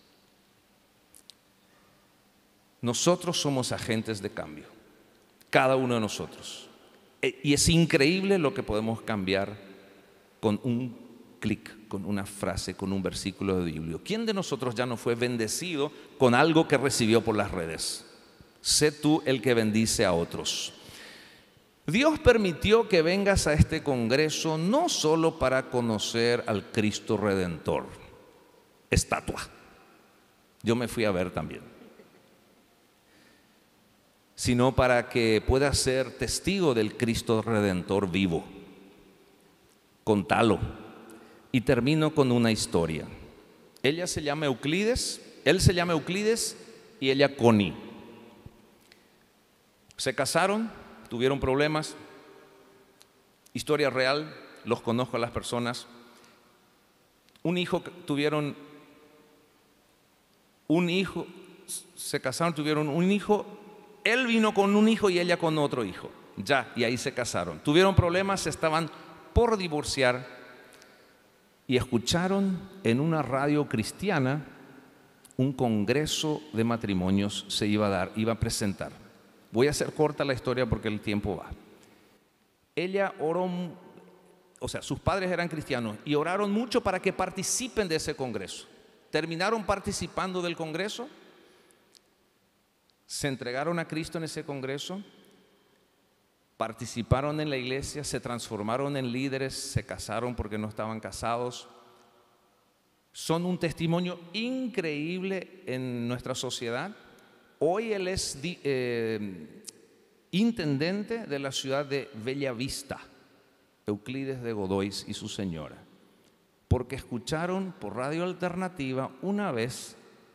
S11: Nosotros somos agentes de cambio, cada uno de nosotros. E- y es increíble lo que podemos cambiar con un clic, con una frase, con un versículo de Biblia. ¿Quién de nosotros ya no fue bendecido con algo que recibió por las redes? Sé tú el que bendice a otros. Dios permitió que vengas a este congreso no solo para conocer al Cristo Redentor, estatua. Yo me fui a ver también. Sino para que puedas ser testigo del Cristo Redentor vivo. Contalo. Y termino con una historia. Ella se llama Euclides, él se llama Euclides y ella Connie. Se casaron, tuvieron problemas. Historia real, los conozco a las personas. Un hijo, tuvieron un hijo, se casaron, tuvieron un hijo. Él vino con un hijo y ella con otro hijo. Ya, y ahí se casaron. Tuvieron problemas, estaban por divorciar. Y escucharon en una radio cristiana un congreso de matrimonios se iba a dar, iba a presentar. Voy a hacer corta la historia porque el tiempo va. Ella oró, o sea, sus padres eran cristianos y oraron mucho para que participen de ese congreso. Terminaron participando del congreso, se entregaron a Cristo en ese congreso, participaron en la iglesia, se transformaron en líderes, se casaron porque no estaban casados. Son un testimonio increíble en nuestra sociedad. Hoy él es eh, intendente de la ciudad de Bellavista, Euclides de Godoy y su señora, porque escucharon por radio alternativa una vez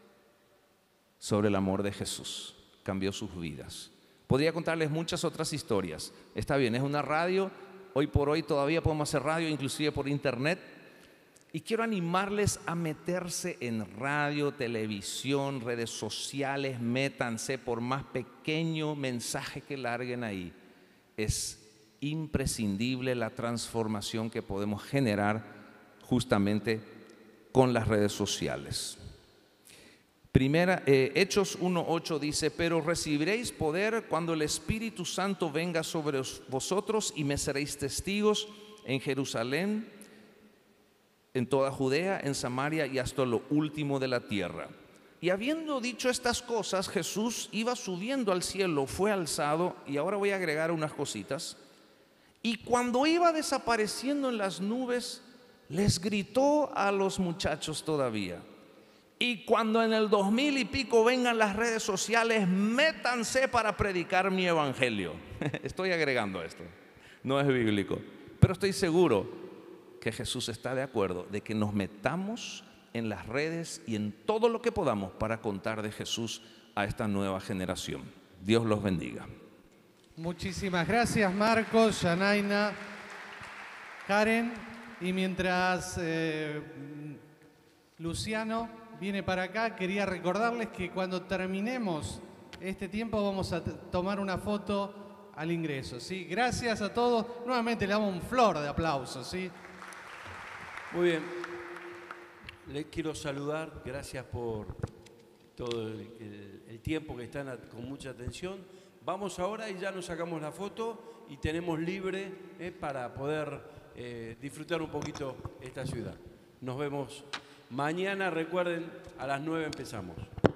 S11: sobre el amor de Jesús. Cambió sus vidas. Podría contarles muchas otras historias. Está bien, es una radio. Hoy por hoy todavía podemos hacer radio, inclusive por internet. Y quiero animarles a meterse en radio, televisión, redes sociales. Métanse por más pequeño mensaje que larguen ahí. Es imprescindible la transformación que podemos generar justamente con las redes sociales. Primera, eh, Hechos uno ocho dice, pero recibiréis poder cuando el Espíritu Santo venga sobre vosotros y me seréis testigos en Jerusalén, en toda Judea, en Samaria y hasta lo último de la tierra. Y habiendo dicho estas cosas, Jesús iba subiendo al cielo, fue alzado, y ahora voy a agregar unas cositas. Y cuando iba desapareciendo en las nubes, les gritó a los muchachos todavía. Y cuando en el dos mil y pico vengan las redes sociales, métanse para predicar mi evangelio. Estoy agregando esto, no es bíblico, pero estoy seguro que Jesús está de acuerdo de que nos metamos en las redes y en todo lo que podamos para contar de Jesús a esta nueva generación. Dios los bendiga.
S1: Muchísimas gracias, Marcos, Yanaina, Karen. Y mientras eh, Luciano viene para acá, quería recordarles que cuando terminemos este tiempo vamos a tomar una foto al ingreso, ¿sí? Gracias a todos. Nuevamente le damos un flor de aplausos, ¿sí?
S12: Muy bien. les quiero saludar, gracias por todo el, el- el tiempo que están a- con mucha atención. Vamos ahora y ya nos sacamos la foto y tenemos libre eh, para poder eh, disfrutar un poquito esta ciudad. Nos vemos mañana, recuerden, a las nueve empezamos.